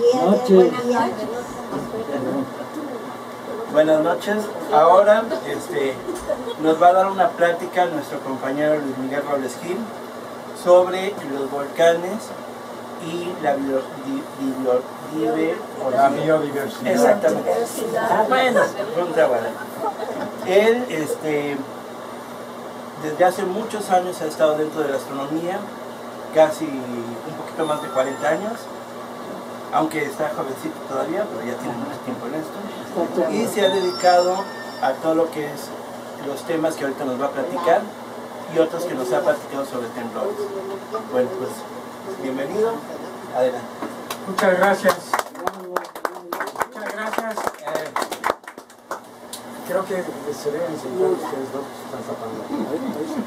Buenas noches. Buenas noches. Ahora nos va a dar una plática nuestro compañero Luis Miguel Robles Gil sobre los volcanes y la biodiversidad. Exactamente. Bueno, él desde hace muchos años ha estado dentro de la astronomía, casi un poquito más de 40 años, aunque está jovencito todavía, pero ya tiene mucho tiempo en esto, y se ha dedicado a todo lo que es los temas que ahorita nos va a platicar y otros que nos ha platicado sobre temblores. Bueno, pues bienvenido, adelante. Muchas gracias. Muchas gracias. Creo que se deben sentar ustedes dos que están tapando.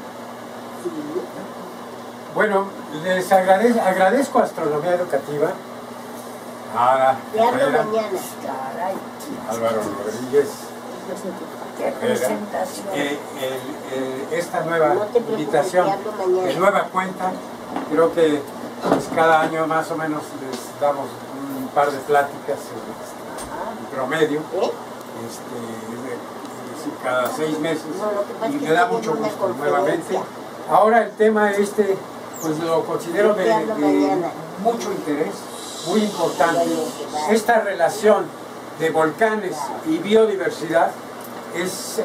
Bueno, les agradezco a Astronomía Educativa, a Álvaro Rodríguez, esta nueva invitación de nueva cuenta. Creo que pues, cada año más o menos les damos un par de pláticas en promedio, cada 6 meses, y me da mucho gusto nuevamente. Ahora el tema pues lo considero de mucho interés, muy importante. Esta relación de volcanes y biodiversidad es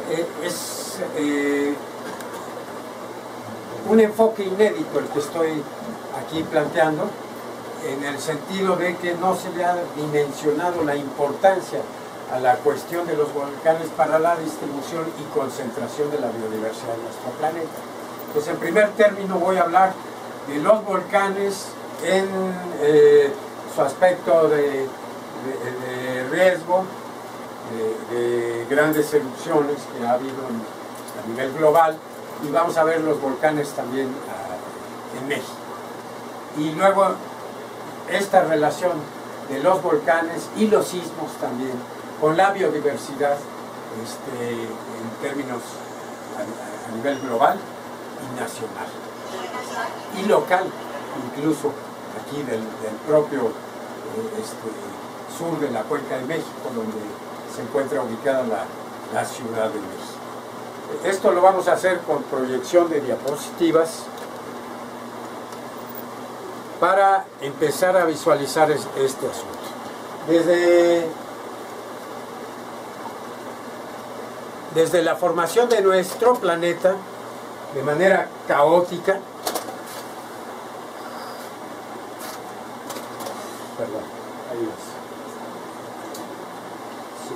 un enfoque inédito el que estoy aquí planteando, en el sentido de que no se le ha dimensionado la importancia a la cuestión de los volcanes para la distribución y concentración de la biodiversidad de nuestro planeta. Pues en primer término voy a hablar de los volcanes en su aspecto de riesgo, de grandes erupciones que ha habido a nivel global, y vamos a ver los volcanes también en México. Y luego esta relación de los volcanes y los sismos también con la biodiversidad en términos a nivel global y nacional y local, incluso aquí del propio sur de la Cuenca de México, donde se encuentra ubicada la Ciudad de México. Esto lo vamos a hacer con proyección de diapositivas para empezar a visualizar este asunto. Desde la formación de nuestro planeta, de manera caótica, perdón, ahí es. Sí.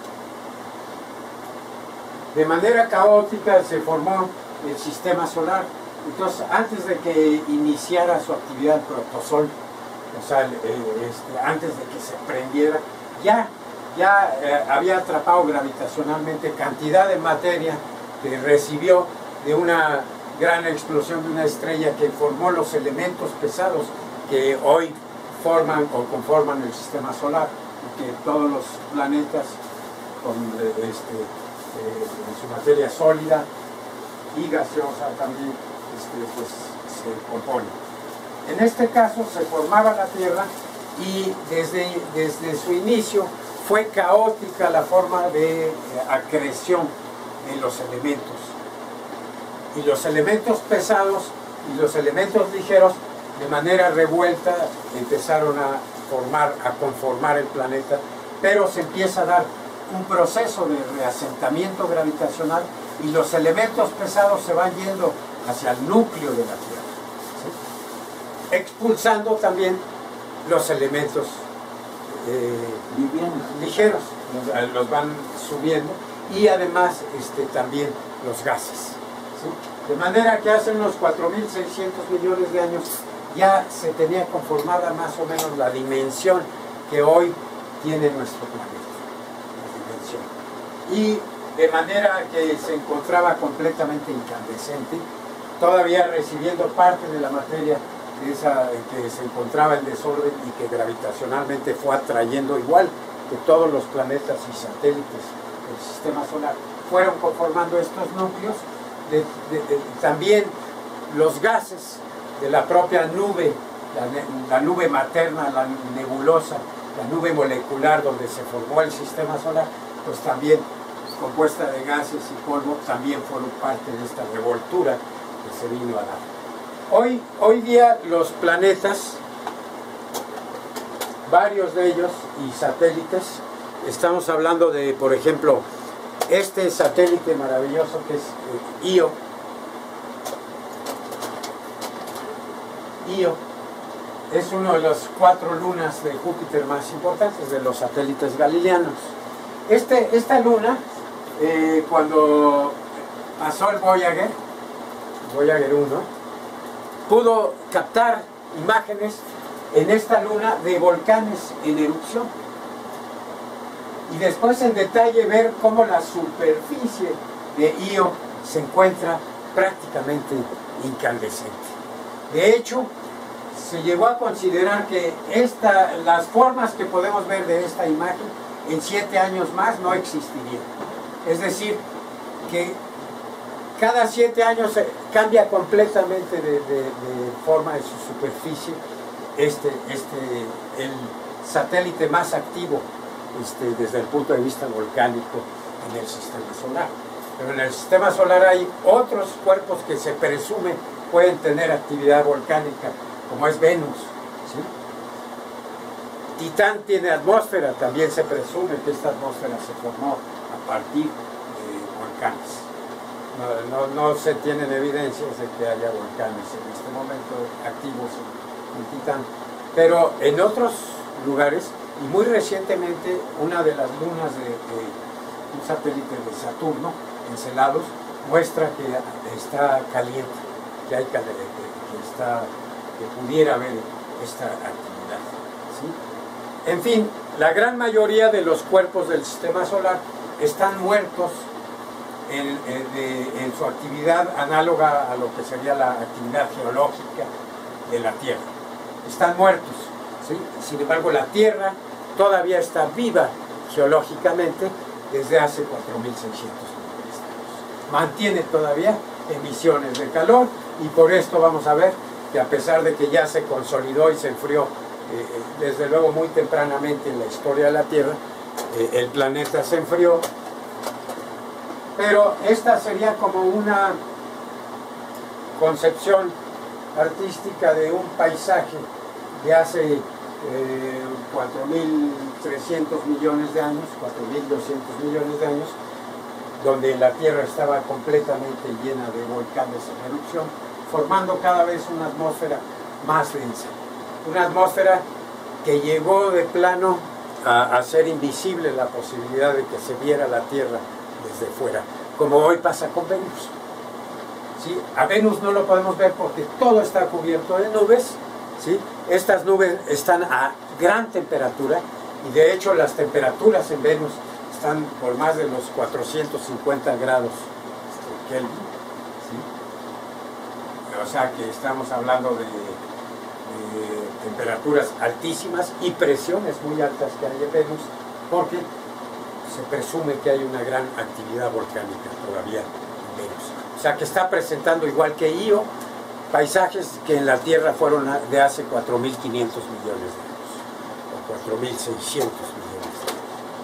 De manera caótica se formó el sistema solar. Entonces, antes de que iniciara su actividad protosol, o sea, antes de que se prendiera, ya había atrapado gravitacionalmente cantidad de materia que recibió de una gran explosión de una estrella que formó los elementos pesados que hoy forman o conforman el sistema solar, y que todos los planetas con su materia sólida y gaseosa también pues, se componen. En este caso se formaba la Tierra y desde su inicio fue caótica la forma de acreción de los elementos. Y los elementos pesados y los elementos ligeros de manera revuelta empezaron a conformar el planeta, pero se empieza a dar un proceso de reasentamiento gravitacional y los elementos pesados se van yendo hacia el núcleo de la Tierra, ¿sí? Expulsando también los elementos ligeros, los van subiendo, y además también los gases. De manera que hace unos 4.600 millones de años ya se tenía conformada más o menos la dimensión que hoy tiene nuestro planeta. La dimensión. Y de manera que se encontraba completamente incandescente, todavía recibiendo parte de la materia que se encontraba en desorden y que gravitacionalmente fue atrayendo, igual que todos los planetas y satélites del sistema solar, fueron conformando estos núcleos. También los gases de la propia nube, la nube materna, la nebulosa la nube molecular donde se formó el sistema solar, pues también compuesta de gases y polvo, también fueron parte de esta revoltura que se vino a dar. Hoy día los planetas, varios de ellos y satélites, estamos hablando de, por ejemplo, este satélite maravilloso que es Io. Io es uno de las 4 lunas de Júpiter más importantes, de los satélites galileanos. Esta luna, cuando pasó el Voyager 1, pudo captar imágenes en esta luna de volcanes en erupción. Y después en detalle ver cómo la superficie de Io se encuentra prácticamente incandescente. De hecho, se llegó a considerar que las formas que podemos ver de esta imagen en 7 años más no existirían. Es decir, que cada 7 años cambia completamente de forma de su superficie el satélite más activo desde el punto de vista volcánico en el sistema solar. Pero en el sistema solar hay otros cuerpos que se presume pueden tener actividad volcánica, como es Venus, ¿sí? Titán tiene atmósfera, también se presume que esta atmósfera se formó a partir de volcanes. No se tienen evidencias de que haya volcanes en este momento activos en Titán, pero en otros lugares, y muy recientemente una de las lunas de un satélite de Saturno, Encelados, muestra que está caliente, que pudiera haber esta actividad, ¿sí? En fin, la gran mayoría de los cuerpos del sistema solar están muertos en su actividad análoga a lo que sería la actividad geológica de la Tierra. Están muertos, ¿sí? Sin embargo, la Tierra todavía está viva geológicamente desde hace 4.600 millones de años. Mantiene todavía emisiones de calor y por esto vamos a ver que a pesar de que ya se consolidó y se enfrió desde luego muy tempranamente en la historia de la Tierra, el planeta se enfrió, pero esta sería como una concepción artística de un paisaje de hace 4.300 millones de años, 4.200 millones de años, donde la Tierra estaba completamente llena de volcanes en erupción, formando cada vez una atmósfera más densa. Una atmósfera que llegó de plano a hacer invisible la posibilidad de que se viera la Tierra desde fuera, como hoy pasa con Venus. ¿Sí? A Venus no lo podemos ver porque todo está cubierto de nubes, ¿sí? Estas nubes están a gran temperatura y de hecho las temperaturas en Venus están por más de los 450 grados Kelvin, ¿sí? O sea que estamos hablando de temperaturas altísimas y presiones muy altas que hay en Venus, porque se presume que hay una gran actividad volcánica todavía en Venus. O sea que está presentando, igual que Io, paisajes que en la Tierra fueron de hace 4.500 millones de años, o 4.600 millones de años.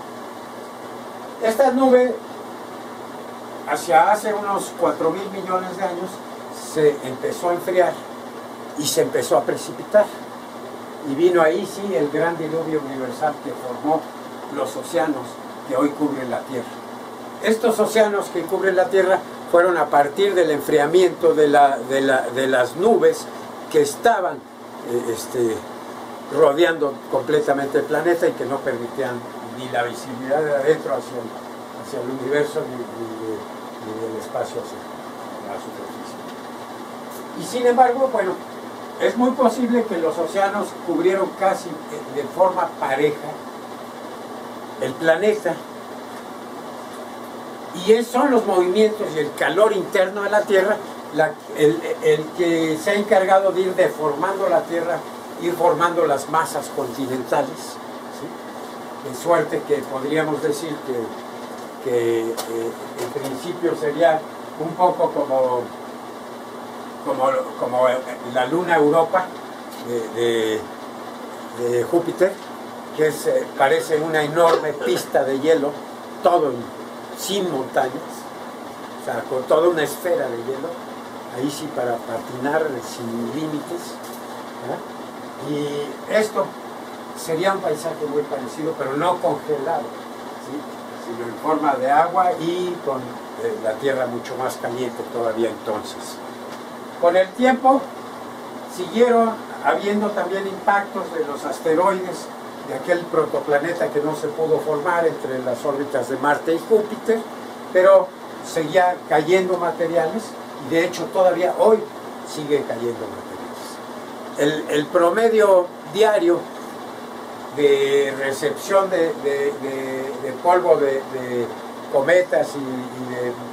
Esta nube, hacia hace unos 4.000 millones de años, se empezó a enfriar y se empezó a precipitar. Y vino ahí, sí, el gran diluvio universal que formó los océanos que hoy cubren la Tierra. Estos océanos que cubren la Tierra fueron a partir del enfriamiento de las nubes que estaban rodeando completamente el planeta y que no permitían ni la visibilidad de adentro hacia el universo ni del espacio hacia la superficie. Y sin embargo, bueno, es muy posible que los océanos cubrieron casi de forma pareja el planeta, y son los movimientos y el calor interno de la Tierra el que se ha encargado de ir deformando la Tierra, ir formando las masas continentales, ¿sí? De suerte que podríamos decir que en principio sería un poco como la luna Europa de Júpiter, que parece una enorme pista de hielo, todo sin montañas, o sea, con toda una esfera de hielo, ahí sí para patinar sin límites, ¿verdad? Y esto sería un paisaje muy parecido, pero no congelado, ¿sí? Sino en forma de agua y con la tierra mucho más caliente todavía entonces. Con el tiempo siguieron habiendo también impactos de los asteroides, de aquel protoplaneta que no se pudo formar entre las órbitas de Marte y Júpiter, pero seguía cayendo materiales y de hecho todavía hoy sigue cayendo materiales. El promedio diario de recepción de polvo de cometas y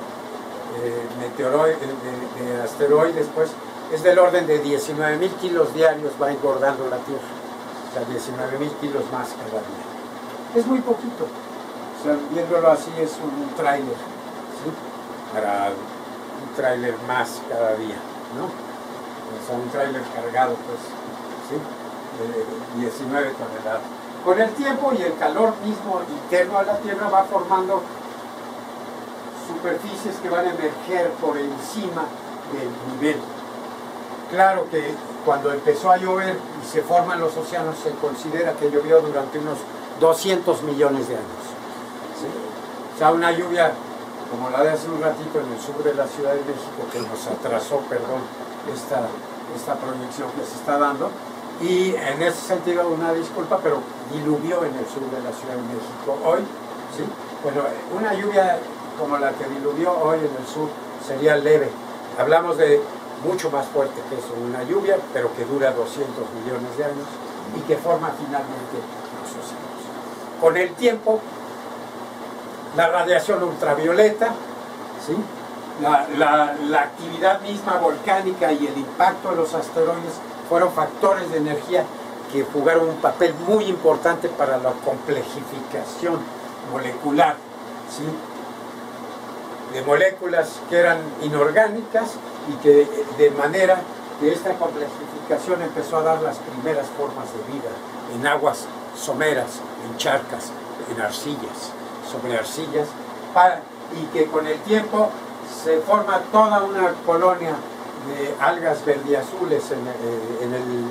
de asteroides, pues, es del orden de 19.000 kilos diarios, va engordando la Tierra. O sea, 19.000 kilos más cada día. Es muy poquito. O sea, viéndolo así es un tráiler, ¿sí? Para un tráiler más cada día, ¿no? O sea, un tráiler cargado, pues, ¿sí? De 19 toneladas. Con el tiempo y el calor mismo interno a la Tierra va formando superficies que van a emerger por encima del nivel. Claro que cuando empezó a llover y se forman los océanos, se considera que llovió durante unos 200 millones de años, ¿sí? O sea, una lluvia como la de hace un ratito en el sur de la Ciudad de México, que nos atrasó, perdón, esta proyección que se está dando. Y en ese sentido, una disculpa, pero diluvió en el sur de la Ciudad de México hoy, ¿sí? Bueno, una lluvia como la que diluvió hoy en el sur sería leve. Hablamos de mucho más fuerte que eso, una lluvia, pero que dura 200 millones de años y que forma finalmente los océanos. Con el tiempo, la radiación ultravioleta, ¿sí? La actividad misma volcánica y el impacto de los asteroides fueron factores de energía que jugaron un papel muy importante para la complejificación molecular, ¿sí? De moléculas que eran inorgánicas y que de manera que esta complejificación empezó a dar las primeras formas de vida en aguas someras, en charcas, en arcillas, sobre arcillas, y que con el tiempo se forma toda una colonia de algas verdiazules en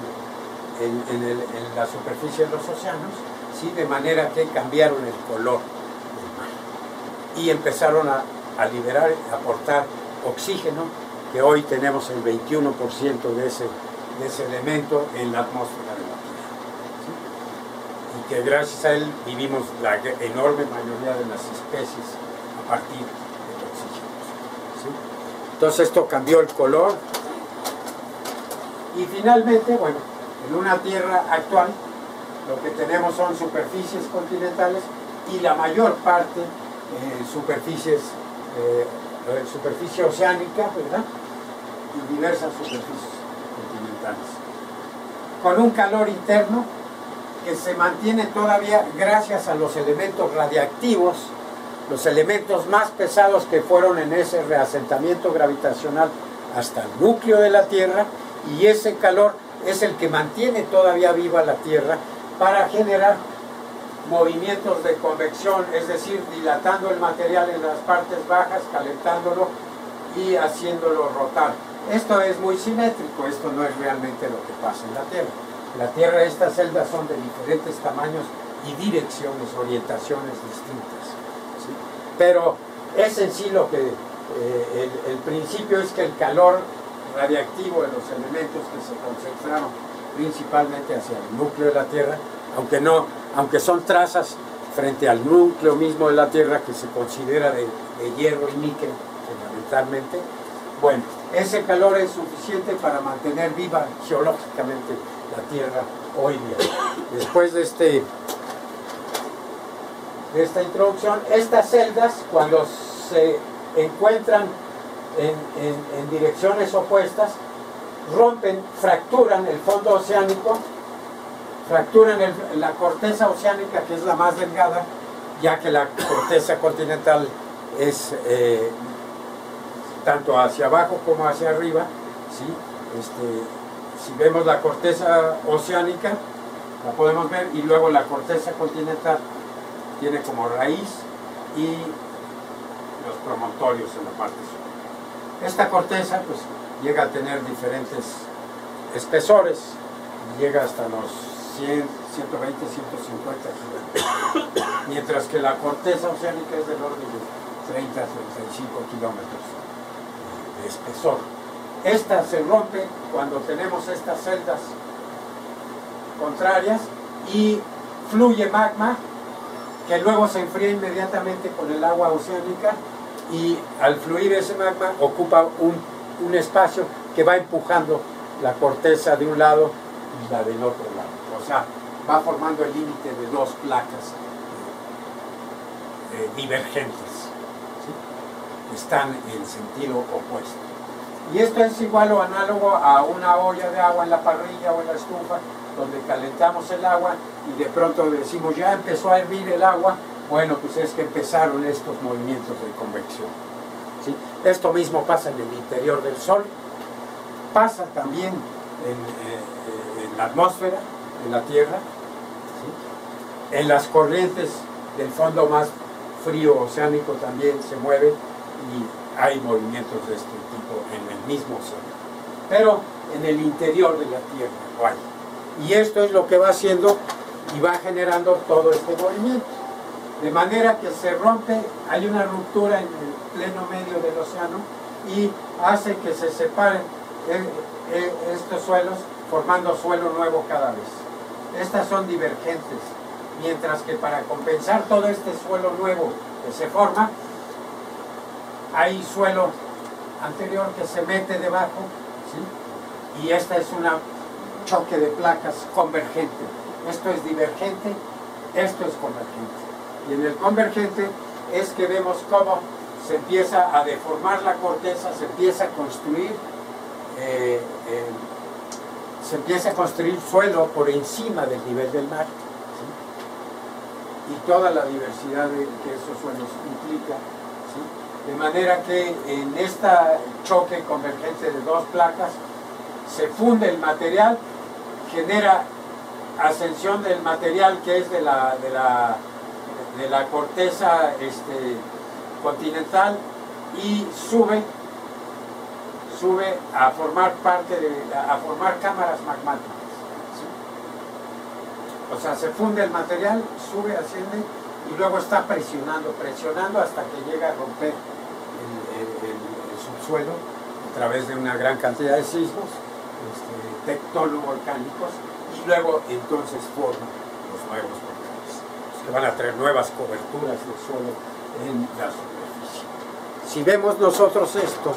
la superficie de los océanos, ¿sí? De manera que cambiaron el color del mar y empezaron a liberar, a aportar oxígeno, que hoy tenemos el 21% de ese elemento en la atmósfera de la Tierra, ¿sí? Y que gracias a él vivimos la enorme mayoría de las especies a partir del oxígeno, ¿sí? Entonces esto cambió el color y finalmente, bueno, en una Tierra actual lo que tenemos son superficies continentales y la mayor parte superficie oceánica, ¿verdad? Y diversas superficies continentales. Con un calor interno que se mantiene todavía gracias a los elementos radiactivos, los elementos más pesados que fueron en ese reasentamiento gravitacional hasta el núcleo de la Tierra, y ese calor es el que mantiene todavía viva la Tierra para generar movimientos de convección, es decir, dilatando el material en las partes bajas, calentándolo y haciéndolo rotar. Esto es muy simétrico, esto no es realmente lo que pasa en la Tierra. En la Tierra estas celdas son de diferentes tamaños y direcciones, orientaciones distintas, ¿sí? Pero es en sí lo que el principio es que el calor radiactivo de los elementos que se concentraron principalmente hacia el núcleo de la Tierra, aunque son trazas frente al núcleo mismo de la Tierra que se considera de hierro y níquel fundamentalmente, bueno, ese calor es suficiente para mantener viva geológicamente la Tierra hoy día. Después de esta introducción, estas celdas, cuando se encuentran en direcciones opuestas, rompen, fracturan el fondo oceánico, fracturan la corteza oceánica, que es la más delgada, ya que la corteza continental es tanto hacia abajo como hacia arriba, ¿sí? Si vemos la corteza oceánica, la podemos ver, y luego la corteza continental tiene como raíz y los promontorios en la parte sur. Esta corteza pues llega a tener diferentes espesores, llega hasta los 100, 120, 150 kilómetros, mientras que la corteza oceánica es del orden de 30 a 35 kilómetros de espesor. Esta se rompe cuando tenemos estas celdas contrarias y fluye magma que luego se enfría inmediatamente con el agua oceánica, y al fluir ese magma ocupa un espacio que va empujando la corteza de un lado y la del otro lado. O sea, va formando el límite de dos placas divergentes, ¿sí? Están en sentido opuesto. Y esto es igual o análogo a una olla de agua en la parrilla o en la estufa, donde calentamos el agua y de pronto decimos, ya empezó a hervir el agua. Bueno, pues es que empezaron estos movimientos de convección, ¿sí? Esto mismo pasa en el interior del Sol, pasa también en la atmósfera, en la Tierra, ¿sí? En las corrientes del fondo más frío oceánico también se mueve y hay movimientos de este tipo en el mismo océano. Pero en el interior de la Tierra no hay. Y esto es lo que va haciendo y va generando todo este movimiento. De manera que se rompe, hay una ruptura en el pleno medio del océano y hace que se separen estos suelos, formando suelo nuevo cada vez. Estas son divergentes, mientras que para compensar todo este suelo nuevo que se forma, hay suelo anterior que se mete debajo, ¿sí? Y esta es un choque de placas convergente. Esto es divergente, esto es convergente. Y en el convergente es que vemos cómo se empieza a deformar la corteza, se empieza a construir suelo por encima del nivel del mar, ¿sí? Y toda la diversidad que esos suelos implica, ¿sí? De manera que en este choque convergente de dos placas se funde el material, genera ascensión del material que es de la corteza continental, y sube a formar a formar cámaras magmáticas, ¿sí? O sea, se funde el material, sube, asciende y luego está presionando hasta que llega a romper el subsuelo a través de una gran cantidad de sismos tectonovolcánicos, y luego entonces forma los nuevos volcanes, que van a traer nuevas coberturas del suelo en la superficie. Si vemos nosotros esto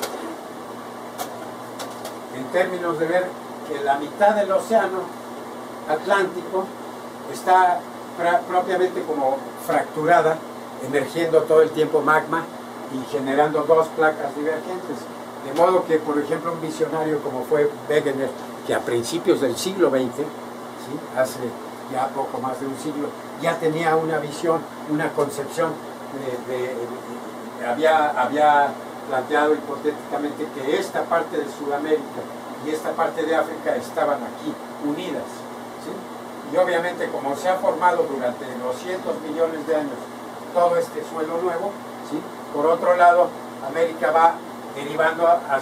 en términos de ver que la mitad del océano Atlántico está propiamente como fracturada, emergiendo todo el tiempo magma y generando dos placas divergentes, de modo que, por ejemplo, un visionario como fue Wegener, que a principios del siglo XX, ¿sí? Hace ya poco más de un siglo, ya tenía una visión, una concepción había planteado hipotéticamente que esta parte de Sudamérica y esta parte de África estaban aquí unidas, ¿sí? Y obviamente, como se ha formado durante 200 millones de años todo este suelo nuevo, ¿sí? Por otro lado, América va derivando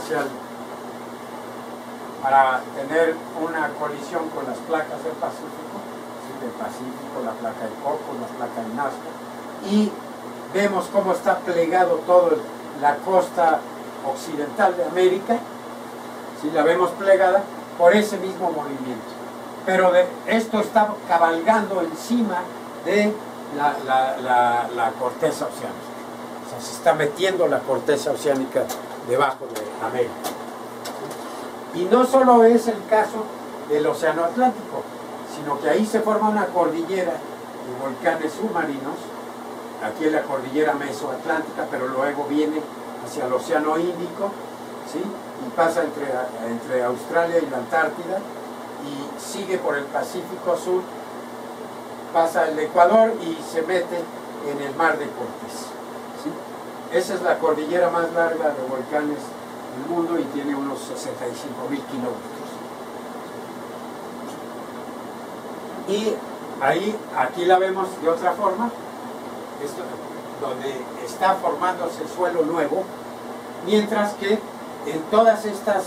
para tener una colisión con las placas del Pacífico, ¿sí? Del Pacífico, la placa de Coco, la placa de Nazca, y vemos cómo está plegado toda la costa occidental de América, ¿sí? La vemos plegada por ese mismo movimiento, pero esto está cabalgando encima de la corteza oceánica. O sea, se está metiendo la corteza oceánica debajo de América. Y no solo es el caso del océano Atlántico, sino que ahí se forma una cordillera de volcanes submarinos. Aquí es la cordillera mesoatlántica, pero luego viene hacia el océano Índico, ¿sí? Y pasa entre Australia y la Antártida, y sigue por el Pacífico Sur, pasa el Ecuador y se mete en el mar de Cortés, ¿sí? Esa es la cordillera más larga de volcanes del mundo y tiene unos 65.000 kilómetros. Y ahí, aquí la vemos de otra forma, esto, donde está formándose suelo nuevo, mientras que en todas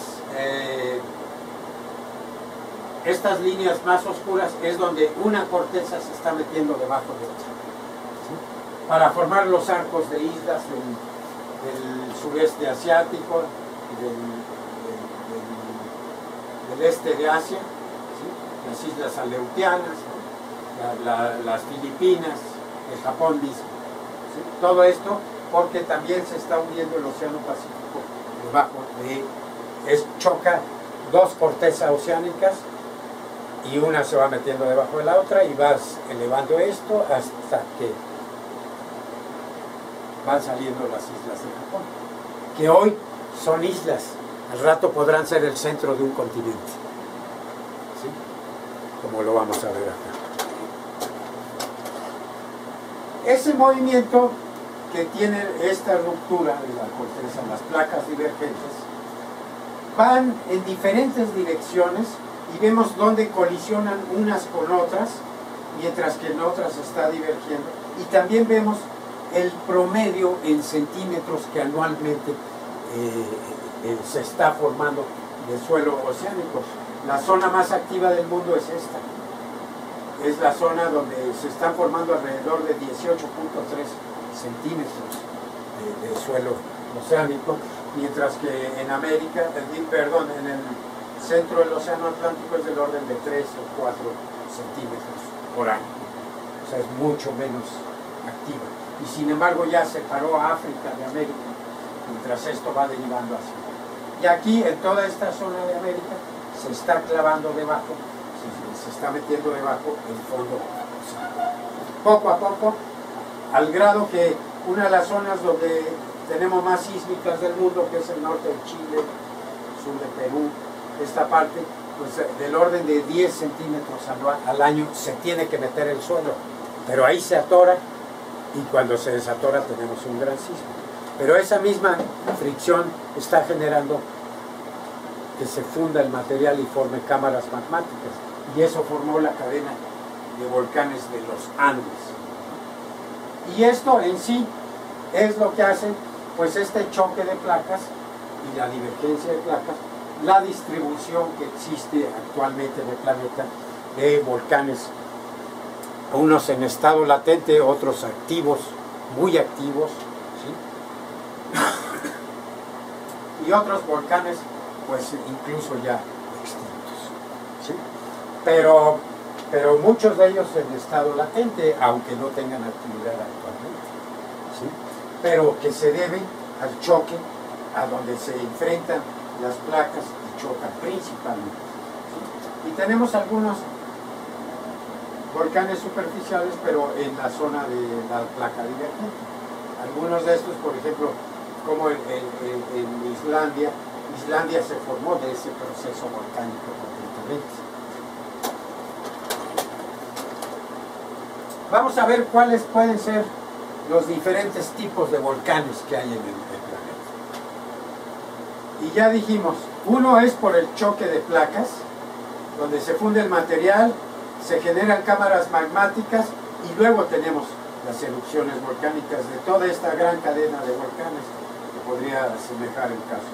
estas líneas más oscuras es donde una corteza se está metiendo debajo de otra, ¿sí? Para formar los arcos de islas del sureste asiático, del este de Asia, ¿sí? Las islas aleutianas, las Filipinas, el Japón mismo, ¿sí? Todo esto porque también se está hundiendo el Océano Pacífico debajo choca dos cortezas oceánicas y una se va metiendo debajo de la otra y vas elevando esto hasta que van saliendo las islas de Japón, que hoy son islas, al rato podrán ser el centro de un continente, ¿sí? Como lo vamos a ver acá. Ese movimiento que tiene esta ruptura de la corteza, las placas divergentes, van en diferentes direcciones y vemos dónde colisionan unas con otras, mientras que en otras está divergiendo. Y también vemos el promedio en centímetros que anualmente se está formando del suelo oceánico. La zona más activa del mundo es esta. Es la zona donde se están formando alrededor de 18.3 centímetros de suelo oceánico, mientras que en América, en el centro del Océano Atlántico es del orden de 3 o 4 centímetros por año. O sea, es mucho menos activa. Y sin embargo ya separó a África de América, mientras esto va derivando hacia allá. Y aquí, en toda esta zona de América, se está clavando debajo, se está metiendo debajo el fondo oceánico. Poco a poco, al grado que una de las zonas donde tenemos más sísmicas del mundo, que es el norte de Chile, sur de Perú, esta parte, pues del orden de 10 centímetros al año se tiene que meter el suelo, pero ahí se atora y cuando se desatora tenemos un gran sismo. Pero esa misma fricción está generando que se funda el material y forme cámaras magmáticas, y eso formó la cadena de volcanes de los Andes. Y esto en sí es lo que hace pues este choque de placas y la divergencia de placas, la distribución que existe actualmente en el planeta de volcanes, unos en estado latente, otros activos, muy activos, ¿sí? Y otros volcanes pues incluso ya extintos, ¿sí? Pero muchos de ellos en estado latente, aunque no tengan actividad actualmente, ¿sí? Pero que se deben al choque a donde se enfrentan las placas y chocan principalmente, ¿sí? Y tenemos algunos volcanes superficiales, pero en la zona de la placa divergente. Algunos de estos, por ejemplo, como en Islandia, Islandia se formó de ese proceso volcánico completamente. Vamos a ver cuáles pueden ser los diferentes tipos de volcanes que hay en el planeta. Y ya dijimos, uno es por el choque de placas, donde se funde el material, se generan cámaras magmáticas y luego tenemos las erupciones volcánicas de toda esta gran cadena de volcanes que podría asemejar el caso.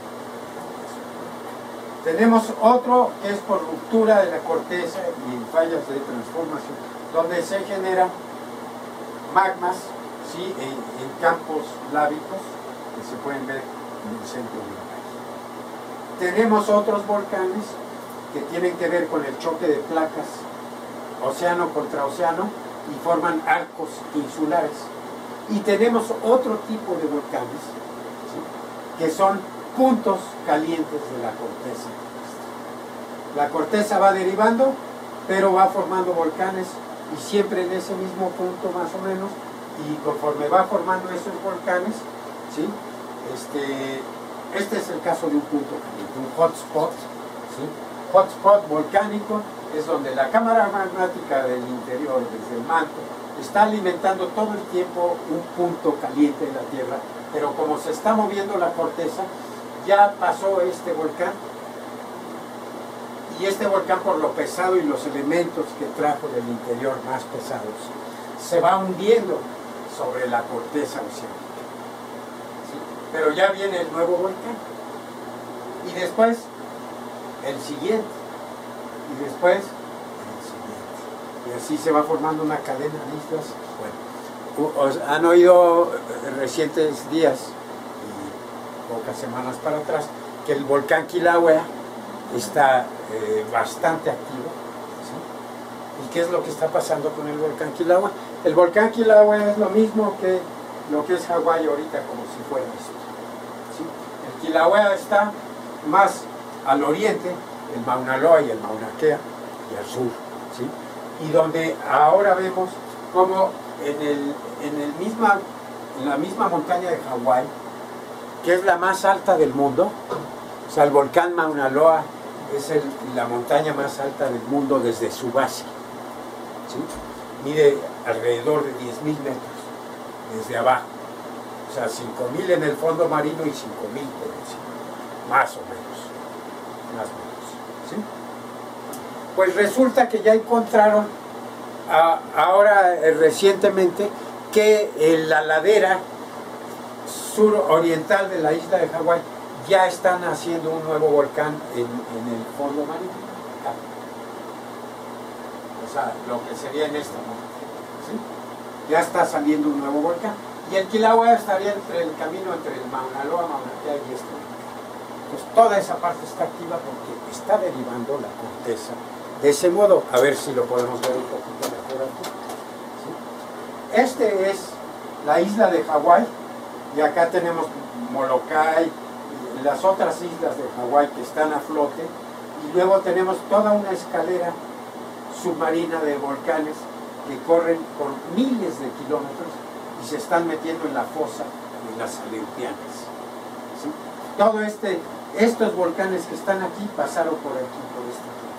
Tenemos otro que es por ruptura de la corteza y fallas de transformación, donde se generan magmas, ¿sí? en campos lábicos que se pueden ver en el centro del país. Tenemos otros volcanes que tienen que ver con el choque de placas océano contra océano y forman arcos insulares. Y tenemos otro tipo de volcanes, ¿sí? que son puntos calientes de la corteza. La corteza va derivando, pero va formando volcanes y siempre en ese mismo punto más o menos, y conforme va formando esos volcanes, ¿sí? Este es el caso de un punto caliente, un hotspot, ¿sí? Hotspot volcánico es donde la cámara magmática del interior, desde el manto, está alimentando todo el tiempo un punto caliente de la Tierra, pero como se está moviendo la corteza, ya pasó este volcán Y este volcán, por lo pesado y los elementos que trajo del interior más pesados, se va hundiendo sobre la corteza oceánica. ¿Sí? Pero ya viene el nuevo volcán. Y después, el siguiente. Y después, el siguiente. Y así se va formando una cadena de islas. Bueno, han oído recientes días, y pocas semanas para atrás, que el volcán Kilauea está bastante activo. ¿Sí? ¿Y qué es lo que está pasando con el volcán Kilauea? El volcán Kilauea es lo mismo que lo que es Hawái ahorita, como si fuera esto. ¿Sí? El Kilauea está más al oriente, el Mauna Loa y el Mauna Kea, y al sur. ¿Sí? Y donde ahora vemos como en la misma montaña de Hawái, que es la más alta del mundo, o sea, el volcán Mauna Loa es la montaña más alta del mundo desde su base. ¿Sí? Mide alrededor de 10.000 metros desde abajo. O sea, 5.000 en el fondo marino y 5.000 por encima. Más o menos. Más o menos. ¿Sí? Pues resulta que ya encontraron ahora recientemente que en la ladera suroriental de la isla de Hawái ya están haciendo un nuevo volcán en el fondo marino. O sea, lo que sería en esta montaña. ¿Sí? Ya está saliendo un nuevo volcán. Y el Kilauea estaría entre el camino entre el Mauna Loa, Mauna Kea y este volcán. Pues toda esa parte está activa porque está derivando la corteza de ese modo. A ver si lo podemos ver un poquito mejor aquí. ¿Sí? Este es la isla de Hawái y acá tenemos Molokai, las otras islas de Hawái que están a flote, y luego tenemos toda una escalera submarina de volcanes que corren por miles de kilómetros y se están metiendo en la fosa de las Aleutianas. ¿Sí? Todo estos volcanes que están aquí pasaron por aquí, por esta zona.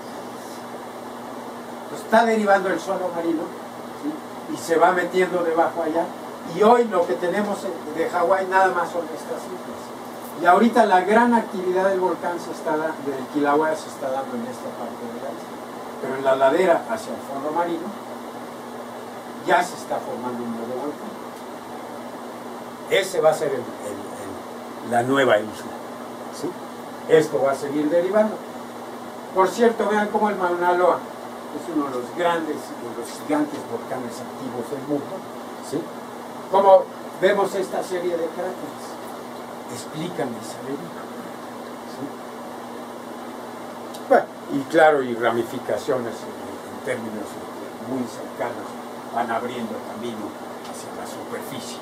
Pues está derivando el suelo marino, ¿sí? Y se va metiendo debajo allá. Y hoy lo que tenemos de Hawái nada más son estas islas. Y ahorita la gran actividad del volcán del Kilauea se está dando en esta parte de la isla. Pero en la ladera hacia el fondo marino ya se está formando un nuevo volcán. Ese va a ser la nueva isla. ¿Sí? Esto va a seguir derivando. Por cierto, vean cómo el Mauna Loa es uno de los grandes y de los gigantes volcanes activos del mundo. ¿Sí? Como vemos esta serie de cráteres, explican esa deriva. ¿Sí? Bueno, y claro, y ramificaciones en términos muy cercanos van abriendo camino hacia la superficie.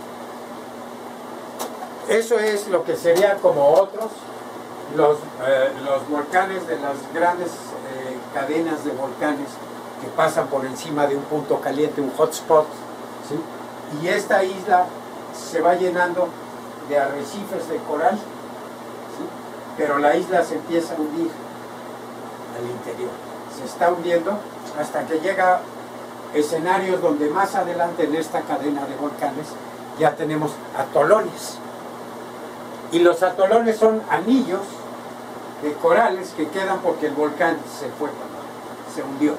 Eso es lo que sería como otros, los volcanes de las grandes cadenas de volcanes que pasan por encima de un punto caliente, un hotspot, ¿sí? Y esta isla se va llenando de arrecifes de coral, ¿sí? Pero la isla se empieza a hundir al interior, se está hundiendo hasta que llega a escenarios donde más adelante en esta cadena de volcanes ya tenemos atolones. Y los atolones son anillos de corales que quedan porque el volcán se fue, se hundió.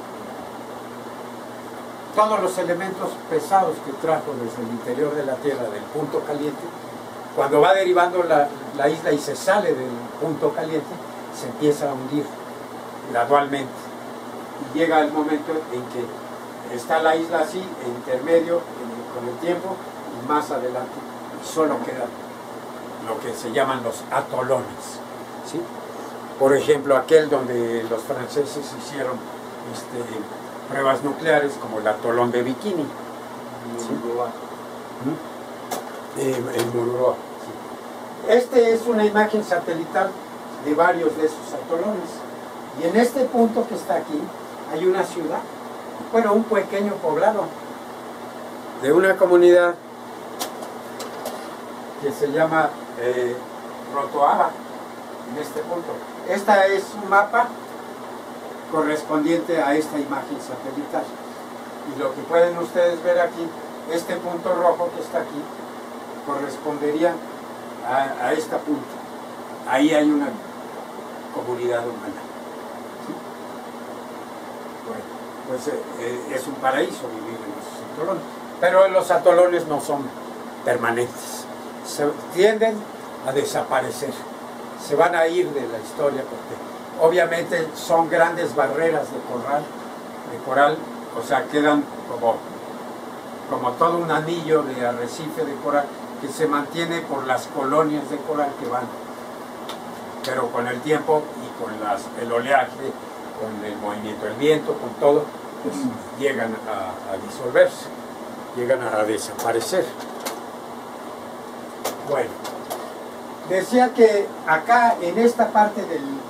Todos los elementos pesados que trajo desde el interior de la Tierra, del punto caliente, cuando va derivando la isla y se sale del punto caliente, se empieza a hundir gradualmente. Y llega el momento en que está la isla así, en intermedio, con el tiempo, y más adelante, y solo queda lo que se llaman los atolones. ¿Sí? Por ejemplo, aquel donde los franceses hicieron pruebas nucleares, como el atolón de Bikini. ¿Sí? El Mururoa. Sí. Este es una imagen satelital de varios de esos atolones. Y en este punto que está aquí, hay una ciudad, bueno, un pequeño poblado de una comunidad que se llama Rotoaba, en este punto. Esta es un mapa correspondiente a esta imagen satelital. Y lo que pueden ustedes ver aquí, este punto rojo que está aquí, correspondería a esta punta. Ahí hay una comunidad humana. ¿Sí? Bueno, pues es un paraíso vivir en esos atolones. Pero los atolones no son permanentes, se tienden a desaparecer, se van a ir de la historia porque obviamente son grandes barreras de coral, o sea, quedan como todo un anillo de arrecife de coral que se mantiene por las colonias de coral que van, pero con el tiempo y con el oleaje, con el movimiento del viento, con todo, pues llegan a disolverse, llegan a desaparecer. Bueno, decía que acá en esta parte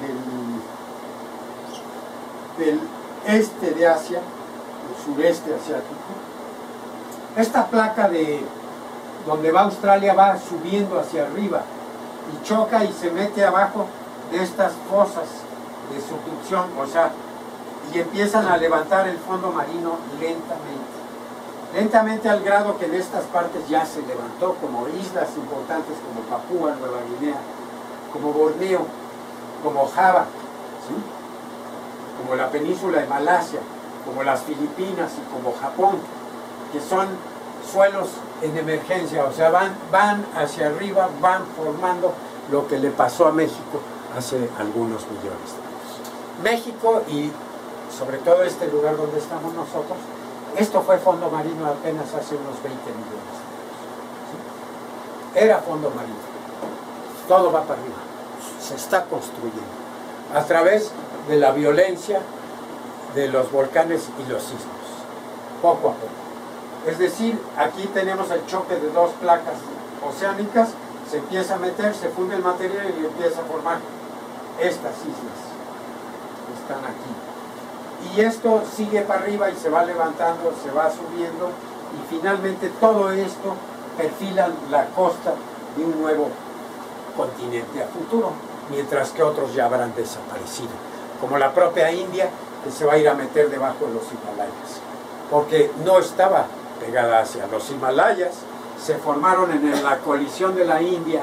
del este de Asia, el sureste asiático, esta placa de donde va Australia va subiendo hacia arriba y choca y se mete abajo de estas fosas de subducción, o sea, y empiezan a levantar el fondo marino lentamente al grado que en estas partes ya se levantó, como islas importantes como Papúa Nueva Guinea, como Borneo, como Java, ¿sí? Como la península de Malasia, como las Filipinas y como Japón, que son suelos en emergencia, o sea, van hacia arriba, van formando lo que le pasó a México hace algunos millones de años. México y sobre todo este lugar donde estamos nosotros, esto fue fondo marino apenas hace unos 20 millones de años. ¿Sí? Era fondo marino. Todo va para arriba. Se está construyendo a través de la violencia de los volcanes y los sismos, poco a poco. Es decir, aquí tenemos el choque de dos placas oceánicas, se empieza a meter, se funde el material y empieza a formar estas islas que están aquí. Y esto sigue para arriba y se va levantando, se va subiendo y finalmente todo esto perfila la costa de un nuevo continente a futuro, mientras que otros ya habrán desaparecido, como la propia India, que se va a ir a meter debajo de los Himalayas, porque no estaba pegada hacia los Himalayas, se formaron en la colisión de la India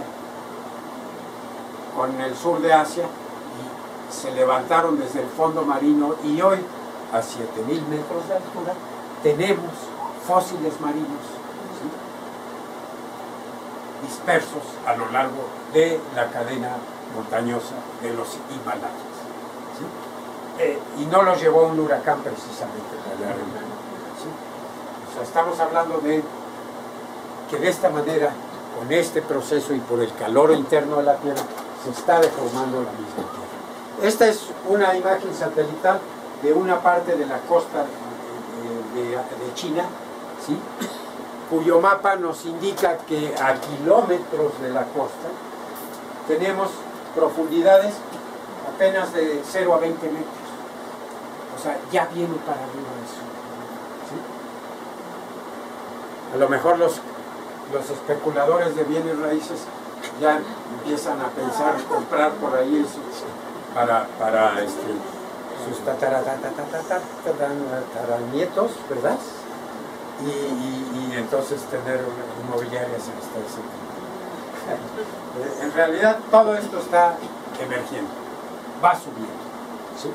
con el sur de Asia y se levantaron desde el fondo marino y hoy a 7.000 metros de altura tenemos fósiles marinos, ¿sí? Dispersos a lo largo de la cadena montañosa de los Himalayas, ¿sí? Y no los llevó un huracán precisamente para allá arriba, ¿sí? O sea, estamos hablando de que de esta manera, con este proceso y por el calor interno de la Tierra, se está deformando la misma Tierra. Esta es una imagen satelital de una parte de la costa de China, ¿sí? Cuyo mapa nos indica que a kilómetros de la costa tenemos profundidades apenas de 0 a 20 metros. O sea, ya viene para arriba eso, ¿sí? A lo mejor los especuladores de bienes raíces ya empiezan a pensar comprar por ahí para sus tataranietos, ¿verdad? Y entonces tener inmobiliarias hasta ese punto. En realidad todo esto está emergiendo, va subiendo, ¿sí?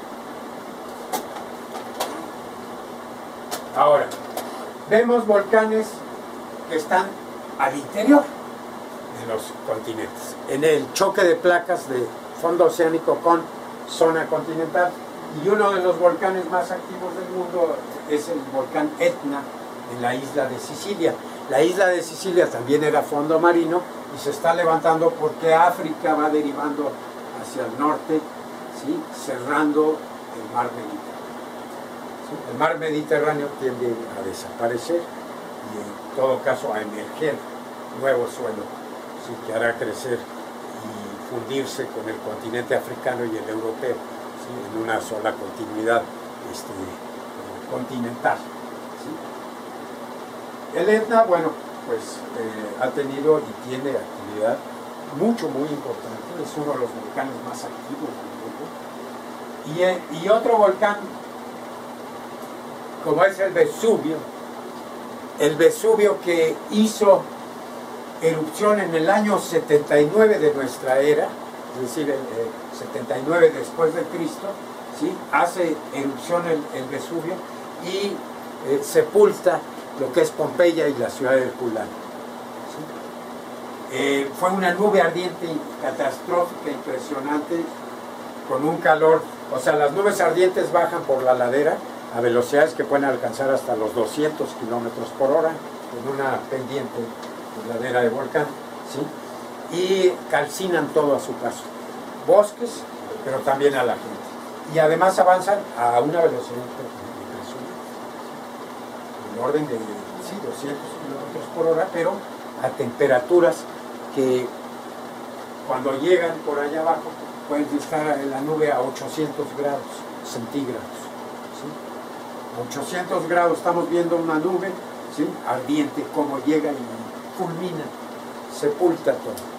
Ahora, vemos volcanes que están al interior de los continentes, en el choque de placas de fondo oceánico con zona continental, y uno de los volcanes más activos del mundo es el volcán Etna en la isla de Sicilia. La isla de Sicilia también era fondo marino y se está levantando porque África va derivando hacia el norte, ¿sí? Cerrando el mar Mediterráneo, ¿sí? El mar Mediterráneo tiende a desaparecer y en todo caso a emerger nuevo suelo, ¿sí? Que hará crecer y fundirse con el continente africano y el europeo, ¿sí? En una sola continuidad continental, ¿sí? El Etna, bueno, pues ha tenido y tiene actividad muy importante, es uno de los volcanes más activos del mundo. Y otro volcán, como es el Vesubio que hizo erupción en el año 79 de nuestra era, es decir, el 79 después de Cristo, ¿sí? Hace erupción el Vesubio y sepulta lo que es Pompeya y la ciudad de Herculano. ¿Sí? Fue una nube ardiente catastrófica, impresionante, con un calor, o sea, las nubes ardientes bajan por la ladera a velocidades que pueden alcanzar hasta los 200 kilómetros por hora en una pendiente de ladera de volcán, ¿sí? Y calcinan todo a su paso, bosques, pero también a la gente, y además avanzan a una velocidad impresionante, en orden de 200 kilómetros por hora, pero a temperaturas que cuando llegan por allá abajo pueden estar en la nube a 800 grados centígrados. ¿Sí? A 800 grados estamos viendo una nube, ¿sí? Ardiente, como llega y fulmina, sepulta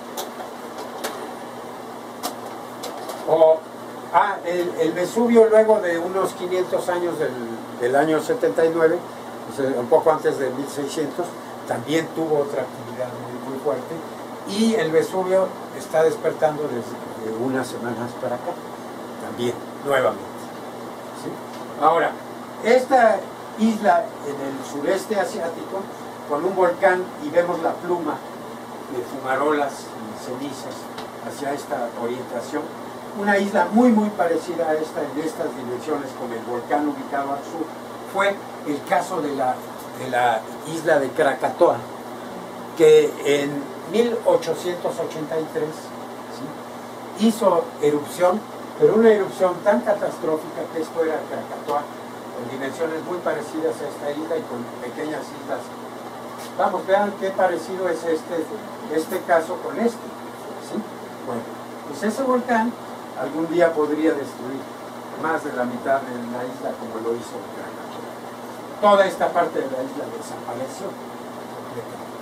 todo. El Vesubio, luego de unos 500 años del año 79, pues, un poco antes de 1600, también tuvo otra actividad muy fuerte, y el Vesubio está despertando desde unas semanas para acá, también, nuevamente. ¿Sí? Ahora, esta isla en el sureste asiático, con un volcán, y vemos la pluma de fumarolas y cenizas hacia esta orientación, una isla muy parecida a esta, en estas dimensiones, con el volcán ubicado al sur, fue el caso de la isla de Krakatoa, que en 1883, ¿sí? Hizo erupción, pero una erupción tan catastrófica que esto era Krakatoa, con dimensiones muy parecidas a esta isla y con pequeñas islas. Vamos, vean qué parecido es este caso con este, ¿sí? Bueno, pues ese volcán algún día podría destruir más de la mitad de la isla como lo hizo Krakatoa. Toda esta parte de la isla desapareció completamente.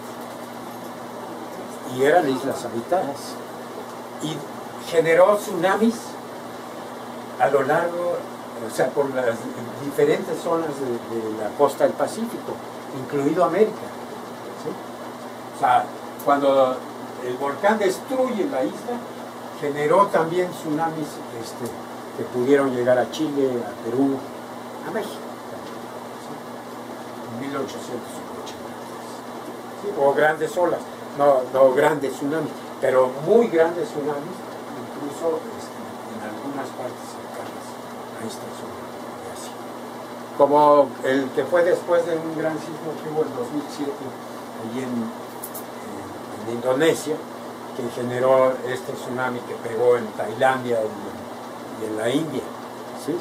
Y eran islas habitadas. Y generó tsunamis a lo largo, o sea, por las diferentes zonas de la costa del Pacífico, incluido América. ¿Sí? O sea, cuando el volcán destruye la isla, generó también tsunamis que pudieron llegar a Chile, a Perú, a México. ¿Sí? En 1883. ¿Sí? O grandes olas, no grandes tsunamis, pero muy grandes tsunamis, incluso en algunas partes cercanas a esta zona de Asia. Como el que fue después de un gran sismo que hubo en 2007, allí en Indonesia, que generó este tsunami que pegó en Tailandia y en la India. ¿Sí?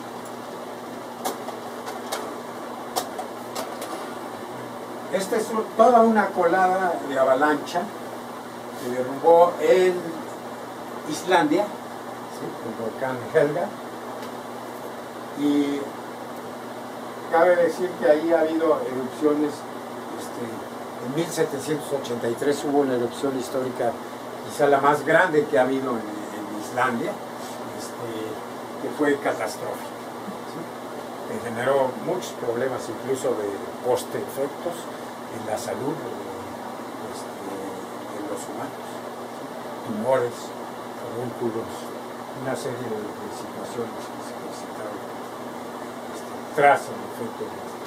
Esta es toda una colada de avalancha que derrumbó en Islandia, ¿sí? El volcán Helga, y cabe decir que ahí ha habido erupciones. En 1783 hubo una erupción histórica, quizá la más grande que ha habido en Islandia, que fue catastrófica, ¿sí? Que generó muchos problemas, incluso de post-efectos en la salud de los humanos, ¿sí? Tumores, furúnculos, una serie de situaciones que se presentaron tras el efecto de esto.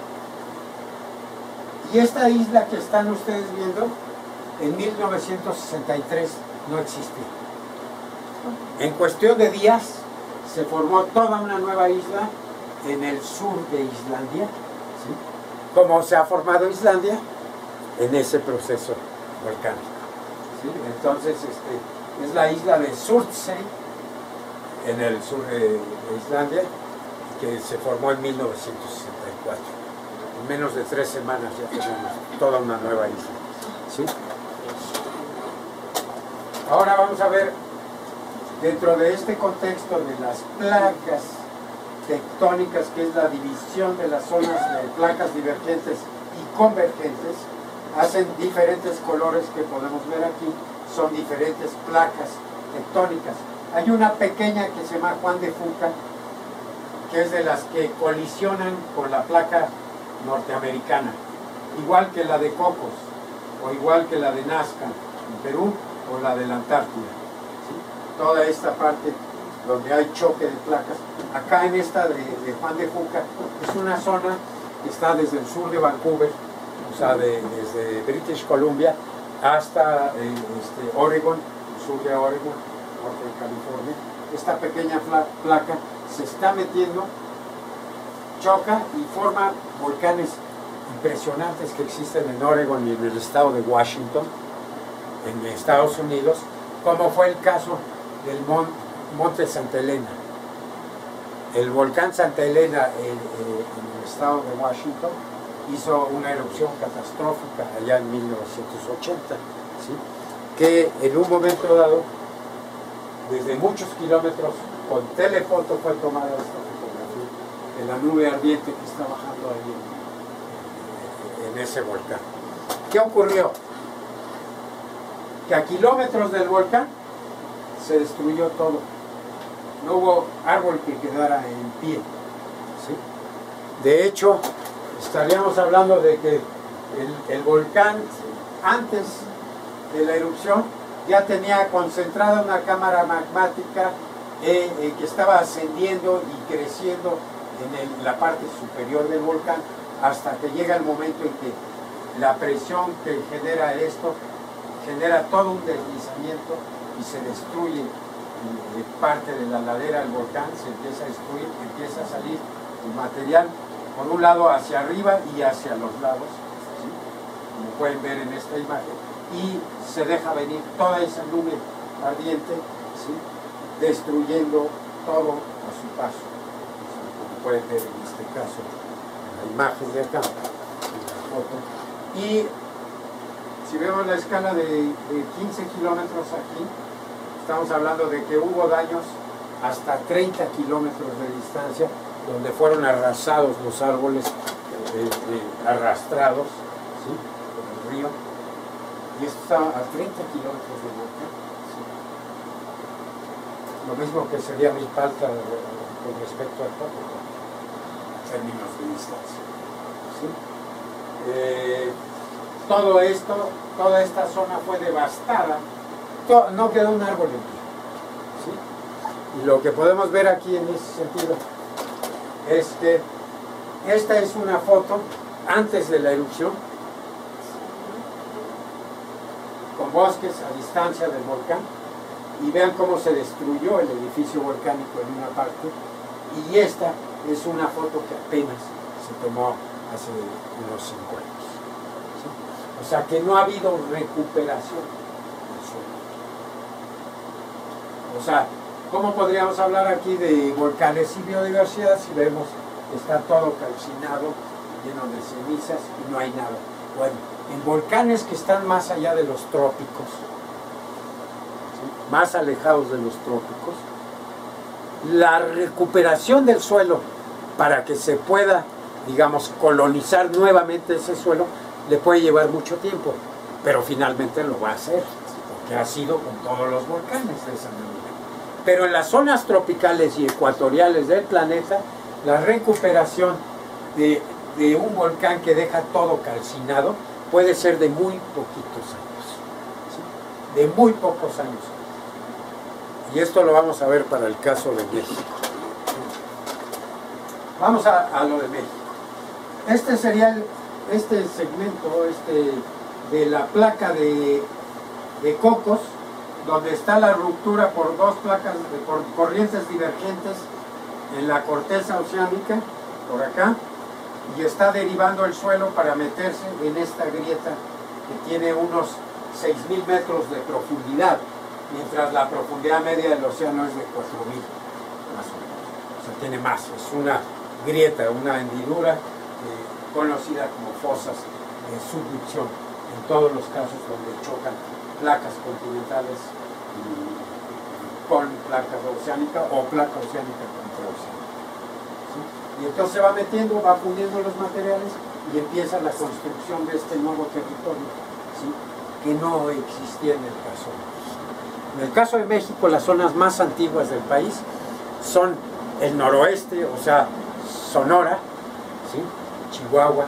Y esta isla que están ustedes viendo, en 1963 no existía. En cuestión de días se formó toda una nueva isla en el sur de Islandia. ¿Sí? ¿Cómo se ha formado Islandia? En ese proceso volcánico. ¿Sí? Entonces es la isla de Surtsey, en el sur de Islandia, que se formó en 1964. En menos de 3 semanas ya tenemos toda una nueva isla. ¿Sí? Ahora vamos a ver, dentro de este contexto de las placas tectónicas, que es la división de las zonas de placas divergentes y convergentes, hacen diferentes colores que podemos ver aquí, son diferentes placas tectónicas. Hay una pequeña que se llama Juan de Fuca, que es de las que colisionan con la placa norteamericana, igual que la de Cocos, o igual que la de Nazca en Perú, o la de la Antártida. ¿Sí? Toda esta parte donde hay choque de placas. Acá en esta de Juan de Fuca es una zona que está desde el sur de Vancouver, o sea, desde British Columbia hasta Oregon, el sur de Oregon, norte de California. Esta pequeña placa se está metiendo, choca y forma volcanes impresionantes que existen en Oregon y en el estado de Washington, en Estados Unidos, como fue el caso del Monte Santa Elena. El volcán Santa Elena en el estado de Washington hizo una erupción catastrófica allá en 1980, ¿sí? Que en un momento dado, desde muchos kilómetros, con telefoto fue tomada esta fotografía de la nube ardiente que está bajando ahí en ese volcán. ¿Qué ocurrió? Que a kilómetros del volcán se destruyó todo. No hubo árbol que quedara en pie, ¿sí? De hecho, estaríamos hablando de que el volcán, antes de la erupción, ya tenía concentrada una cámara magmática que estaba ascendiendo y creciendo en la parte superior del volcán, hasta que llega el momento en que la presión que genera esto genera todo un deslizamiento y se destruye parte de la ladera del volcán, se empieza a destruir, empieza a salir el material por un lado hacia arriba y hacia los lados, ¿sí? Como pueden ver en esta imagen, y se deja venir toda esa nube ardiente, ¿sí? Destruyendo todo a su paso, ¿sí? Como pueden ver en este caso la imagen de acá, la foto. Y si vemos la escala de 15 kilómetros aquí, estamos hablando de que hubo daños hasta 30 kilómetros de distancia, donde fueron arrasados los árboles, arrastrados, ¿sí? Por el río. Y esto está a 30 kilómetros del volcán, ¿sí? Lo mismo que sería Milpalta con respecto al Popocatépetl, en términos de distancia, ¿sí? Todo esto, toda esta zona fue devastada, no quedó un árbol en pie, ¿sí? Y lo que podemos ver aquí en ese sentido es que esta es una foto antes de la erupción, con bosques a distancia del volcán, y vean cómo se destruyó el edificio volcánico en una parte, y esta es una foto que apenas se tomó hace unos 5 años. ¿Sí? O sea que no ha habido recuperación del suelo. O sea, ¿cómo podríamos hablar aquí de volcanes y biodiversidad si vemos que está todo calcinado, lleno de cenizas y no hay nada? Bueno, en volcanes que están más allá de los trópicos, ¿sí? Más alejados de los trópicos, la recuperación del suelo para que se pueda, digamos, colonizar nuevamente ese suelo, le puede llevar mucho tiempo, pero finalmente lo va a hacer, porque ha sido con todos los volcanes de esa manera. Pero en las zonas tropicales y ecuatoriales del planeta, la recuperación de un volcán que deja todo calcinado puede ser de muy poquitos años, ¿sí? De muy pocos años. Y esto lo vamos a ver para el caso de México. Vamos a lo de México. Este sería este segmento de la placa de Cocos, donde está la ruptura por dos placas, por corrientes divergentes en la corteza oceánica, por acá, y está derivando el suelo para meterse en esta grieta que tiene unos 6.000 metros de profundidad, mientras la profundidad media del océano es de 4.000, más o menos. O sea, tiene más, es una grieta, una hendidura conocida como fosas de subducción, en todos los casos donde chocan placas continentales con placa oceánica o placa oceánica contra oceánica, ¿sí? Y entonces se va metiendo, va fundiendo los materiales y empieza la construcción de este nuevo territorio, ¿sí? Que no existía en el caso de México. En el caso de México, las zonas más antiguas del país son el noroeste, o sea, Sonora, ¿sí? Chihuahua,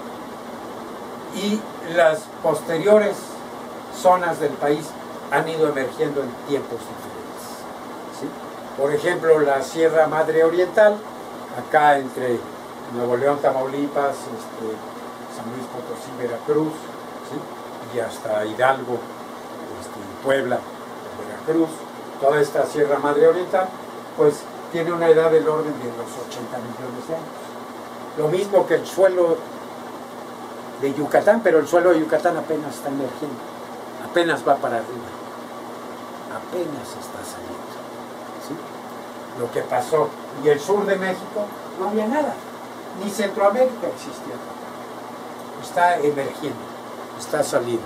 y las posteriores zonas del país han ido emergiendo en tiempos diferentes, ¿sí? Por ejemplo, la Sierra Madre Oriental, acá entre Nuevo León, Tamaulipas, San Luis Potosí, Veracruz, ¿sí? Y hasta Hidalgo, Puebla, Veracruz, toda esta Sierra Madre Oriental, pues tiene una edad del orden de los 80 millones de años. Lo mismo que el suelo de Yucatán, pero el suelo de Yucatán apenas está emergiendo, apenas va para arriba, apenas está saliendo, ¿sí? Lo que pasó. Y el sur de México no había nada, ni Centroamérica existía, está emergiendo, está saliendo.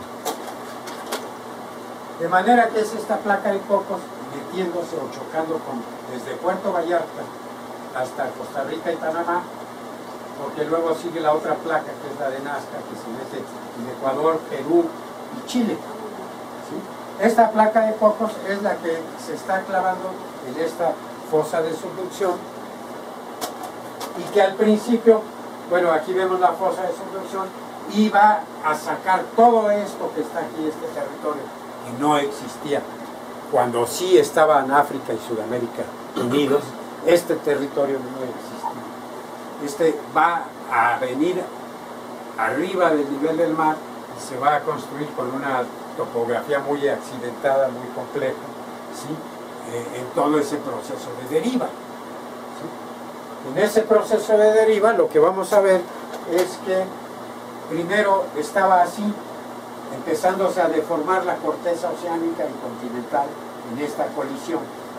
De manera que es esta placa de Cocos metiéndose o chocando desde Puerto Vallarta hasta Costa Rica y Panamá, porque luego sigue la otra placa que es la de Nazca, que se mete en Ecuador, Perú y Chile, ¿sí? Esta placa de Cocos es la que se está clavando en esta fosa de subducción y que al principio, bueno, aquí vemos la fosa de subducción y va a sacar todo esto que está aquí, este territorio, que no existía. Cuando sí estaban África y Sudamérica unidos, este territorio no existía. Va a venir arriba del nivel del mar y se va a construir con una topografía muy accidentada, muy compleja, ¿sí? En todo ese proceso de deriva, ¿sí? En ese proceso de deriva lo que vamos a ver es que primero estaba así, empezándose a deformar la corteza oceánica y continental en esta colisión.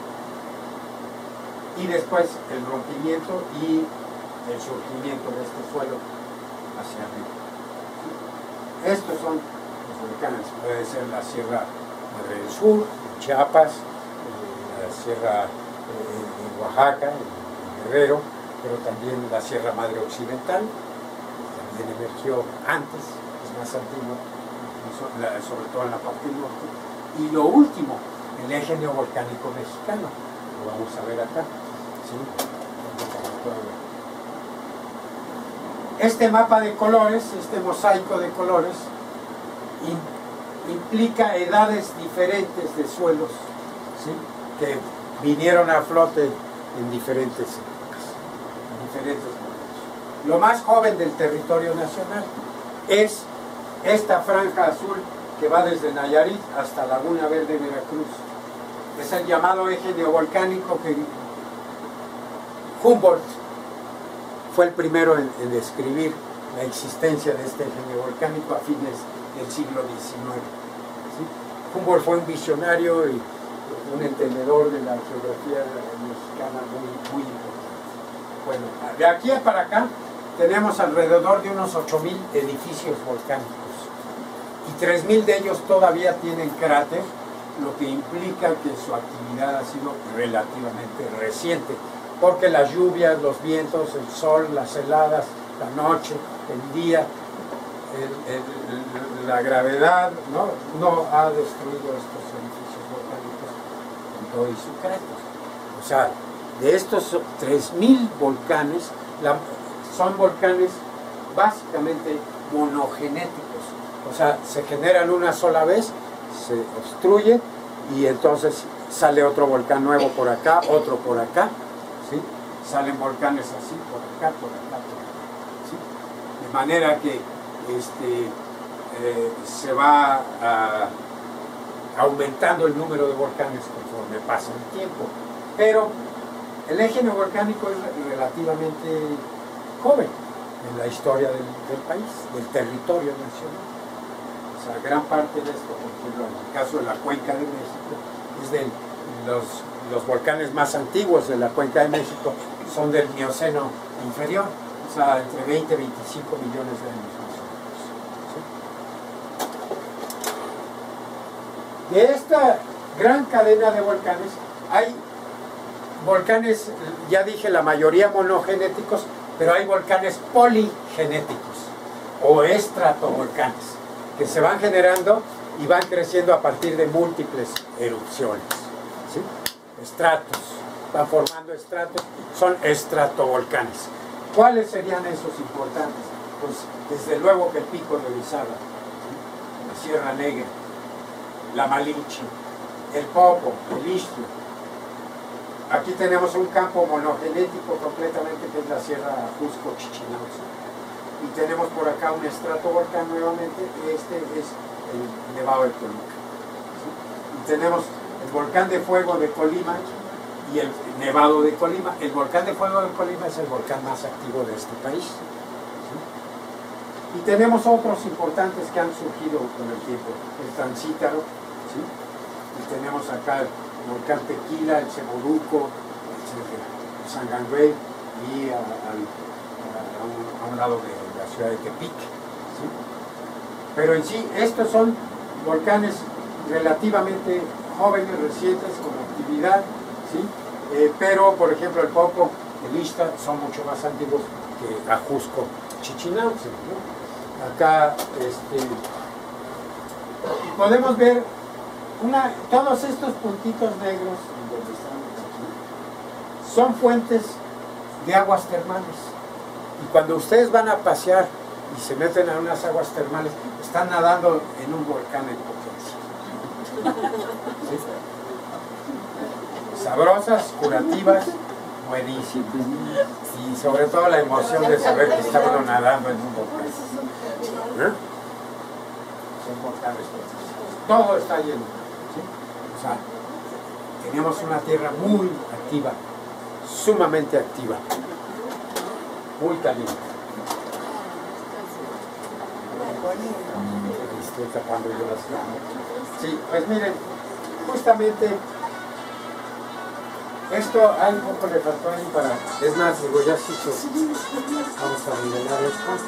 Y después el rompimiento y el surgimiento de este suelo hacia arriba. Estos son los volcanes. Puede ser la Sierra Madre del Sur, en Chiapas, la Sierra en Oaxaca, en Guerrero, pero también la Sierra Madre Occidental, que también emergió antes, es más antiguo, sobre todo en la parte norte. Y lo último, el eje neovolcánico mexicano, lo vamos a ver acá, ¿sí? Este mapa de colores, este mosaico de colores, implica edades diferentes de suelos, ¿sí? Que vinieron a flote en diferentes épocas, en diferentes momentos. Lo más joven del territorio nacional es esta franja azul que va desde Nayarit hasta Laguna Verde, Veracruz. Es el llamado eje neovolcánico que Humboldt fue el primero en describir la existencia de este eje neovolcánico a fines del siglo XIX. ¿Sí? Humboldt fue un visionario y un entendedor de la geografía mexicana muy importante. Bueno, de aquí para acá tenemos alrededor de unos 8.000 edificios volcánicos y 3.000 de ellos todavía tienen cráter, lo que implica que su actividad ha sido relativamente reciente, porque las lluvias, los vientos, el sol, las heladas, la noche, el día, la gravedad, no ha destruido estos edificios volcánicos con todo y su cráter. O sea, de estos 3.000 volcanes, son volcanes básicamente monogenéticos. O sea, se generan una sola vez, se obstruye y entonces sale otro volcán nuevo por acá, otro por acá, ¿sí? Salen volcanes así, por acá, por acá, por acá, ¿sí? De manera que se va aumentando el número de volcanes conforme pasa el tiempo. Pero el eje neovolcánico es relativamente joven en la historia del país, del territorio nacional. O sea, gran parte de esto, por ejemplo, en el caso de la Cuenca de México, es de los volcanes más antiguos de la Cuenca de México, son del Mioceno inferior, o sea, entre 20 y 25 millones de años más o menos. ¿Sí? De esta gran cadena de volcanes, hay volcanes, ya dije, la mayoría monogenéticos, pero hay volcanes poligenéticos o estratovolcanes que se van generando y van creciendo a partir de múltiples erupciones, ¿sí? Estratos, van formando estratos, son estratovolcanes. ¿Cuáles serían esos importantes? Pues desde luego que el Pico de Orizaba, ¿sí? La Sierra Negra, la Malinche, el Popo, el Istmo. aquí tenemos un campo monogenético completamente, que es la Sierra Ajusco-Chichinautzin. Y tenemos por acá un estratovolcán nuevamente, este es el Nevado de Toluca. ¿Sí? Y tenemos el volcán de fuego de Colima y el Nevado de Colima. El volcán de fuego de Colima es el volcán más activo de este país. ¿Sí? Y tenemos otros importantes que han surgido con el tiempo. El Tancítaro, ¿sí? Y tenemos acá el volcán Tequila, el Ceboruco, el Sangangüey y a un lado de la ciudad de Tepic. ¿Sí? Pero en sí, estos son volcanes relativamente jóvenes, recientes, con actividad, ¿sí? Pero, por ejemplo, el Popo, el Ixta, son mucho más antiguos que Ajusco, Chichinautzin, ¿no? Acá, podemos ver todos estos puntitos negros donde estamos aquí, son fuentes de aguas termales. Y cuando ustedes van a pasear y se meten a unas aguas termales, están nadando en un volcán en potencia. ¿Sí? Sabrosas, curativas, buenísimas. Y sobre todo la emoción de saber que está uno nadando en un volcán. Son volcanes. Todo está lleno. ¿Sí? O sea, tenemos una tierra muy activa, sumamente activa, muy caliente. Estoy tapando yo las manos. Sí, pues miren, justamente esto hay un poco le faltó ahí para. Es más, digo, ya sí, vamos a nivelar esto.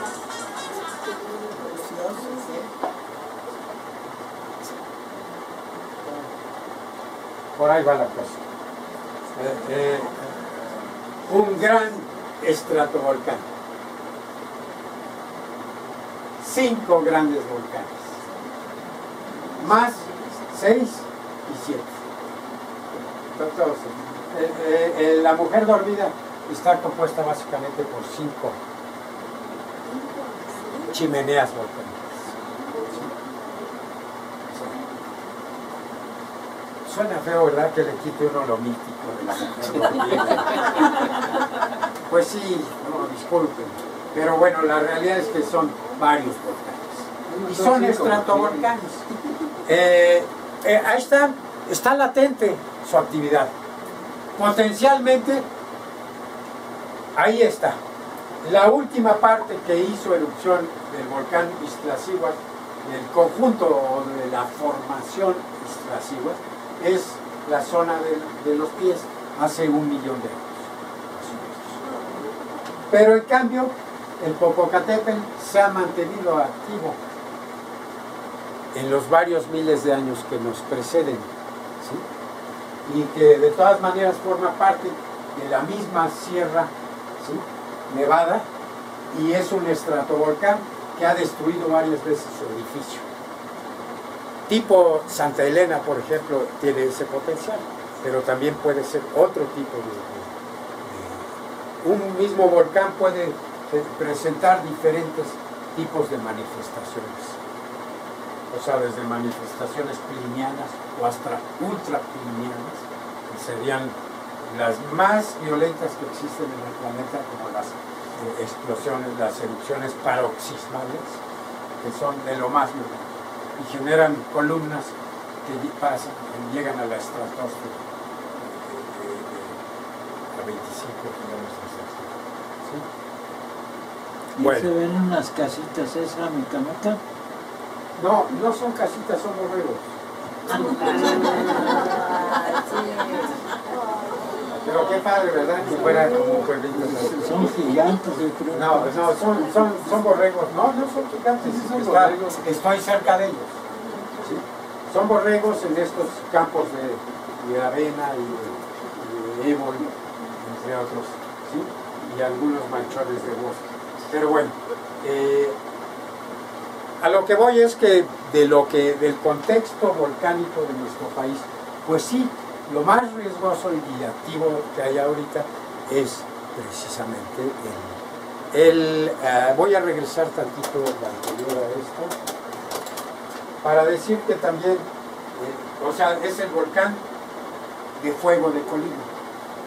Por ahí va la cosa. Un gran estratovolcán. 5 grandes volcanes. Más 6 y 7. La mujer dormida está compuesta básicamente por 5 chimeneas volcánicas. Suena feo, ¿verdad? Que le quite uno lo mítico de la mujer. Pues sí, no, disculpen. Pero bueno, la realidad es que son varios volcanes. Y son estratovolcanes. Ahí está latente su actividad. Potencialmente, ahí está. La última parte que hizo erupción del volcán Iztaccíhuatl, del conjunto de la formación Iztaccíhuatl, es la zona de los pies, hace 1 millón de años. Pero en cambio, el Popocatépetl se ha mantenido activo en los varios miles de años que nos preceden, ¿sí? Y que de todas maneras forma parte de la misma Sierra, ¿sí? Nevada, y es un estratovolcán que ha destruido varias veces su edificio. Tipo Santa Elena, por ejemplo, tiene ese potencial, pero también puede ser otro tipo un mismo volcán puede presentar diferentes tipos de manifestaciones. O sea, desde manifestaciones plinianas o hasta ultraplinianas, que serían las más violentas que existen en el planeta, como las explosiones, las erupciones paroxismales, que son de lo más violento y generan columnas que pasan, que llegan a la estratosfera a 25 kilómetros de altura. ¿Sí? ¿Y bueno, se ven unas casitas esa Micameca? No, no son casitas, son borregos. Pero qué padre, ¿verdad? Que fuera como un pueblito. Son gigantes, yo creo. No, son borregos. No son gigantes, son borregos. Estoy cerca de ellos. ¿Sí? Son borregos en estos campos de avena y de ébano, entre otros, ¿sí? Y algunos manchones de bosque. Pero bueno, a lo que voy es que del contexto volcánico de nuestro país, pues sí, lo más riesgoso y activo que hay ahorita es precisamente voy a regresar tantito la anterior a esto, para decir que también, o sea, es el volcán de fuego de Colima.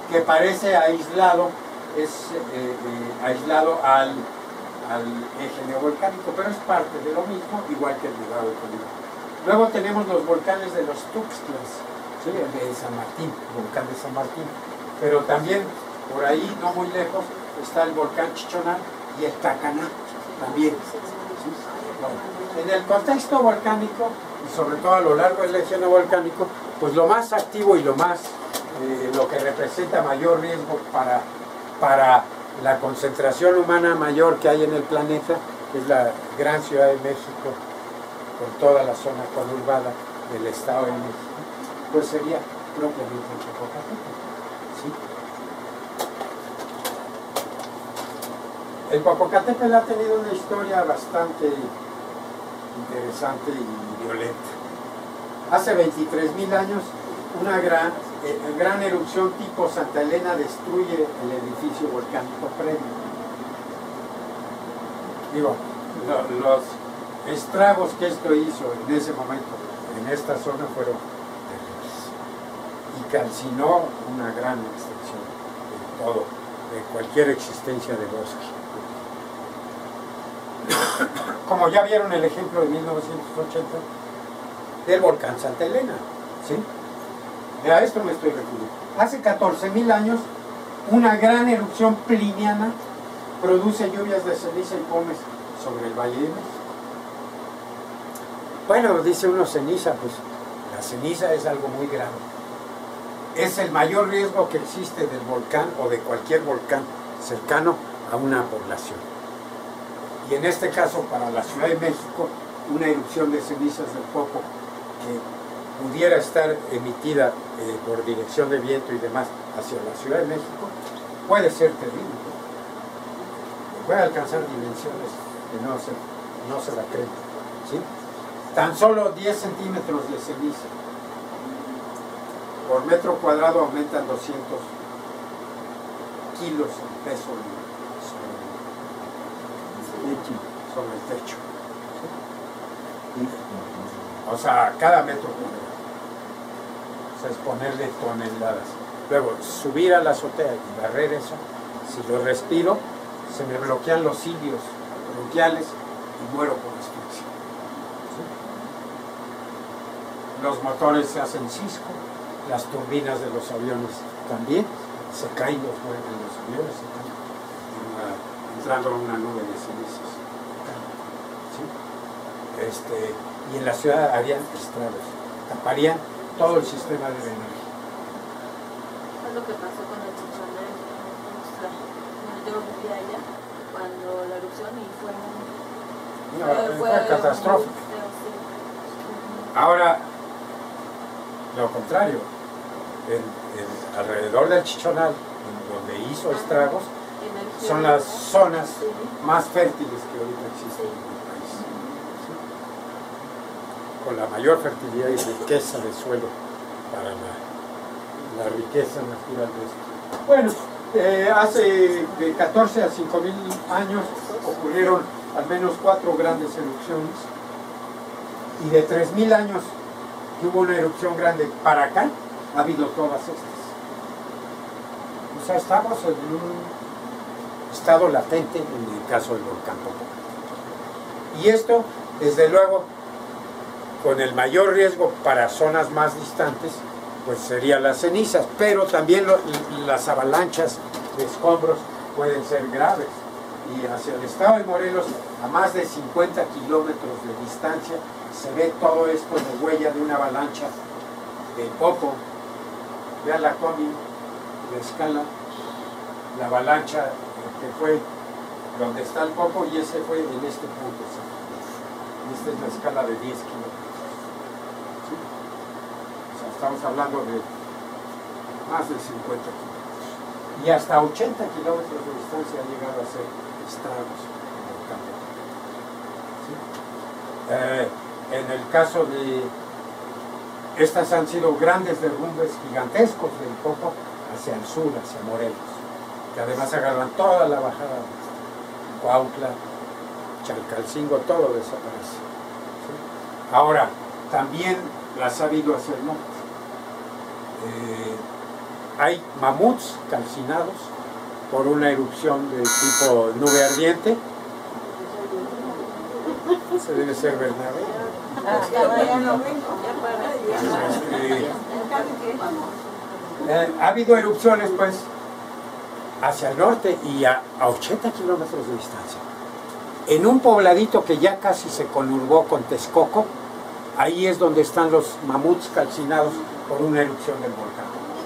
que parece aislado, es aislado al eje neovolcánico, pero es parte de lo mismo, igual que el Nevado de Colima. Luego tenemos los volcanes de los Tuxtlas, ¿sí? El de San Martín, el volcán de San Martín, pero también por ahí, no muy lejos, está el volcán Chichonal y el Tacaná también. ¿Sí? Bueno, en el contexto volcánico, y sobre todo a lo largo del eje neovolcánico, pues lo más activo y lo que representa mayor riesgo para la concentración humana mayor que hay en el planeta, que es la gran Ciudad de México, con toda la zona conurbada del Estado de México, pues sería propiamente el Popocatépetl. ¿Sí? El Popocatépetl ha tenido una historia bastante interesante y violenta. Hace 23,000 años, una gran erupción tipo Santa Elena destruye el edificio volcánico previo. Digo, los estragos que esto hizo en ese momento, en esta zona, fueron terribles. Y calcinó una gran extensión de todo, de cualquier existencia de bosque. Como ya vieron el ejemplo de 1980 del volcán Santa Elena, ¿sí? A esto me estoy refiriendo. Hace 14,000 años, una gran erupción pliniana produce lluvias de ceniza y pomes sobre el Valle de México. Bueno, dice uno ceniza, pues la ceniza es algo muy grave. Es el mayor riesgo que existe del volcán o de cualquier volcán cercano a una población. Y en este caso, para la Ciudad de México, una erupción de cenizas del Popo que pudiera estar emitida por dirección de viento y demás hacia la Ciudad de México, puede ser terrible. Puede alcanzar dimensiones que no se la creen. ¿Sí? Tan solo 10 centímetros de ceniza por metro cuadrado aumentan 200 kilos en peso sobre el techo. ¿Sí? O sea, cada metro cuadrado. O sea, es ponerle toneladas. Luego, subir a la azotea y barrer eso, si lo respiro, se me bloquean los cilios bronquiales y muero por asfixia. ¿Sí? Los motores se hacen cisco, las turbinas de los aviones también, se caen los aviones, se caen, entrando en una nube de cenizas. ¿Sí? Y en la ciudad harían estragos, taparían todo el sistema de drenaje. Es lo que pasó con el Chichonal, yo vivía allá cuando la erupción y fue catastrófico. Ahora, lo contrario, alrededor del Chichonal, donde hizo estragos, son las zonas más fértiles que ahorita existen en el país. ¿Sí? Con la mayor fertilidad y riqueza de suelo para la riqueza natural de esto. Bueno, hace de 14 a 5,000 años ocurrieron al menos 4 grandes erupciones, y de 3,000 años que hubo una erupción grande para acá, ha habido todas estas. O sea, estamos en un estado latente en el caso del volcán Popocatépetl. Y esto, desde luego, con el mayor riesgo para zonas más distantes, pues serían las cenizas, pero también las avalanchas de escombros pueden ser graves. Y hacia el estado de Morelos, a más de 50 kilómetros de distancia, se ve todo esto de huella de una avalancha de Popo. Vean la combi, la escala, la avalancha que fue donde está el Popo, y ese fue en este punto. Esta es la escala de 10 kilómetros. ¿Sí? O sea, estamos hablando de más de 50 kilómetros. Y hasta 80 kilómetros de distancia ha llegado a ser estragos en el campo. ¿Sí? En el caso de estas han sido grandes derrumbes gigantescos del Popo hacia el sur, hacia Morelos, que además agarran toda la bajada de Cuautla, Chalcalcingo, todo desaparece. ¿Sí? Ahora, también las ha habido hacia el norte. hay mamuts calcinados por una erupción de tipo nube ardiente. Se debe ser Bernabé. Ha habido erupciones pues hacia el norte y a 80 kilómetros de distancia. En un pobladito que ya casi se conurbó con Texcoco, ahí es donde están los mamuts calcinados por una erupción del volcán.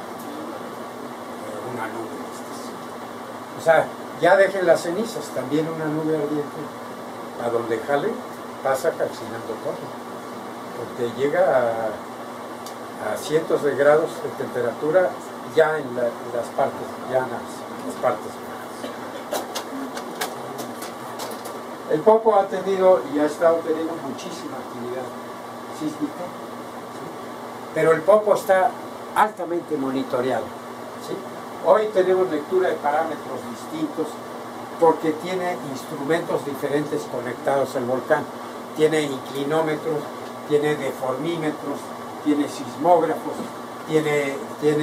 Una nube de estas. O sea, ya dejen las cenizas, también una nube ardiente. A donde jale, pasa calcinando todo. Porque llega a cientos de grados de temperatura ya en las partes llanas, las partes llanas. El Popo ha tenido y ha estado teniendo muchísima actividad sísmica, ¿sí? Pero el Popo está altamente monitoreado, ¿sí? Hoy tenemos lectura de parámetros distintos porque tiene instrumentos diferentes conectados al volcán. Tiene inclinómetros, tiene deformímetros, tiene sismógrafos, tiene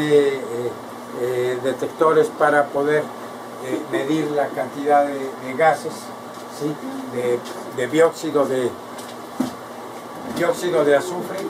detectores para poder medir la cantidad de gases, ¿sí? de dióxido de azufre,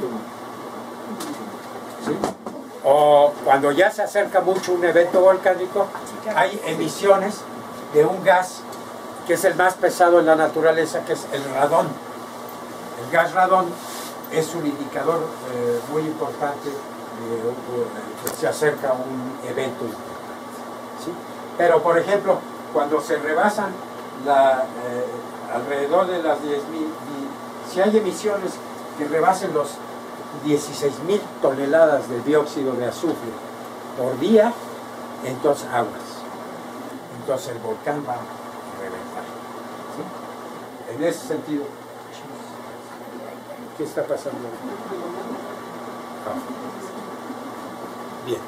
¿sí? O cuando ya se acerca mucho un evento volcánico, hay emisiones de un gas que es el más pesado en la naturaleza, que es el radón. El gas radón es un indicador muy importante que se acerca a un evento importante, ¿sí? Pero, por ejemplo, cuando se rebasan alrededor de las 10.000, si hay emisiones que rebasen los 16.000 toneladas de dióxido de azufre por día, entonces aguas. Entonces el volcán va a reventar, ¿sí? En ese sentido, ¿qué está pasando? Bien.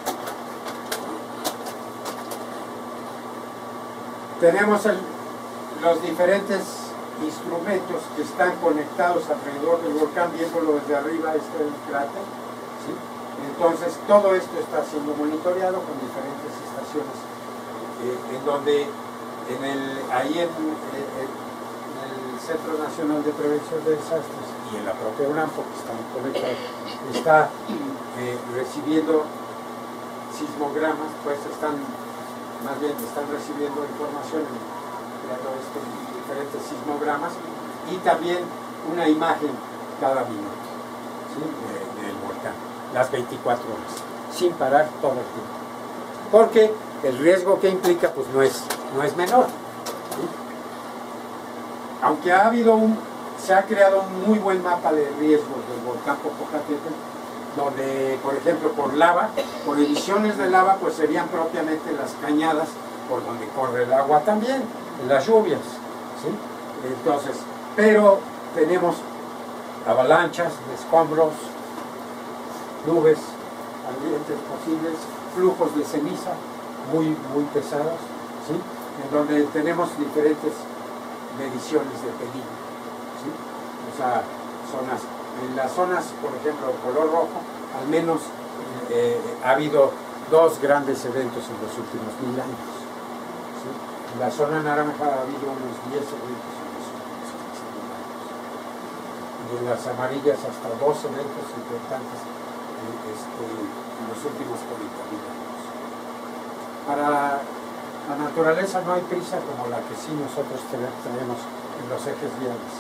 Tenemos los diferentes instrumentos que están conectados alrededor del volcán, viéndolo desde arriba, este es el cráter, ¿sí? Entonces todo esto está siendo monitoreado con diferentes estaciones, en donde ahí en el Centro Nacional de Prevención de Desastres y en la propia UNAM, porque están conectados, está recibiendo sismogramas, pues están recibiendo información creando estos diferentes sismogramas y también una imagen cada minuto, ¿sí? del volcán, las 24 horas, sin parar todo el tiempo. Porque el riesgo que implica pues no es menor, ¿sí? Aunque se ha creado un muy buen mapa de riesgos del volcán Popocatépetl, donde, por ejemplo, por emisiones de lava, pues serían propiamente las cañadas por donde corre el agua también, en las lluvias, ¿sí? Entonces, pero tenemos avalanchas, escombros, nubes ardientes posibles, flujos de ceniza muy pesados, ¿sí? En donde tenemos diferentes mediciones de peligro, ¿sí? O sea, en las zonas, por ejemplo, color rojo, al menos ha habido 2 grandes eventos en los últimos 1000 años, ¿sí? En la zona naranja ha habido unos 10 eventos en los últimos 15.000 años. Y en las amarillas hasta 2 eventos importantes en los últimos 40.000 años. Para la naturaleza no hay prisa como la que sí nosotros tenemos en los ejes viales.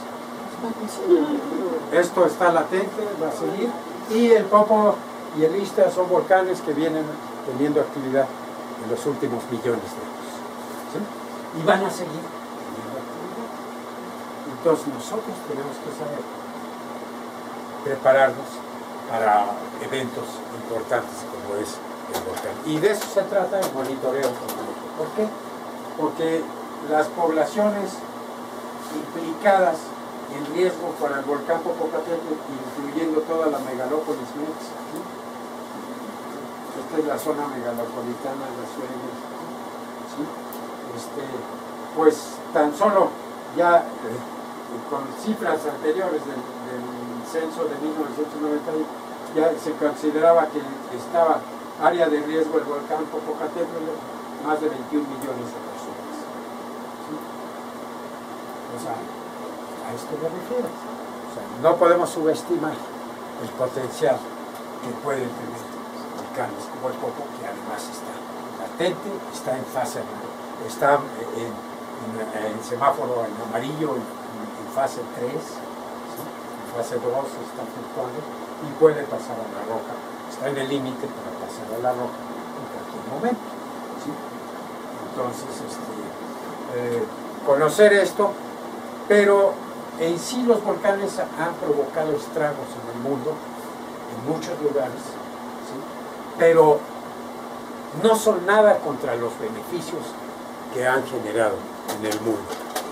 Esto está latente, va a seguir, y el Popo y el Ixta son volcanes que vienen teniendo actividad en los últimos millones de años, ¿sí? Y van a seguir teniendo actividad. Entonces nosotros tenemos que saber prepararnos para eventos importantes como es el volcán. Y de eso se trata el monitoreo económico. ¿Por qué? Porque las poblaciones implicadas en riesgo para el volcán Popocatépetl, incluyendo toda la megalópolis MEX, ¿sí? Esta es la zona megalopolitana de la Ciudad de México, ¿sí? Pues tan solo ya con cifras anteriores del censo de 1990 ya se consideraba que estaba Área de riesgo del volcán Popocatépetl, más de 21 millones de personas. ¿Sí? O sea, a esto me refiero. O sea, no podemos subestimar el potencial que pueden tener volcanes como el Popo, que además está latente, está en fase, está en semáforo en amarillo, en fase 3, ¿sí? En fase 2 está fluctuando y puede pasar a la roja. Está en el límite para pasar a la roja en cualquier momento. ¿Sí? Entonces, conocer esto, pero en sí los volcanes han provocado estragos en el mundo, en muchos lugares, ¿sí? Pero no son nada contra los beneficios que han generado en el mundo.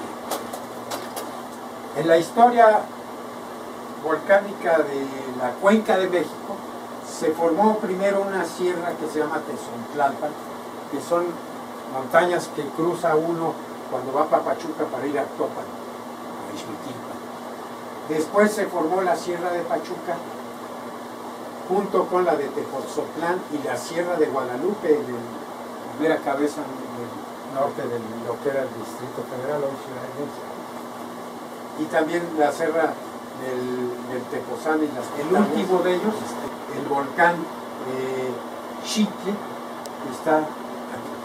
En la historia volcánica de la Cuenca de México, se formó primero una sierra que se llama Tezontlalpan, que son montañas que cruza uno cuando va para Pachuca para ir a Actopan, a Ixmiquilpan. Después se formó la sierra de Pachuca, junto con la de Tepoztlán y la sierra de Guadalupe, en la primera cabeza del norte de lo que era el Distrito Federal, hoy Ciudad de México. Y también la sierra del Tepoztlán y las el último de ellos, el volcán Xitle, que está aquí.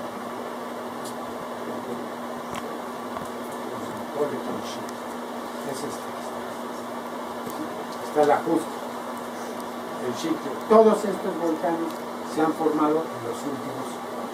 Es está la Jusco, el Xitle. Todos estos volcanes se han formado en los últimos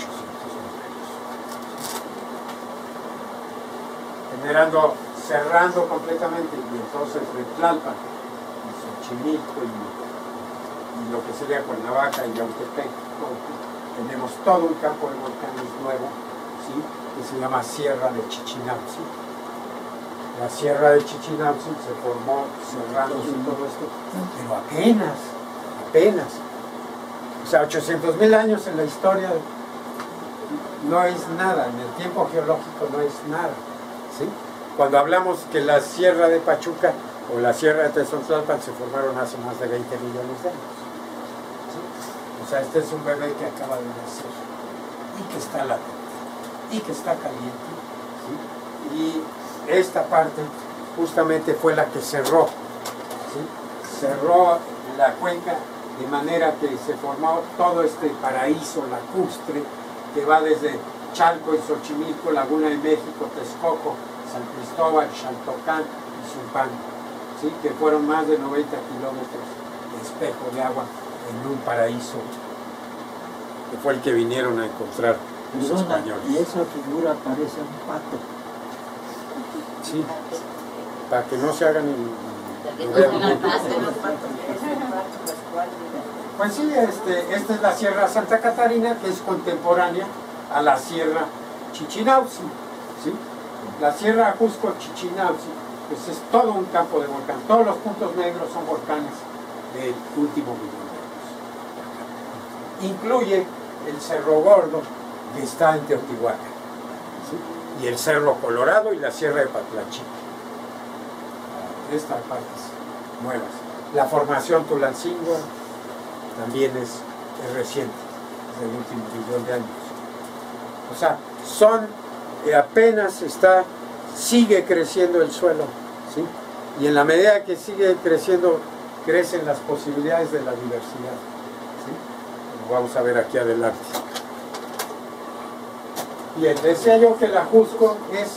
800 años, cerrando completamente, y entonces de Tlalpan, Xochimilco y lo que sería Cuernavaca y Yautepec, tenemos todo un campo de volcanes nuevo, ¿sí? Que se llama Sierra de Chichinautzin. La Sierra de Chichinautzin se formó cerrándose todo esto, pero apenas. O sea, 800,000 años en la historia no es nada, en el tiempo geológico no es nada, ¿sí? Cuando hablamos que la Sierra de Pachuca o la Sierra de Tezontlalpan se formaron hace más de 20 millones de años. ¿Sí? O sea, este es un bebé que acaba de nacer y que está latente y que está caliente. ¿Sí? Y esta parte justamente fue la que cerró. ¿Sí? Cerró la cuenca de manera que se formó todo este paraíso lacustre que va desde Chalco y Xochimilco, Laguna de México, Texcoco, San Cristóbal, Xaltocán y Zumpango, ¿sí? Que fueron más de 90 kilómetros de espejo de agua en un paraíso que fue el que vinieron a encontrar los españoles. Y esa figura parece un pato. Sí, para que no se hagan el... Pues sí, esta es la Sierra Santa Catarina, que es contemporánea a la Sierra Chichinautzin, ¿sí? La Sierra Jusco-Chichinautzin, pues es todo un campo de volcán. Todos los puntos negros son volcanes del último millón de años. Incluye el Cerro Gordo, que está en Teotihuacán, ¿sí? Y el Cerro Colorado y la Sierra de Patlachí. Estas partes nuevas. La formación Tulancingo también es reciente, es del último millón de años. O sea, apenas sigue creciendo el suelo, ¿sí? Y en la medida que sigue creciendo, crecen las posibilidades de la diversidad, ¿sí? Como vamos a ver aquí adelante. Bien, decía yo que la Jusco es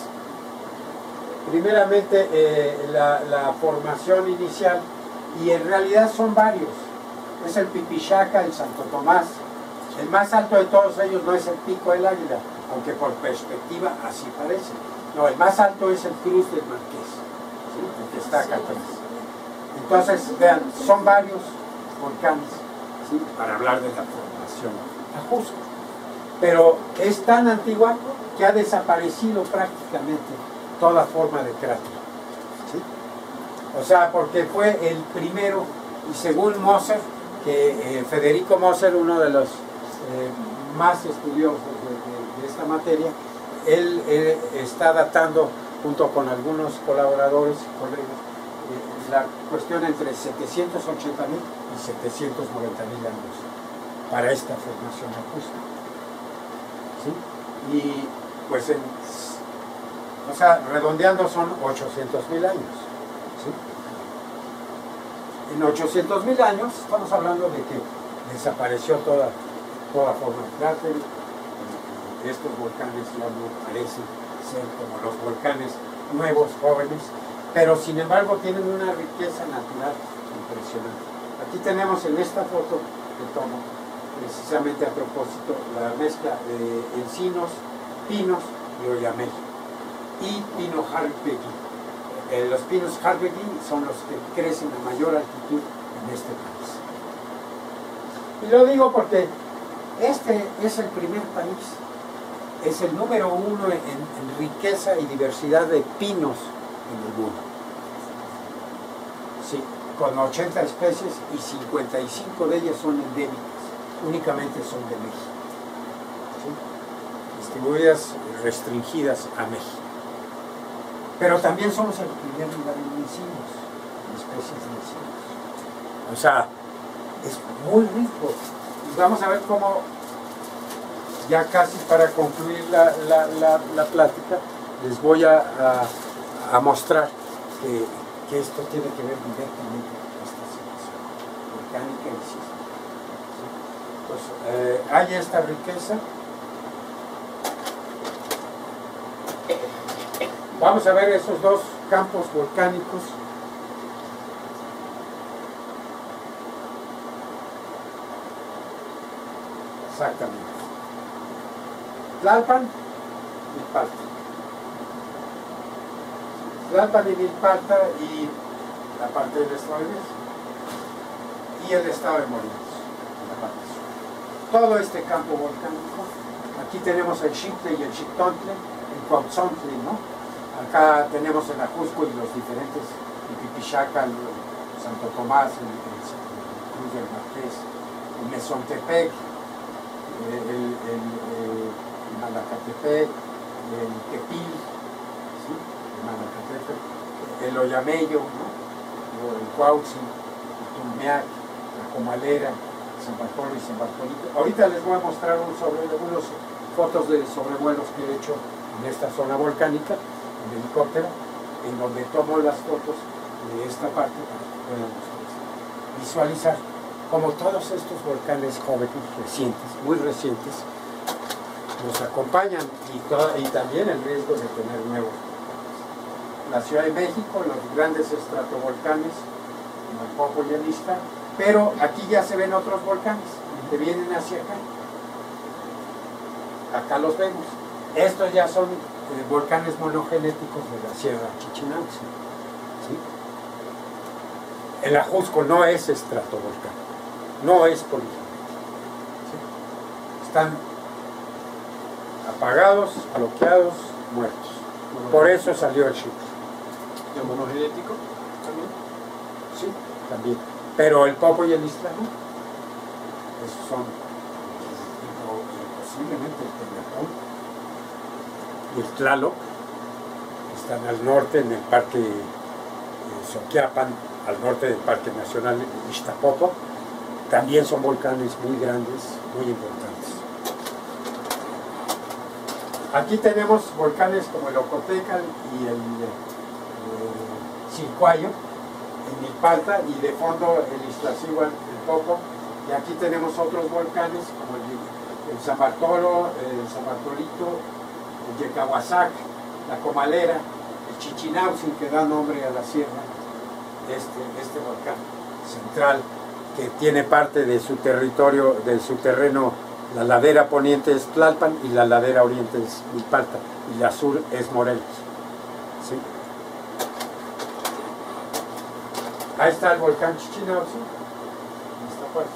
primeramente la formación inicial, y en realidad son varios. Es el Pipichaca, el Santo Tomás. El más alto de todos ellos no es el Pico del Águila, aunque por perspectiva así parece. No, el más alto es el Cruz del Marqués, ¿sí? El que está acá atrás. Entonces, vean, son varios volcanes, ¿sí? Para hablar de la formación Ajusco. Pero es tan antigua que ha desaparecido prácticamente toda forma de cráter, ¿sí? O sea, porque fue el primero, y según Moser, que Federico Moser, uno de los más estudiosos de esta materia, él está datando, junto con algunos colaboradores y colegas, la cuestión entre 780,000 y 790,000 años para esta formación acústica. ¿Sí? Y pues, o sea, redondeando son 800,000 años. ¿Sí? En 800,000 años estamos hablando de que desapareció toda forma de cráter. Estos volcanes ya no parecen ser como los volcanes nuevos, jóvenes, pero sin embargo tienen una riqueza natural impresionante. Aquí tenemos en esta foto que tomo, precisamente a propósito, la mezcla de encinos, pinos y oyamel, y pino Hartwegi. Los pinos Hartwegi son los que crecen a mayor altitud en este país. Y lo digo porque este es el primer país, es el número 1 en riqueza y diversidad de pinos en el mundo. Sí, con 80 especies y 55 de ellas son endémicas, únicamente son de México. ¿Sí? Distribuidas, restringidas a México. Pero también somos el primer lugar en encinos, en especies de encinos. O sea, es muy rico. Y vamos a ver cómo, ya casi para concluir la plática, les voy a mostrar que esto tiene que ver directamente con esta situación volcánica y sísmica. Pues hay esta riqueza. Vamos a ver esos dos campos volcánicos. Exactamente. Tlalpan y Milpalta. Tlalpan y Milpalta y la parte del estado de México. Y el estado de Morelos, en la parte sur. Todo este campo volcánico. Aquí tenemos el Xitle y el Xictontle, el Cuauhtzontli, ¿no? Acá tenemos el Ajusco y los diferentes, el Pipichaca, el Santo Tomás, el Cruz del Marqués, el Mezontepec, el Malacatepec, el Tepil, ¿sí? El Malacatepec, el Oyamello, ¿no? El Cuauhtzi, el Tulmeac, la Comalera, San Bartolo y San Bartolito. Ahorita les voy a mostrar unas fotos de sobrevuelos que he hecho en esta zona volcánica, en helicóptero, en donde tomo las fotos de esta parte para que puedan ustedes visualizar como todos estos volcanes jóvenes, recientes, muy recientes, nos acompañan y también el riesgo de tener nuevos volcanes. La Ciudad de México, los grandes estratovolcanes, como el Popo y el Ixtla, pero aquí ya se ven otros volcanes que vienen hacia acá. Acá los vemos. Estos ya son volcanes monogenéticos de la Sierra Chichinautzin. ¿Sí? El Ajusco no es estratovolcán, no es poligenético. ¿Sí? Están apagados, bloqueados, muertos. Por eso salió el Xitle. ¿Y el monogenético también? Sí, también. Pero el Popo y el Ixtla no. Esos son posiblemente el Tehuacán y el Tlaloc, que están al norte en el Parque Soquiapan, al norte del Parque Nacional Ixtapopo. También son volcanes muy grandes, muy importantes. Aquí tenemos volcanes como el Ocotecal y el Cilcuayo, en Milpalta, y de fondo el Iztaccíhuatl, el Popo. Y aquí tenemos otros volcanes como el San Bartolo, el San Bartolito, el Yecahuasac, la Comalera, el Chichinautzin, que da nombre a la sierra, este volcán central, que tiene parte de su territorio, de su terreno. La ladera poniente es Tlalpan y la ladera oriente es Milpalta, y la sur es Morelos. ¿Sí? Ahí está el volcán Chichinautzin, en esta parte.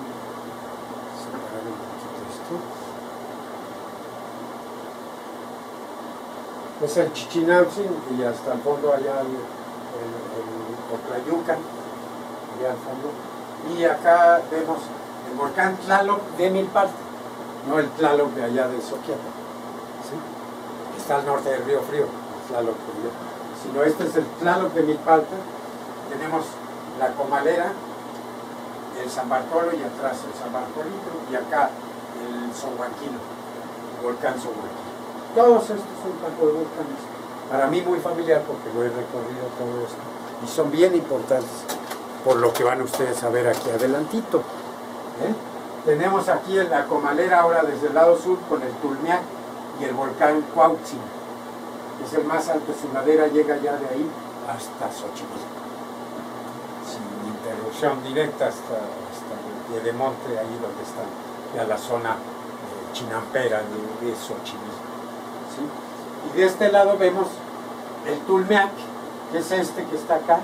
Es el Chichinautzin y hasta el fondo allá el Oclayucan, allá al fondo. Y acá vemos el volcán Tlaloc de Milpalta, no el Tlaloc de allá de Soquiapan, ¿sí? Está al norte del Río Frío, el Tlaloc de Río, sino este es el Tlaloc de Milpalta. Tenemos la Comalera, el San Bartolo y atrás el San Bartolito y acá el Sohuanquino, el volcán Sohuanquino. Todos estos son campos de volcanes. Para mí muy familiar porque lo he recorrido todo esto. Y son bien importantes por lo que van ustedes a ver aquí adelantito. Tenemos aquí en la Comalera ahora desde el lado sur con el Tulmiac y el volcán Cuauhtzin. Es el más alto, su ladera llega ya de ahí hasta Xochimilco. Sin interrupción directa hasta el Piedemonte, ahí donde está ya la zona chinampera de Xochimilco. ¿Sí? Y de este lado vemos el Tulmiac, que es este que está acá.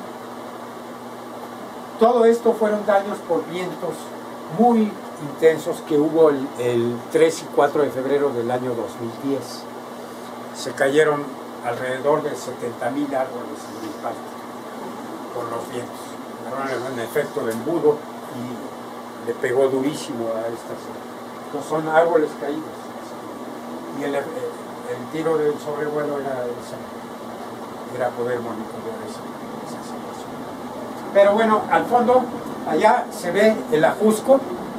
Todo esto fueron daños por vientos muy intensos que hubo el 3 y 4 de febrero del año 2010. Se cayeron alrededor de 70,000 árboles en el impacto por los vientos. En efecto de embudo y le pegó durísimo a estas. Entonces son árboles caídos. Y el tiro del sobrevuelo era poder monitorear esa situación. Pero bueno, al fondo, allá se ve el Ajusco.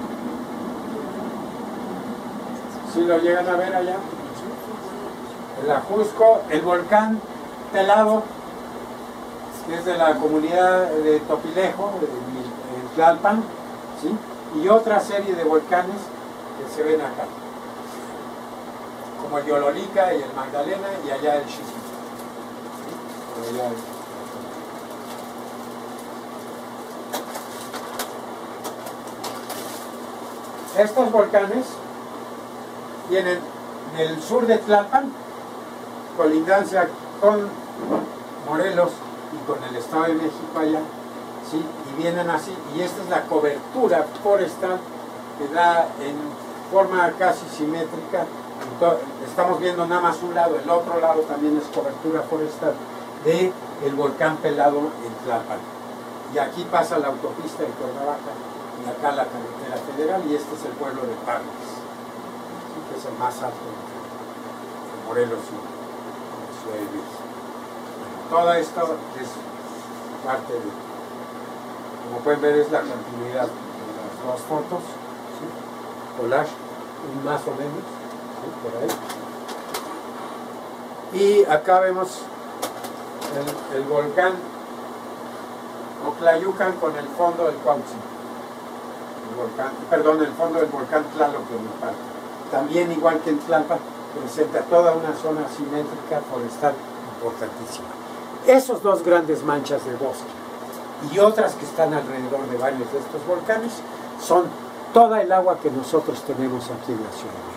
¿Sí lo llegan a ver allá? El Ajusco, el volcán Telado, que es de la comunidad de Topilejo, en Tlalpan, ¿sí? Y otra serie de volcanes que se ven acá, como el Yololica y el Magdalena y allá el Xixi. ¿Sí? Estos volcanes vienen del sur de Tlalpan, colindancia con Morelos y con el Estado de México allá, ¿sí? Y vienen así, y esta es la cobertura forestal que da en forma casi simétrica. Entonces, estamos viendo nada más un lado, el otro lado también es cobertura forestal de el volcán Pelado en Tlalpan. Y aquí pasa la autopista de Cuernavaca y acá la carretera federal, y este es el pueblo de Parras, ¿sí? Que es el más alto de Morelos y de Ciudad de México. Todo esto es parte de, como pueden ver, es la continuidad de las dos fotos, ¿sí? Collage, más o menos, ¿sí? Por ahí. Y acá vemos el volcán Oclayucan con el fondo del Cuauhtzin. El fondo del volcán Tlaloc de Milpalta. También, igual que en Tlalpan, presenta toda una zona simétrica forestal importantísima. Esos dos grandes manchas de bosque y otras que están alrededor de varios de estos volcanes son toda el agua que nosotros tenemos aquí en la Ciudad de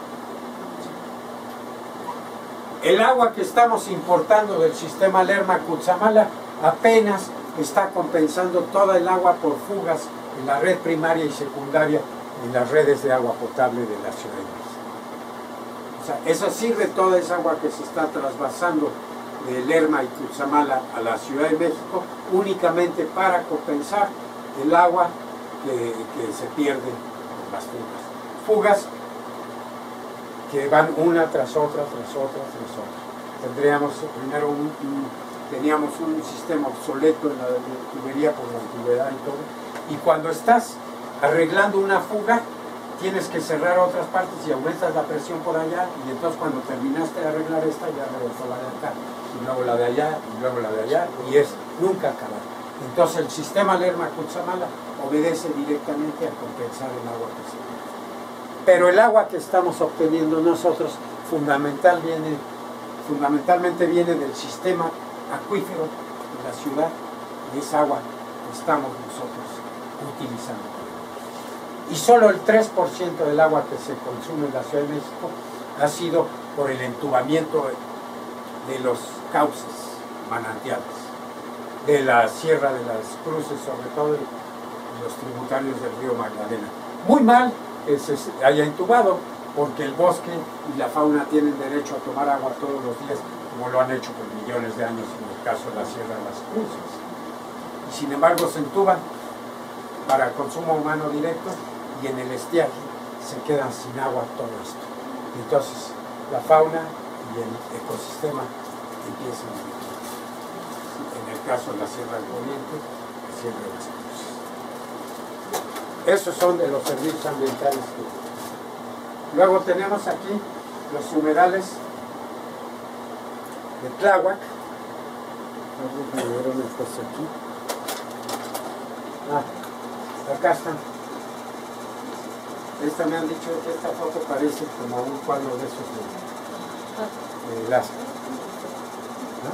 México. El agua que estamos importando del sistema Lerma-Cutzamala apenas está compensando toda el agua por fugas en la red primaria y secundaria en las redes de agua potable de la Ciudad de México. O sea, esa sirve toda esa agua que se está trasvasando de Lerma y Cutzamala a la Ciudad de México únicamente para compensar el agua que se pierde en las fugas. Fugas que van una tras otra, tras otra, tras otra. Tendríamos primero teníamos un sistema obsoleto en la tubería por la antigüedad y todo, y cuando estás arreglando una fuga tienes que cerrar otras partes y aumentas la presión por allá, y entonces cuando terminaste de arreglar esta ya rebotó la de acá, y luego la de allá, y luego la de allá, y es nunca acabar. Entonces el sistema Lerma-Cutzamala obedece directamente a compensar el agua que se pierde. Pero el agua que estamos obteniendo nosotros fundamentalmente viene del sistema acuífero de la ciudad, y es agua que estamos nosotros utilizando. Y solo el 3% del agua que se consume en la Ciudad de México ha sido por el entubamiento de los cauces manantiales, de la Sierra de las Cruces, sobre todo los tributarios del río Magdalena. Muy mal que se haya entubado, porque el bosque y la fauna tienen derecho a tomar agua todos los días, como lo han hecho por millones de años en el caso de la Sierra de las Cruces. Y sin embargo se entuban para consumo humano directo, y en el estiaje se quedan sin agua todo esto. Entonces la fauna y el ecosistema empiezan a vivir. En el caso de la Sierra del Oriente, la Sierra de las Cruces. Esos son de los servicios ambientales. Luego tenemos aquí los humedales de Tláhuac. Vamos a ver dónde está aquí. Acá están. Esta me han dicho que esta foto parece como un cuadro de esos de Lasca. ¿No?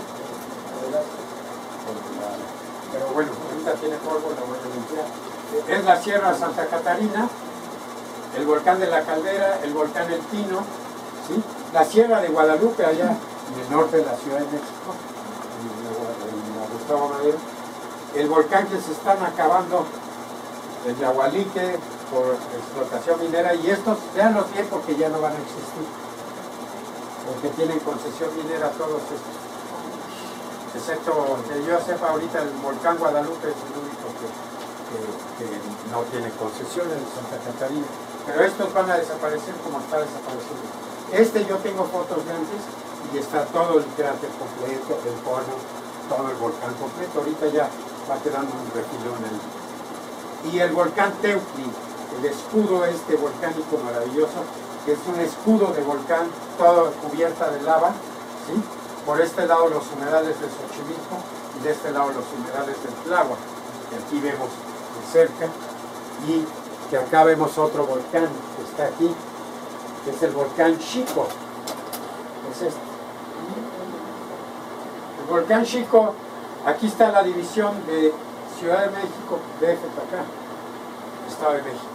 Pero bueno, ahorita tiene polvo, lo voy a limpiar. Es la Sierra Santa Catarina, el volcán de la Caldera, el volcán El Pino, ¿sí? La Sierra de Guadalupe, allá en el norte de la Ciudad de México, en la Gustavo Madero, el volcán que se están acabando, el Yahualique, por explotación minera, y estos, véanlos bien porque ya no van a existir, porque tienen concesión minera todos estos, excepto que yo sepa ahorita el volcán Guadalupe es el único que no tiene concesión en Santa Catarina, pero estos van a desaparecer como está desapareciendo. Yo tengo fotos de antes y está todo el cráter completo, el cono, todo el volcán completo, ahorita ya va quedando un refilón y el volcán Teutli, el escudo volcánico maravilloso, que es un escudo de volcán, todo cubierta de lava, ¿sí? Por este lado los humedales de Xochimilco y de este lado los humedales del Tláhuac, que aquí vemos de cerca, y que acá vemos otro volcán que está aquí, que es el volcán Xico, es este. El volcán Xico, aquí está la división de Ciudad de México, DF para acá, Estado de México.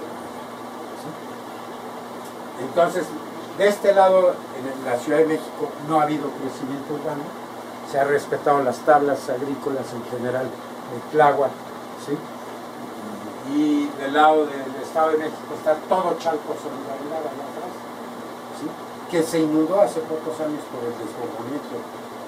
Entonces, de este lado, en la Ciudad de México, no ha habido crecimiento urbano, se han respetado las tablas agrícolas en general de Tláhuac, ¿sí? Y del lado del Estado de México está todo Chalco Solidaridad allá atrás, ¿sí? Que se inundó hace pocos años por el desbordamiento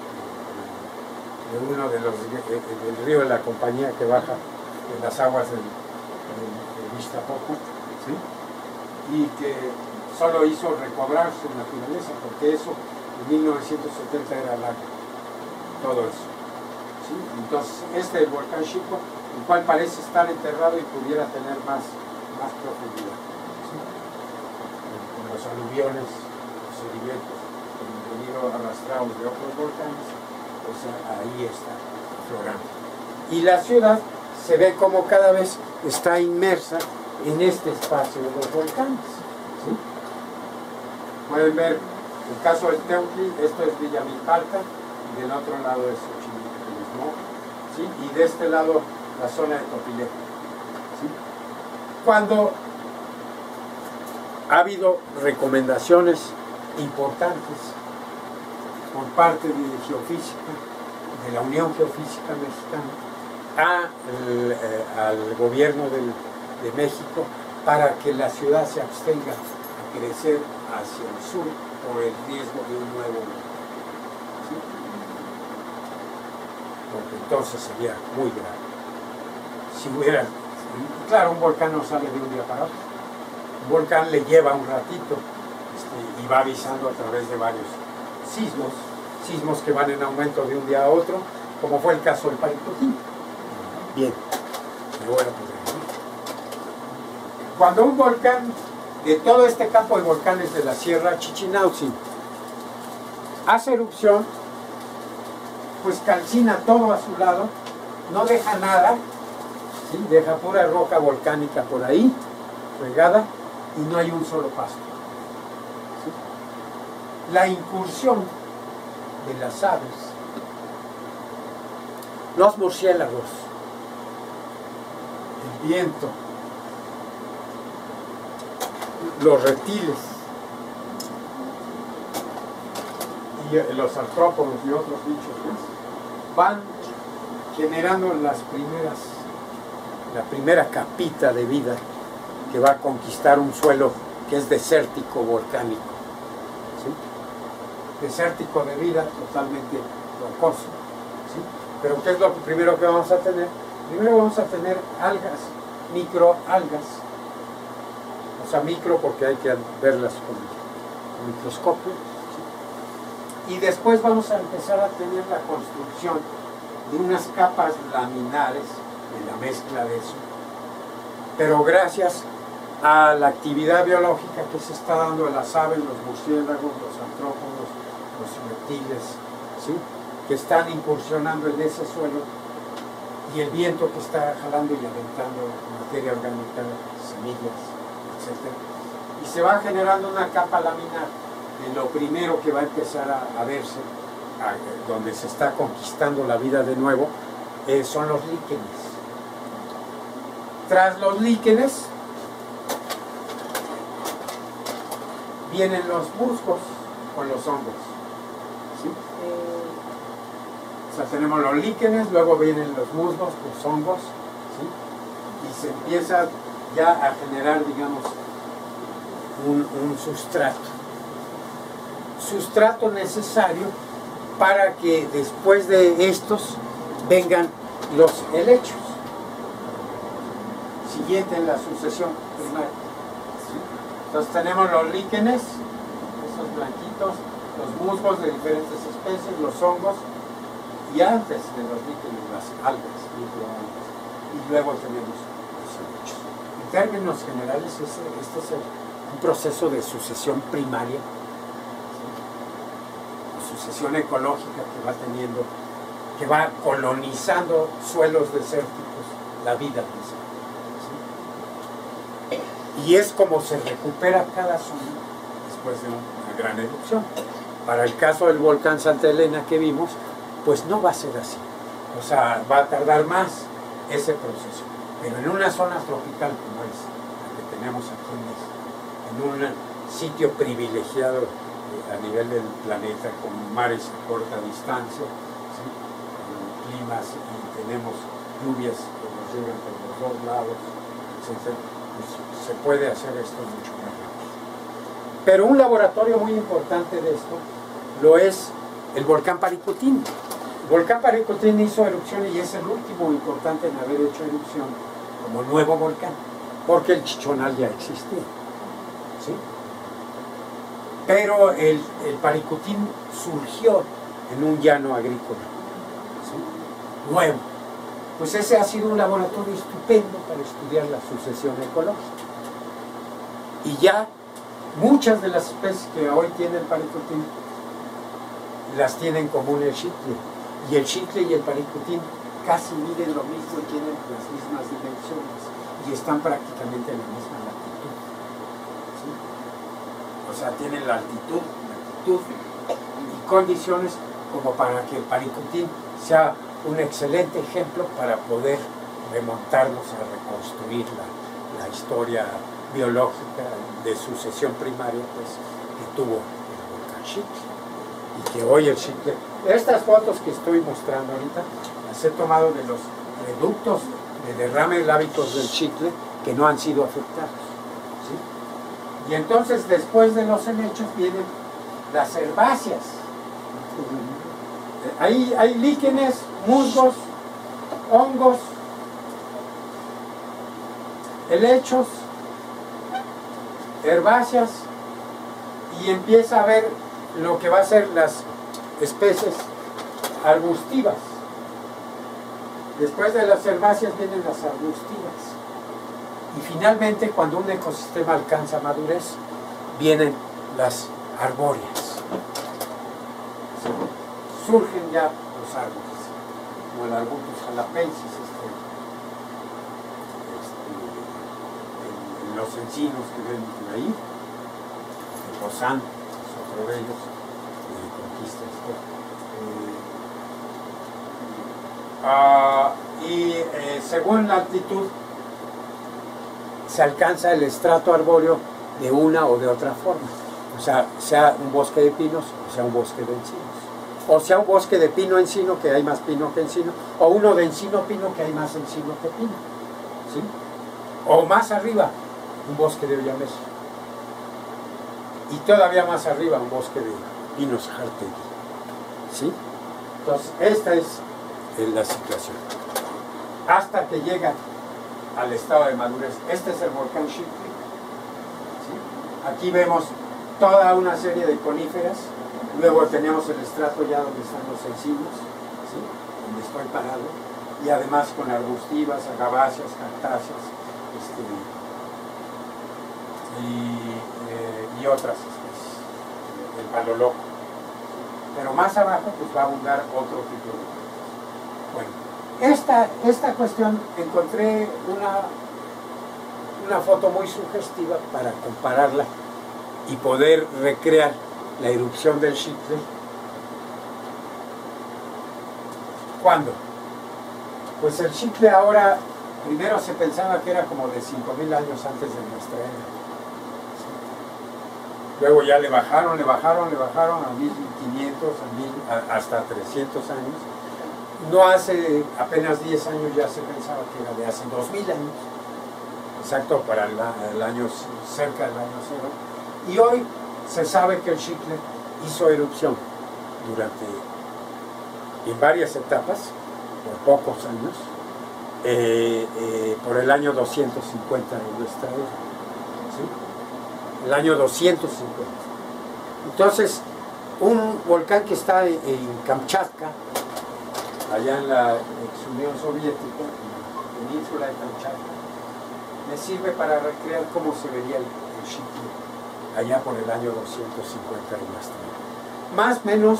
de uno de los del río de la Compañía que baja en las aguas del Ixtapoco, ¿sí? Y que solo hizo recobrar su naturaleza, porque eso en 1970 era lago, todo eso, ¿sí? Entonces el volcán Xico, el cual parece estar enterrado y pudiera tener más profundidad, ¿sí? Con los aluviones, los sedimentos que han venido arrastrados de otros volcanes, pues ahí está aflorando. Y la ciudad se ve como cada vez está inmersa en este espacio de los volcanes, ¿sí? Pueden ver el caso del Teutli, esto es Villamilpalta, y del otro lado es Xochimilco, ¿sí? Y de este lado la zona de Topilé, ¿sí? Cuando ha habido recomendaciones importantes por parte de Geofísica, de la Unión Geofísica Mexicana, al gobierno de México, para que la ciudad se abstenga a crecer hacia el sur por el riesgo de un nuevo volcán, ¿sí? Porque entonces sería muy grave. Si hubiera, claro, un volcán no sale de un día para otro. Un volcán le lleva un ratito y va avisando a través de varios sismos que van en aumento de un día a otro, como fue el caso del Paricutín. Bien, me voy a poner. Cuando un volcán, de todo este campo de volcanes de la Sierra Chichinautzin, hace erupción, pues calcina todo a su lado, no deja nada, ¿sí? Deja pura roca volcánica por ahí, regada, y no hay un solo pasto, ¿sí? La incursión de las aves, los murciélagos, el viento, los reptiles y los artrópodos y otros bichos más van generando la primera capita de vida que va a conquistar un suelo que es desértico volcánico, ¿sí? Desértico de vida, totalmente rocoso, ¿sí? Pero ¿qué es lo primero que vamos a tener? Primero vamos a tener algas, microalgas, o sea, micro porque hay que verlas con microscopio, ¿sí? Y después vamos a empezar a tener la construcción de unas capas laminares de la mezcla de eso, pero gracias a la actividad biológica que se está dando en las aves, los murciélagos, los artrópodos, los reptiles, ¿sí?, que están incursionando en ese suelo, y el viento que está jalando y aventando materia orgánica, semillas, etc. Y se va generando una capa laminar de lo primero que va a empezar a verse, donde se está conquistando la vida de nuevo, son los líquenes. Tras los líquenes vienen los musgos con los hongos, ¿sí? O sea, tenemos los líquenes, luego vienen los musgos, los hongos, ¿sí? Y se empieza ya a generar, digamos, un sustrato necesario para que después de estos vengan los helechos, siguiente en la sucesión primaria, ¿sí? Entonces tenemos los líquenes, esos blanquitos, los musgos de diferentes especies, los hongos, y antes de los líquenes las algas, microalgas, y luego tenemos los helechos. En términos generales, este es un proceso de sucesión primaria, ¿sí?, o sucesión ecológica que va teniendo, que va colonizando suelos desérticos, la vida misma, ¿sí? Y es como se recupera cada zona después de una gran erupción. Para el caso del volcán Santa Elena que vimos, pues no va a ser así. O sea, va a tardar más ese proceso. Pero en una zona tropical como es la que tenemos aquí en un sitio privilegiado a nivel del planeta, con mares a corta distancia, ¿sí?, con climas, y tenemos lluvias que nos llegan por los dos lados, etc., pues se puede hacer esto mucho más rápido. Pero un laboratorio muy importante de esto lo es el volcán Paricutín. El volcán Paricutín hizo erupción y es el último importante en haber hecho erupción como nuevo volcán, porque el Chichonal ya existía, ¿sí? Pero el Paricutín surgió en un llano agrícola, ¿sí?, nuevo. Pues ese ha sido un laboratorio estupendo para estudiar la sucesión ecológica. Y ya muchas de las especies que hoy tiene el Paricutín las tienen en común el chicle. Y el chicle y el Paricutín casi miden lo mismo y tienen las mismas dimensiones y están prácticamente en la misma latitud, ¿sí? O sea, tienen la altitud y condiciones como para que el Paricutín sea un excelente ejemplo para poder remontarnos a reconstruir la historia biológica de sucesión primaria, pues, que tuvo el volcán Chicle. Y que hoy el chicle, estas fotos que estoy mostrando ahorita, las he tomado de los reductos de derrame lábicos del chicle que no han sido afectados, ¿sí? Y entonces después de los helechos vienen las herbáceas. Ahí hay líquenes, musgos, hongos, helechos, herbáceas, y empieza a haber lo que va a ser las especies arbustivas. Después de las herbáceas vienen las arbustivas. Y finalmente, cuando un ecosistema alcanza madurez, vienen las arbóreas. Surgen ya los árboles, como el Arbutus jalapensis, los encinos que ven por ahí, el bozán, otro de ellos, conquista esto. Según la altitud se alcanza el estrato arbóreo de una o de otra forma, o sea un bosque de pinos, o sea un bosque de encinos, o sea un bosque de pino-encino, que hay más pino que encino, o uno de encino-pino, que hay más encino que pino, ¿sí? O más arriba, un bosque de oyamel, y todavía más arriba un bosque de pinos jartegui, ¿sí? Entonces esta es la situación hasta que llega al estado de madurez. Este es el volcán Chicle, ¿sí? Aquí vemos toda una serie de coníferas, luego tenemos el estrato ya donde están los encinos, ¿sí?, donde estoy parado, y además con arbustivas, agaváceas, cactáceas, y otras especies, el palo loco. Pero más abajo pues va a abundar otro tipo de plantas. Bueno, esta cuestión encontré una foto muy sugestiva para compararla y poder recrear la erupción del Xitle. ¿Cuándo? Pues el Xitle ahora, primero se pensaba que era como de 5.000 años antes de nuestra era. Luego ya le bajaron a 1.500, hasta 300 años. No hace apenas 10 años ya se pensaba que era de hace 2.000 años. Exacto, para el año, cerca del año cero. Y hoy se sabe que el Xitle hizo erupción en varias etapas, por pocos años, por el año 250 de nuestra era. ¿Sí? El año 250. Entonces, un volcán que está en Kamchatka, allá en la ex Unión Soviética, en la península de Kamchatka, me sirve para recrear cómo se vería el Xitle allá por el año 250 de nuestra era. Más o menos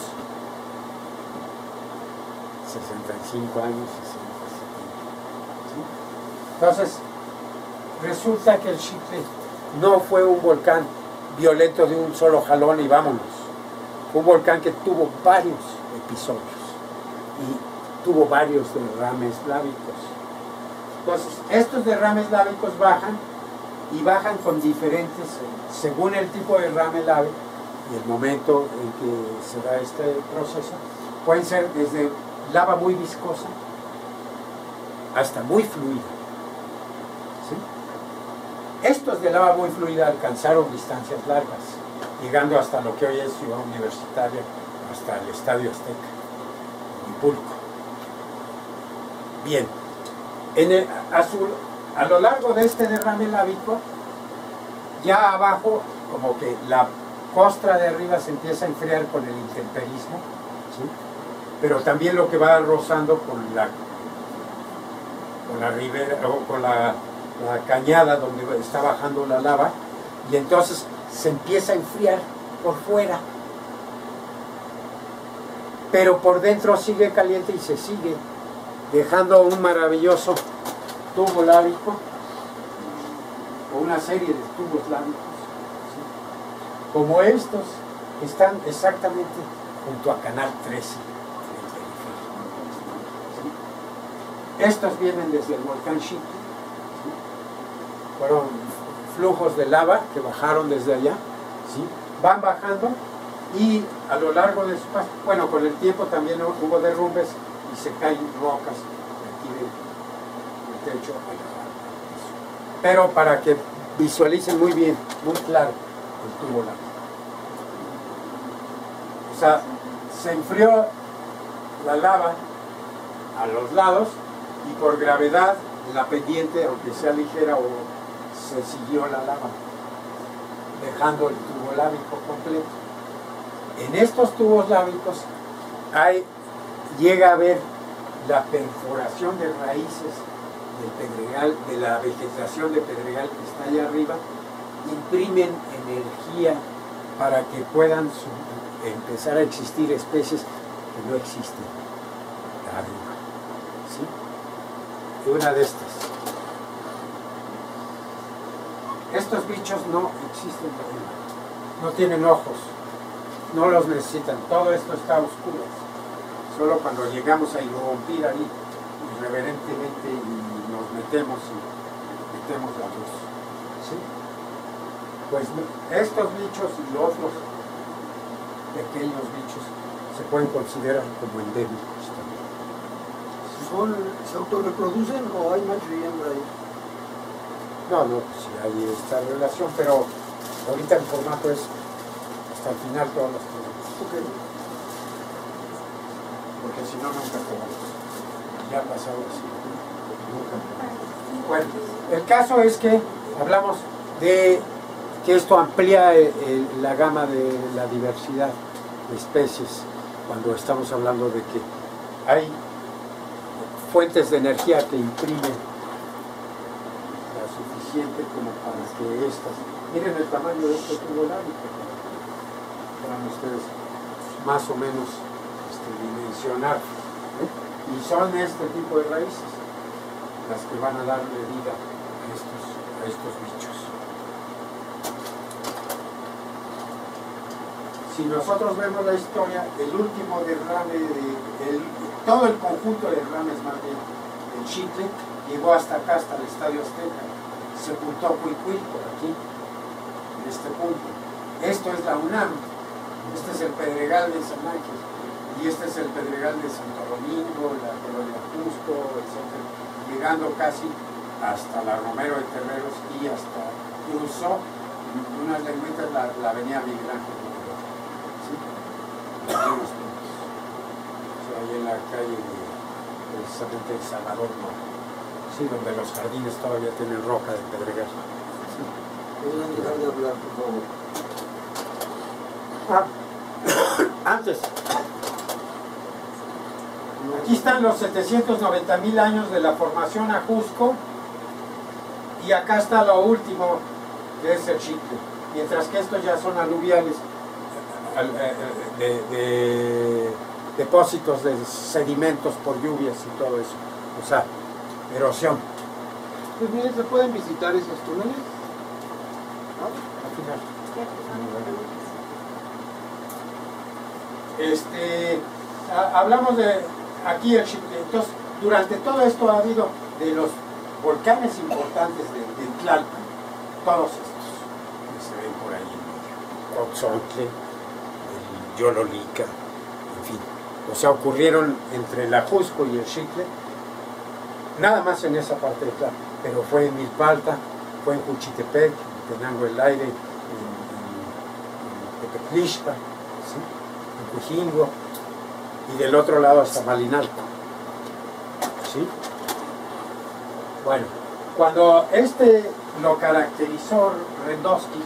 65 años, 60, 70. ¿Sí? Entonces, resulta que el Xitle no fue un volcán violento de un solo jalón y vámonos. Fue un volcán que tuvo varios episodios y tuvo varios derrames lábicos. Entonces, estos derrames lábicos bajan y bajan con diferentes, según el tipo de derrame lábico y el momento en que se da este proceso, pueden ser desde lava muy viscosa hasta muy fluida. ¿Sí? Estos de lava muy fluida alcanzaron distancias largas, llegando hasta lo que hoy es Ciudad Universitaria, hasta el Estadio Azteca, Huipulco. Bien, a lo largo de este derrame lábico, ya abajo, como que la costra de arriba se empieza a enfriar con el intemperismo, ¿sí? Pero también lo que va rozando con la ribera o con la cañada donde está bajando la lava, y entonces se empieza a enfriar por fuera, pero por dentro sigue caliente y se sigue dejando un maravilloso tubo lábico o una serie de tubos lábicos, ¿sí? Como estos que están exactamente junto a Canal 13. Estos vienen desde el volcán Xitle, ¿sí? Fueron flujos de lava que bajaron desde allá, ¿sí? Van bajando y a lo largo de su paso, bueno, con el tiempo también hubo derrumbes y se caen rocas aquí del techo. Pero para que visualicen muy bien, muy claro el tubo lábico. O sea, se enfrió la lava a los lados y por gravedad la pendiente, aunque sea ligera, o se siguió la lava, dejando el tubo lábico completo. En estos tubos lábicos llega a haber la perforación de raíces del pedregal, de la vegetación de pedregal que está allá arriba, imprimen energía para que puedan empezar a existir especies que no existen arriba. ¿Sí? Y una de estos bichos no existen arriba, no tienen ojos, no los necesitan, todo esto está a oscuras. Solo cuando llegamos a irrumpir ahí irreverentemente y nos metemos la luz. ¿Sí? Pues estos bichos y los otros pequeños bichos se pueden considerar como endémicos también. ¿Se autorreproducen o hay macho y hembra ahí? No, sí hay esta relación, pero ahorita el formato es hasta el final todos los programas. Okay. Porque si no, nunca acabamos. Ya ha pasado así. Nunca acabamos. Bueno, el caso es que hablamos de que esto amplía la gama de la diversidad de especies cuando estamos hablando de que hay fuentes de energía que imprimen la suficiente como para que estas, miren el tamaño de este tubo lábico, para ustedes más o menos dimensionar, ¿eh? Y son este tipo de raíces las que van a darle vida a estos bichos. Si nosotros vemos la historia, el último derrame, todo el conjunto de derrames más bien del Xitle, llegó hasta acá, hasta el Estadio Azteca. Sepultó Cuicuil por aquí, en este punto. Esto es la UNAM, este es el Pedregal de San Ángel, y este es el Pedregal de Santo Domingo, la Colonia Cusco, etc. Llegando casi hasta la Romero de Terreros y hasta cruzó unas lengüitas la avenida Miguel Ángel. ¿Sí? Unos puntos. O sea, ahí en la calle precisamente de Salvador Norte. Sí, donde los jardines todavía tienen roca de pedregal. Sí. Podrían dejar de hablar, por favor. Antes, aquí están los 790,000 años de la formación a Cusco, y acá está lo último, que es el Xitle, mientras que estos ya son aluviales, de depósitos de sedimentos por lluvias y todo eso, o sea, erosión. Pues miren, ¿se pueden visitar esos túneles? Al final. Hablamos de aquí el Xitle. Entonces, durante todo esto ha habido de los volcanes importantes de Tlalpan, todos estos que se ven por ahí, Coxontle, el Yololica, en fin, o sea, ocurrieron entre la Jusco y el Xitle, nada más en esa parte de Tlalpan, pero fue en Milpalta, fue en Juchitepec, en Tenango del Aire, en Tepetlixpa, ¿sí? En Cujingo, y del otro lado hasta Malinalco. ¿Sí? Bueno, cuando lo caracterizó Rendowski,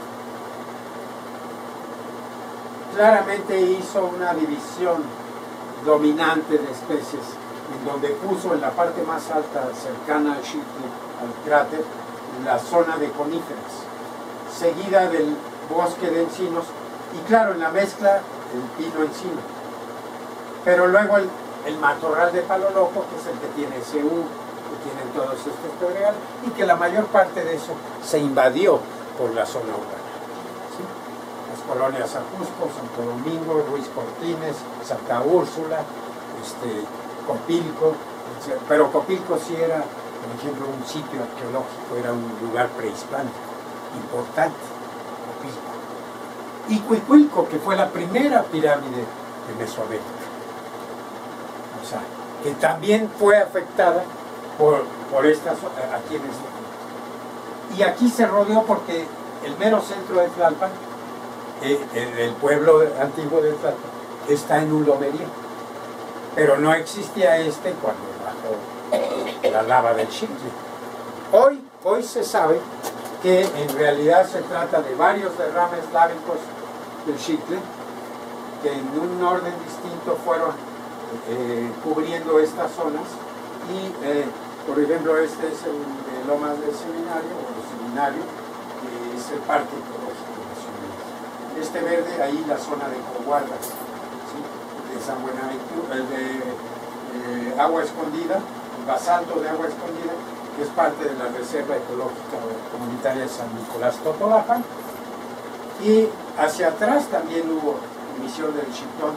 claramente hizo una división dominante de especies, en donde puso en la parte más alta, cercana al Xitle, al cráter, la zona de coníferas, seguida del bosque de encinos, y claro, en la mezcla, el pino encino. Pero luego el matorral de Palo Loco, que es el que tiene SU, que tienen todos estos pedregales, y que la mayor parte de eso se invadió por la zona urbana. ¿Sí? Las colonias Ajusco, Santo Domingo, Ruiz Cortines, Santa Úrsula, Copilco, etc. Pero Copilco sí era, por ejemplo, un sitio arqueológico, era un lugar prehispánico importante, Copilco. Y Cuicuilco, que fue la primera pirámide de Mesoamérica. O sea, que también fue afectada por estas, aquí en este punto. Y aquí se rodeó porque el mero centro de Tlalpan, el pueblo antiguo de Tlalpan, está en un lomerío. Pero no existía cuando bajó la lava del Xitle. Hoy se sabe que en realidad se trata de varios derrames lábicos del Xitle, que en un orden distinto fueron cubriendo estas zonas, y por ejemplo este es el de Lomas del Seminario, o el Seminario, que es el Parque Ecológico Nacional. Este verde, ahí la zona de Coguardas, ¿sí? De San Buenaventura, el de Agua Escondida, el basalto de Agua Escondida, que es parte de la Reserva Ecológica Comunitaria de San Nicolás Totonapan, y hacia atrás también hubo emisión del Chitón,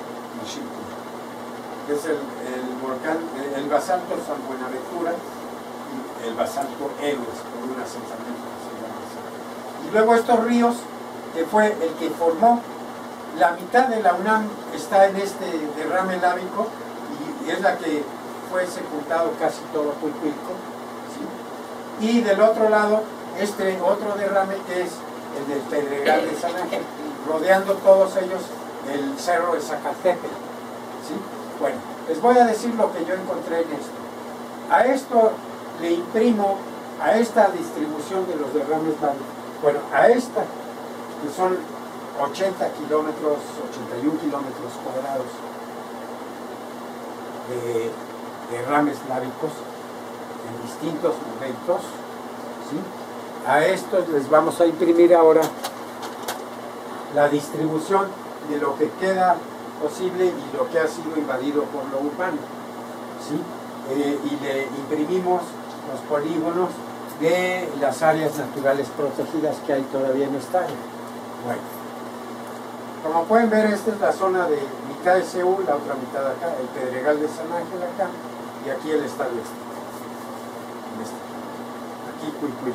que es el volcán, el basalto San Buenaventura y el basalto Héroes, por un asentamiento que se llama así. Y luego estos ríos, que fue el que formó la mitad de la UNAM, está en este derrame lábico, y es la que fue sepultado casi todo Cuicuilco, ¿sí? Y del otro lado, otro derrame que es el del Pedregal de San Ángel, rodeando todos ellos el cerro de Zacatepec, ¿sí? Bueno, les voy a decir lo que yo encontré en esto. A esto le imprimo, a esta distribución de los derrames lábicos, bueno, a esta, que son 80 kilómetros, 81 kilómetros cuadrados de derrames lábicos en distintos momentos, ¿sí? a estos les vamos a imprimir ahora la distribución de lo que queda posible y lo que ha sido invadido por lo urbano, ¿sí? Y le imprimimos los polígonos de las áreas naturales protegidas que hay todavía en esta área. Bueno, como pueden ver, esta es la zona de mitad de Seúl, la otra mitad acá, el Pedregal de San Ángel acá, y aquí el estado este. Aquí Cuicuy.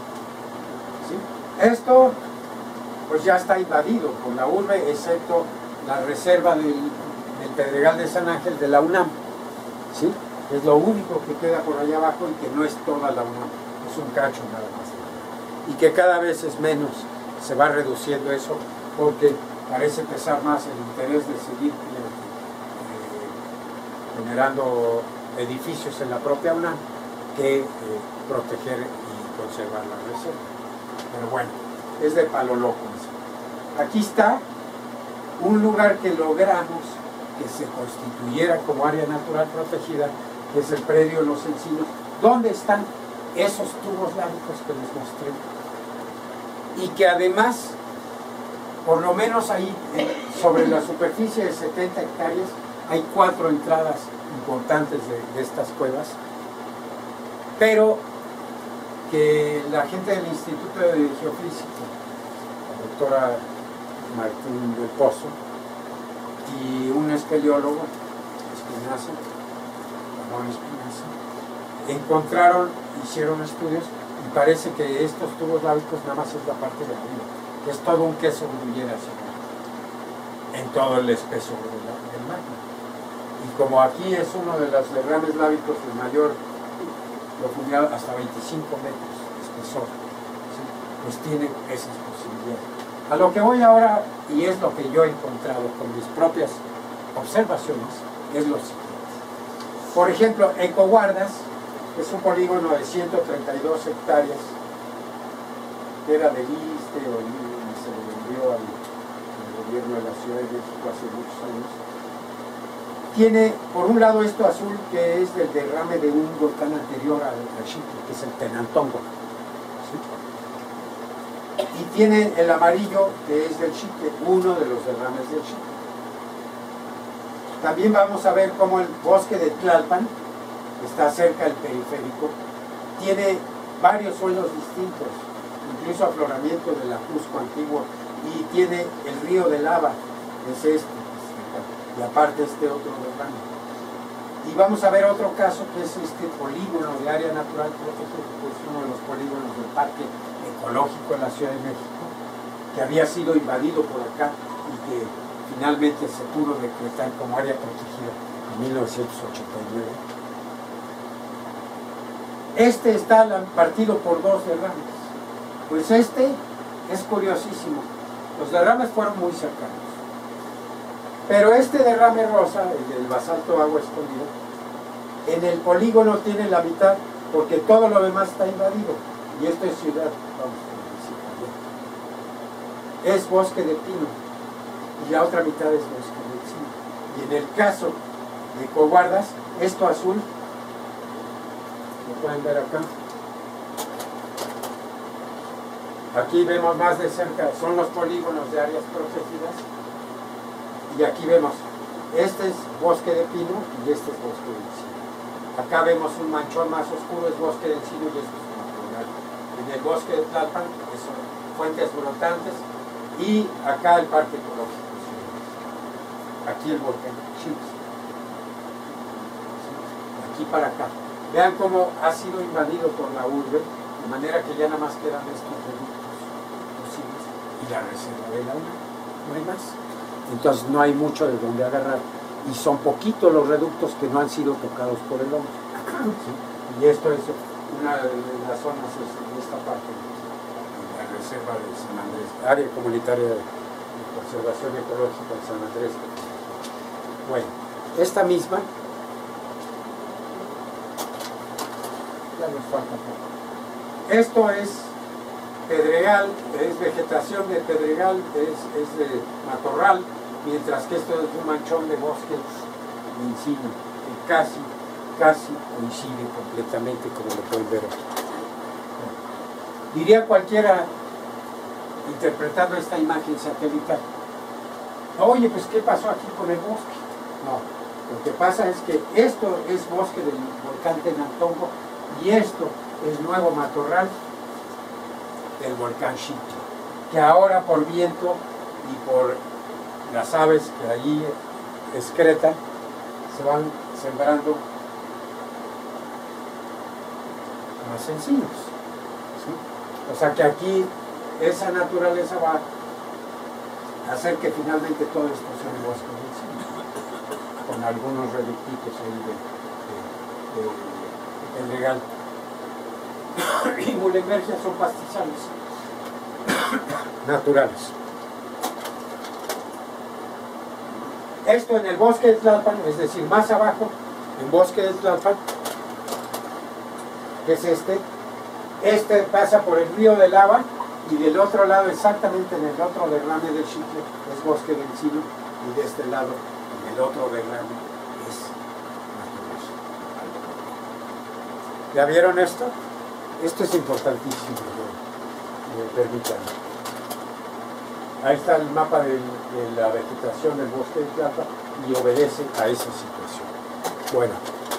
¿Sí? Esto pues ya está invadido por la urbe, excepto la reserva del Pedregal de San Ángel de la UNAM. ¿Sí? Es lo único que queda por allá abajo y que no es toda la UNAM, es un cacho nada más. Y que cada vez es menos, se va reduciendo eso, porque parece pesar más el interés de seguir generando edificios en la propia UNAM que proteger y conservar la reserva. Pero bueno, es de palo loco eso. Aquí está un lugar que logramos que se constituyera como área natural protegida, que es el predio Los Encinos, donde están esos tubos lámicos que les mostré. Y que además, por lo menos ahí, sobre la superficie de 70 hectáreas, hay 4 entradas importantes de estas cuevas, pero que la gente del Instituto de Geofísica, la doctora Martín del Pozo, y un espeleólogo, Espinaza, Ramón Espinaza, encontraron, hicieron estudios, y parece que estos tubos lábicos nada más es la parte de arriba, que es todo un queso gruyere en todo el espesor del magma. Y como aquí es uno de los derrames lábicos de mayor profundidad, hasta 25 metros de espesor, ¿sí? Pues tiene esas posibilidades. A lo que voy ahora, y es lo que yo he encontrado con mis propias observaciones, es lo siguiente. Por ejemplo, Ecoguardas es un polígono de 132 hectáreas, que era del ISSSTE, y se lo vendió al gobierno de la Ciudad de México hace muchos años. Tiene, por un lado, esto azul, que es del derrame de un volcán anterior al Xique, que es el Tenantongo. ¿Sí? Y tiene el amarillo, que es del Xique, uno de los derrames del Xique. También vamos a ver cómo el bosque de Tlalpan, que está cerca del periférico, tiene varios suelos distintos, incluso afloramiento del Ajusco antiguo, y tiene el río de lava, es este, y aparte este otro derrame. Y vamos a ver otro caso, que es este polígono de área natural protegida, que es uno de los polígonos del Parque Ecológico de la Ciudad de México, que había sido invadido por acá y que finalmente se pudo decretar como área protegida en 1989. Este está partido por 2 derrames. Pues este es curiosísimo. Los derrames fueron muy cercanos. Pero este derrame rosa, el del basalto agua escondido, en el polígono tiene la mitad, porque todo lo demás está invadido. Y esto es ciudad, vamos a decir, es bosque de pino, y la otra mitad es bosque de encino. Y en el caso de Ecoguardas, esto azul, lo pueden ver acá. Aquí vemos más de cerca, son los polígonos de áreas protegidas. Y aquí vemos, este es bosque de pino y este es bosque de encino. Acá vemos un manchón más oscuro, es bosque de encino y este es matorral. En el bosque de Tlalpan son fuentes brotantes y acá el parque ecológico. Aquí el volcán Chips. Aquí para acá. Vean cómo ha sido invadido por la urbe, de manera que ya nada más quedan estos reductos posibles y la reserva de la UNAM. No hay más. Entonces no hay mucho de donde agarrar y son poquitos los reductos que no han sido tocados por el hombre. ¿Sí? Y esto es una de las zonas de esta parte de la reserva de San Andrés, área comunitaria de conservación ecológica de San Andrés. Bueno, esta misma ya nos falta poco. Esto es pedregal, es vegetación de pedregal, es de matorral, mientras que esto es un manchón de bosque de encino, que casi coincide completamente, como lo pueden ver aquí. Diría cualquiera, interpretando esta imagen satelital, oye, pues ¿qué pasó aquí con el bosque? No, lo que pasa es que esto es bosque del volcán Tenantongo y esto es nuevo matorral del volcán Xintla, que ahora por viento y por las aves que allí excretan, se van sembrando más encinos, ¿sí? O sea que aquí esa naturaleza va a hacer que finalmente todo esto sea un bosque de encino, con algunos reductitos ahí de legal. Y Mulegvergia son pastizales naturales. Esto en el bosque de Tlalpan, es decir, más abajo, en bosque de Tlalpan, que es este pasa por el río de lava y del otro lado, exactamente en el otro derrame del Xintla, es bosque de encino y de este lado, en el otro derrame, es naturaleza. ¿Ya vieron esto? Esto es importantísimo, permítanme. Ahí está el mapa de la vegetación del bosque de Tlalpan y obedece a esa situación. Bueno,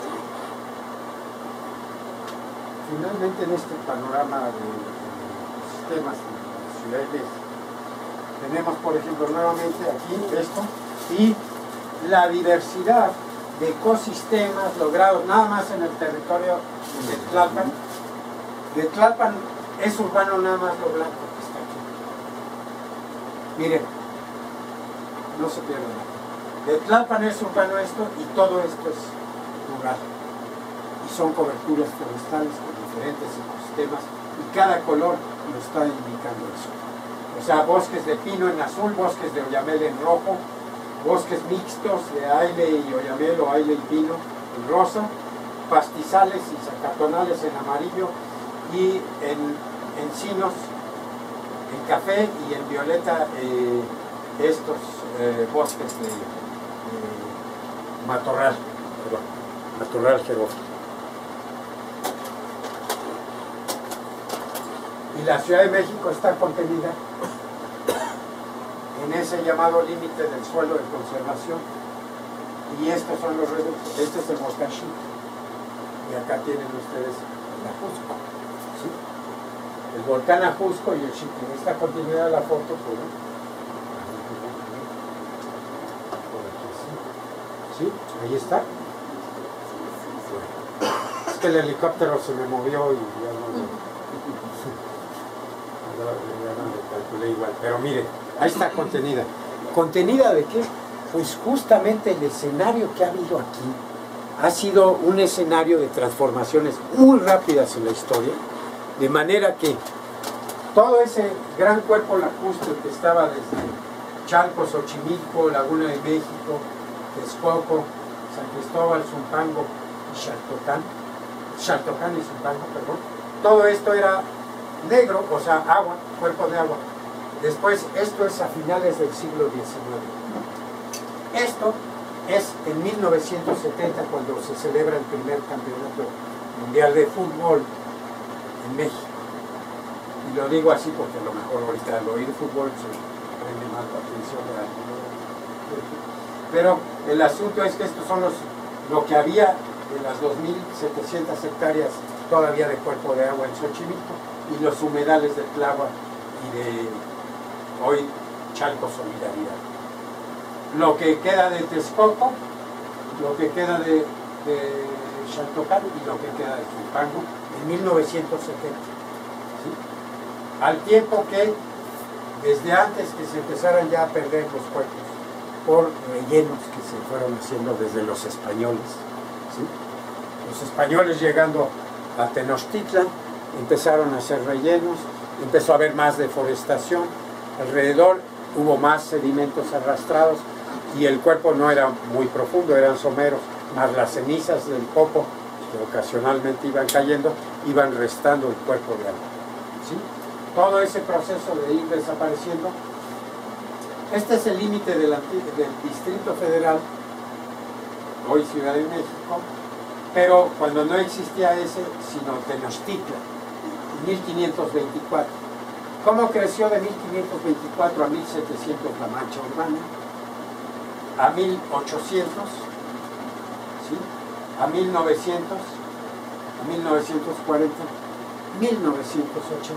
finalmente en este panorama de sistemas de las ciudades tenemos, por ejemplo, nuevamente aquí esto y la diversidad de ecosistemas logrados nada más en el territorio de Tlalpan. De Tlalpan es urbano nada más lo blanco que está aquí. Miren, no se pierdan. De Tlalpan es urbano esto y todo esto es rural. Y son coberturas forestales con diferentes ecosistemas y cada color lo está indicando eso. O sea, bosques de pino en azul, bosques de oyamel en rojo, bosques mixtos de aile y oyamel o aile y pino en rosa, pastizales y zacatonales en amarillo y en encinos en café y en violeta estos bosques de matorral, matorral xerófilo. Y la Ciudad de México está contenida en ese llamado límite del suelo de conservación y estos son los reductos. Este es el volcán Xintla y acá tienen ustedes el Ajusco, ¿sí? El volcán Ajusco y el Xintla. En esta continuidad de la foto, pues, ¿sí? Ahí está. Es que el helicóptero se me movió y ya no lo calculé igual. Pero mire, ahí está contenida. ¿Contenida de qué? Pues justamente el escenario que ha habido aquí ha sido un escenario de transformaciones muy rápidas en la historia, de manera que todo ese gran cuerpo lacustre que estaba desde Chalco, Xochimilco, Laguna de México, Texcoco, San Cristóbal, Zumpango y Xaltocán y Zumpango, perdón, todo esto era negro, o sea, agua, cuerpo de agua. Después, esto es a finales del siglo XIX. Esto es en 1970 cuando se celebra el primer campeonato mundial de fútbol en México. Y lo digo así porque a lo mejor ahorita al oír fútbol se prende más la atención de algo. Pero el asunto es que estos son lo que había de las 2.700 hectáreas todavía de cuerpo de agua en Xochimilco y los humedales de Tláhuac y de hoy Chalco Solidaridad. Lo que queda de Texcoco, lo que queda de Xaltocán y lo que queda de Zumpango en 1970. ¿Sí? Al tiempo que desde antes que se empezaran ya a perder los cuerpos por rellenos que se fueron haciendo desde los españoles. ¿Sí? Los españoles llegando a Tenochtitlan empezaron a hacer rellenos, empezó a haber más deforestación, alrededor hubo más sedimentos arrastrados y el cuerpo no era muy profundo, eran someros, más las cenizas del popo que ocasionalmente iban cayendo, iban restando el cuerpo de agua. ¿Sí? Todo ese proceso de ir desapareciendo. Este es el límite del Distrito Federal, hoy Ciudad de México, pero cuando no existía ese, sino Tenochtitlan. 1524. ¿Cómo creció de 1524 a 1700 la mancha urbana? A 1800, ¿sí? A 1900, a 1940, 1980.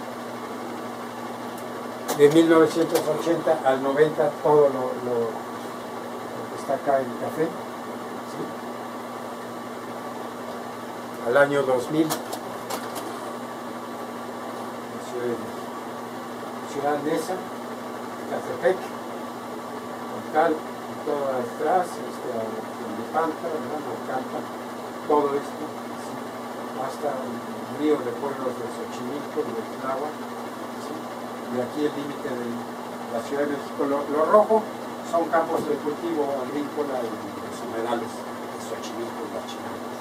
De 1980 al 90 todo lo que está acá en el café, ¿sí? Al año 2000, Ciudad Neza, Catepec, Concal, todo atrás, de Panta, Naucalpan, todo esto, ¿sí? Hasta el río de pueblos de Xochimilco y de Tláhuac, ¿sí? Y aquí el límite de la Ciudad de México. Lo rojo son campos de cultivo agrícola y los humedales de Xochimilco y las Chinampas,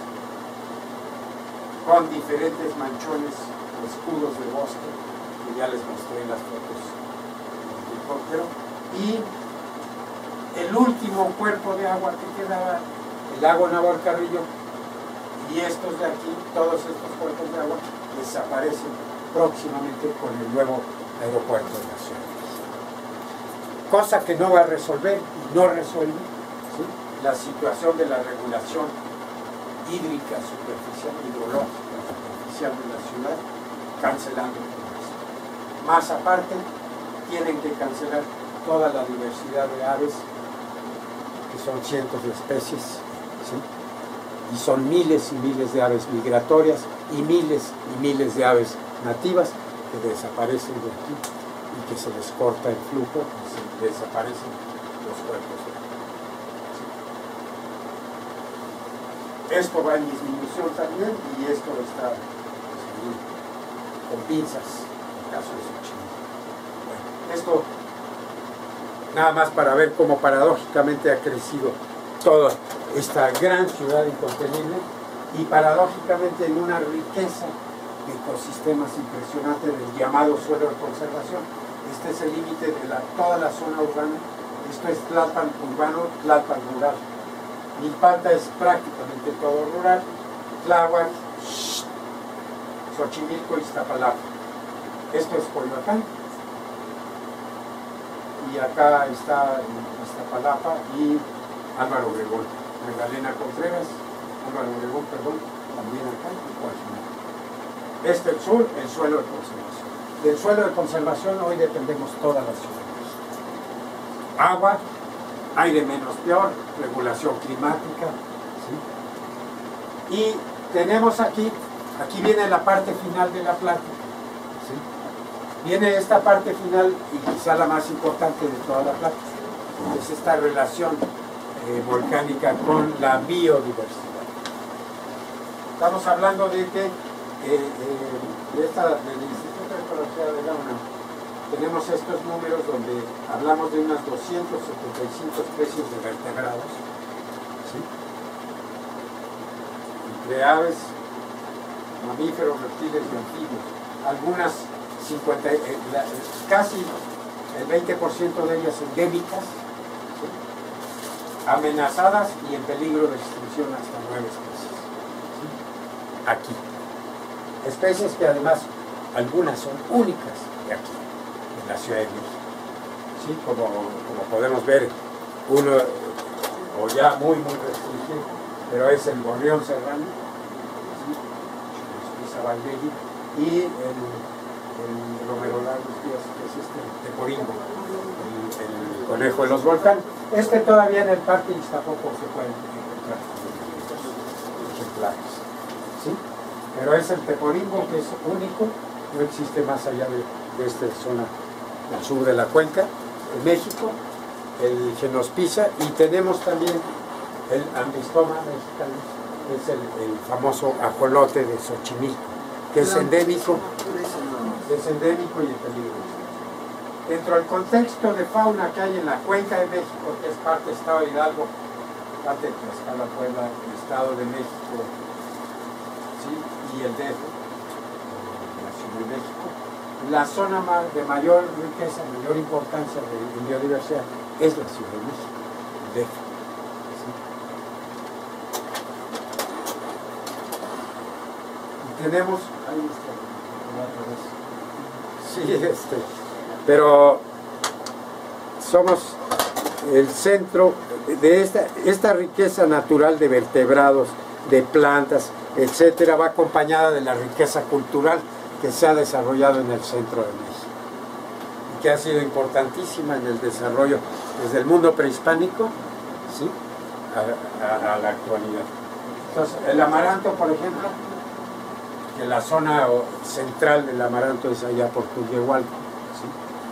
con diferentes manchones o escudos de bosque que ya les mostré en las fotos del helicóptero. Y el último cuerpo de agua que quedaba, el lago Navarcarrillo, y estos de aquí, todos estos cuerpos de agua desaparecen próximamente con el nuevo aeropuerto de la ciudad. Cosa que no va a resolver y no resuelve, ¿sí?, la situación de la regulación hídrica superficial, hidrológica superficial de la ciudad, cancelando todo esto. Más aparte, tienen que cancelar toda la diversidad de aves, que son cientos de especies, ¿sí?, y son miles y miles de aves migratorias y miles de aves nativas que desaparecen de aquí y que se les corta el flujo y se desaparecen los cuerpos de agua. ¿Sí? Esto va en disminución también y esto está, ¿sí?, con pinzas en el caso de Xochimilco. Bueno, esto nada más para ver cómo paradójicamente ha crecido toda esta gran ciudad incontenible y paradójicamente en una riqueza de ecosistemas impresionante del llamado suelo de conservación. Este es el límite de toda la zona urbana. Esto es Tlalpan urbano, Tlalpan rural. Milpalta es prácticamente todo rural. Tláhuac, Xochimilco y Iztapalapa. Esto es Coyoacán. Y acá está Iztapalapa y Álvaro Obregón, Magdalena Contreras, Álvaro Obregón, perdón, también acá y Coajimalpa. Este el sur, el suelo de conservación. Del suelo de conservación hoy dependemos todas las ciudades. Agua, aire menos peor, regulación climática, ¿sí? Y tenemos aquí viene la parte final de la plática, ¿sí? Viene esta parte final y quizá la más importante de toda la plática, es esta relación volcánica con la biodiversidad. Estamos hablando de que del Instituto de Ecología de la UNAM tenemos estos números donde hablamos de unas 275 especies de vertebrados, ¿sí?, entre aves, mamíferos, reptiles y anfibios. Algunas casi el 20% de ellas endémicas, ¿sí?, amenazadas y en peligro de extinción hasta 9 especies, ¿sí?, aquí. Especies que además algunas son únicas de aquí, en la Ciudad de México, ¿sí?, como podemos ver, uno o ya muy restringido, pero es el gorrión serrano, ¿sí?, y el Romerolagus, que es este teporingo, el conejo de los volcanes. Todavía en el parque Iztapopo se pueden encontrar ejemplares, ¿sí?, pero es el teporingo, que es único, no existe más allá de esta zona del sur de la cuenca de México, el Genospisa, y tenemos también el Ambistoma mexicano, que es el famoso ajolote de Xochimilco, que es endémico y en peligro. Dentro del contexto de fauna que hay en la cuenca de México, que es parte del Estado de Hidalgo, parte de Tlaxcala, Puebla, el Estado de México, ¿sí?, y el DF, la Ciudad de México, la zona de mayor riqueza, mayor importancia en biodiversidad es la Ciudad de México, el DF. ¿Sí? Y tenemos, ahí está, Sí, pero somos el centro de esta riqueza natural de vertebrados, de plantas, etcétera, va acompañada de la riqueza cultural que se ha desarrollado en el centro de México y que ha sido importantísima en el desarrollo desde el mundo prehispánico, ¿sí?, a la actualidad. Entonces, el amaranto, por ejemplo, que la zona central del amaranto es allá por Tulyehualco, ¿sí?,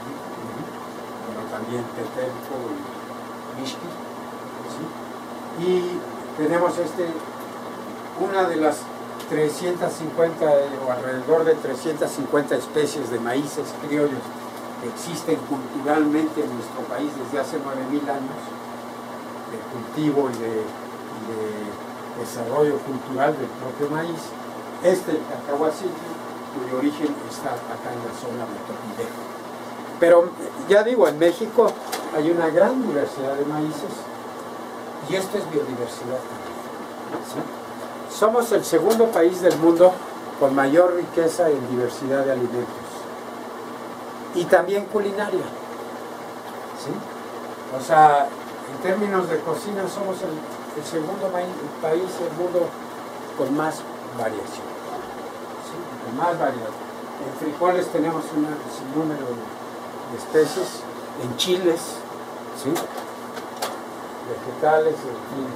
pero también Tetelco y Mixqui, ¿sí?, y tenemos una de las 350 o alrededor de 350 especies de maíces criollos que existen culturalmente en nuestro país desde hace 9.000 años, de cultivo y de desarrollo cultural del propio maíz. Cacahuatzintli, cuyo origen está acá en la zona de Topilejo. Pero ya digo, en México hay una gran diversidad de maíces y esto es biodiversidad también, ¿sí? Somos el segundo país del mundo con mayor riqueza en diversidad de alimentos y también culinaria, ¿sí? O sea, en términos de cocina somos el segundo país del mundo con más variación, ¿sí?, con más variedad. En frijoles tenemos un sinnúmero de especies, en chiles, ¿sí?, vegetales, en fin,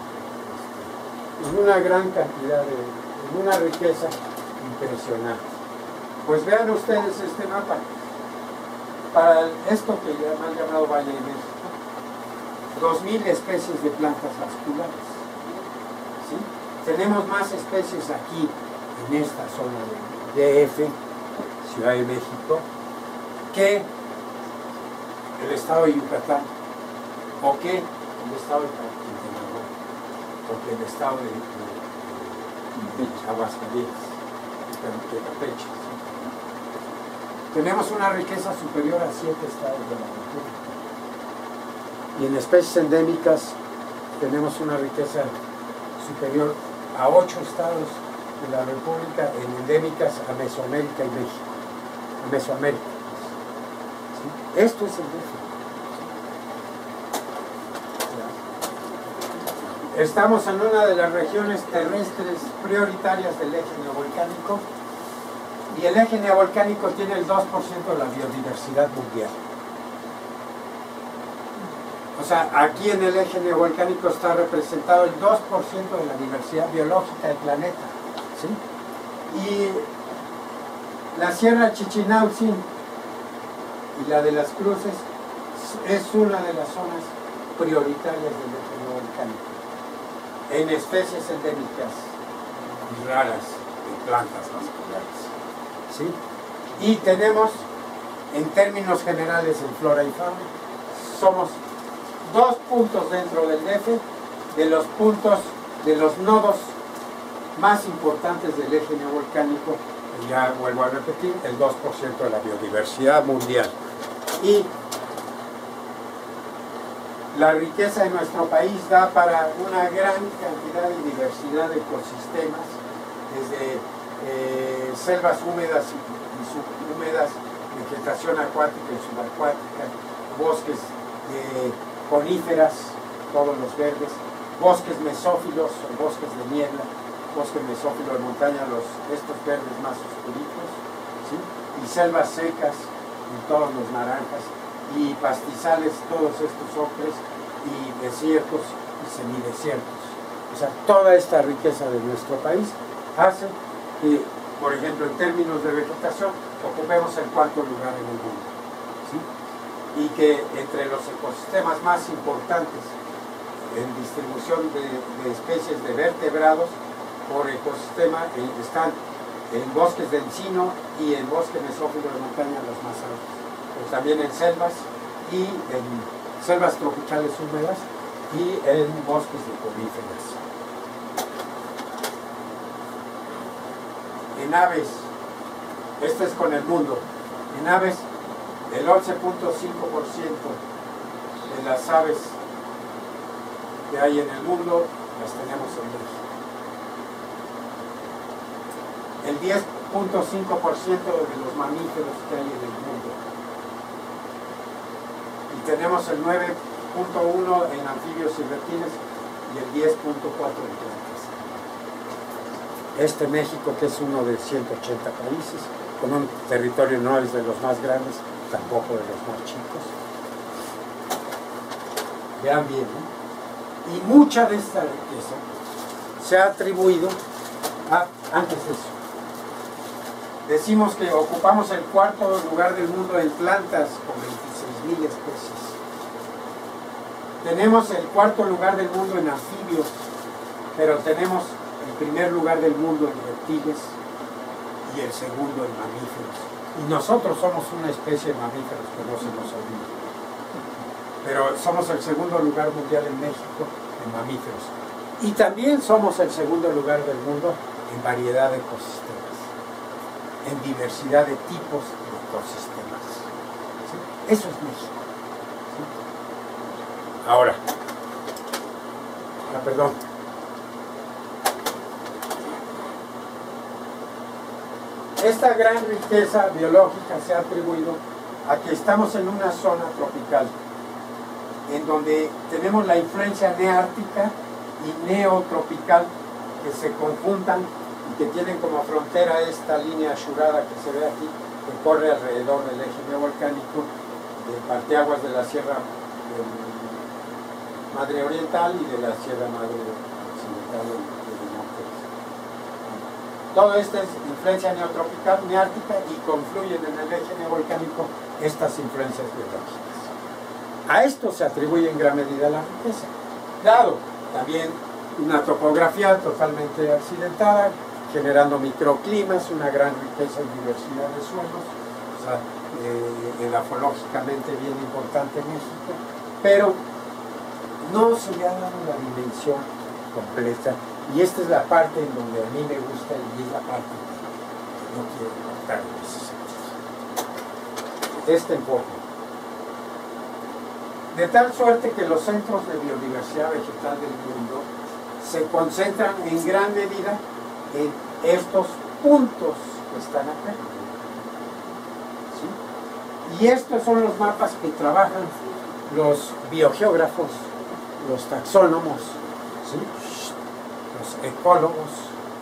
en una gran cantidad en una riqueza impresionante. Pues vean ustedes este mapa. Para esto que ya me han llamado Valle de México, 2.000 especies de plantas vasculares, ¿sí? Tenemos más especies aquí, en esta zona de DF, Ciudad de México, que el estado de Yucatán, o que el estado de Quintana Roo, o que el estado de Aguascalientes, de Campeche, ¿sí? Tenemos una riqueza superior a 7 estados de la República. Y en especies endémicas tenemos una riqueza superior a 8 estados de la República en endémicas a Mesoamérica y México. A Mesoamérica. ¿Sí? Esto es el DF. Estamos en una de las regiones terrestres prioritarias del eje neovolcánico y el eje neovolcánico tiene el 2% de la biodiversidad mundial. O sea, aquí en el eje neovolcánico está representado el 2% de la diversidad biológica del planeta, ¿sí? Y la Sierra Chichinautzin y la de las Cruces es una de las zonas prioritarias del eje neovolcánico en especies endémicas y raras de plantas vasculares, ¿sí? Y tenemos, en términos generales en flora y fauna, somos 2 puntos dentro del DF de los puntos, de los nodos más importantes del eje neovolcánico, y ya vuelvo a repetir, el 2% de la biodiversidad mundial. Y la riqueza de nuestro país da para una gran cantidad y diversidad de ecosistemas, desde selvas húmedas y subhúmedas, vegetación acuática y subacuática, bosques de coníferas, todos los verdes, bosques mesófilos o bosques de niebla, bosque mesófilo de montaña, estos verdes más oscuritos, ¿sí? Y selvas secas, en todos los naranjas, y pastizales, todos estos ocres, y desiertos y semidesiertos. O sea, toda esta riqueza de nuestro país hace que, por ejemplo, en términos de vegetación, ocupemos el 4º lugar en el mundo, ¿sí? Y que entre los ecosistemas más importantes en distribución de especies de vertebrados por ecosistema están en bosques de encino y en bosque mesófilo de montaña los más altos, pero también en selvas y en selvas tropicales húmedas y en bosques de coníferas. En aves, esto es con el mundo, en aves el 11.5% de las aves que hay en el mundo las tenemos en México. El de los mamíferos que hay en el mundo. Y tenemos el 9.1 en anfibios y reptiles y el 10.4 en plantas. Este México, que es uno de 180 países, con un territorio no es de los más grandes, tampoco de los más chicos. Vean bien, ¿no? Y mucha de esta riqueza se ha atribuido a, antes de eso, decimos que ocupamos el cuarto lugar del mundo en plantas con 26.000 especies. Tenemos el cuarto lugar del mundo en anfibios, pero tenemos el primer lugar del mundo en reptiles y el segundo en mamíferos. Y nosotros somos una especie de mamíferos que no se nos olvida. Pero somos el segundo lugar mundial en México en mamíferos. Y también somos el segundo lugar del mundo en variedad de ecosistemas, en diversidad de tipos de ecosistemas. ¿Sí? Eso es México. ¿Sí? Ahora, perdón. Esta gran riqueza biológica se ha atribuido a que estamos en una zona tropical, en donde tenemos la influencia neártica y neotropical que se conjuntan y que tienen como frontera esta línea asurada que se ve aquí, que corre alrededor del eje neovolcánico, de parteaguas de la Sierra Madre Oriental y de la Sierra Madre Occidental del norte. Todo esto es influencia neotropical, neártica, y confluyen en el eje neovolcánico estas influencias biológicas. A esto se atribuye en gran medida la riqueza, dado también una topografía totalmente accidentada, generando microclimas, una gran riqueza y diversidad de suelos, o sea, edafológicamente bien importante en México, pero no se le ha dado la dimensión completa, y esta es la parte en donde a mí me gusta y es la parte que no quiero cortar en ese sentido. Este enfoque. De tal suerte que los centros de biodiversidad vegetal del mundo se concentran en gran medida en estos puntos que están acá. ¿Sí? Y estos son los mapas que trabajan los biogeógrafos, los taxónomos, ¿sí? Los ecólogos.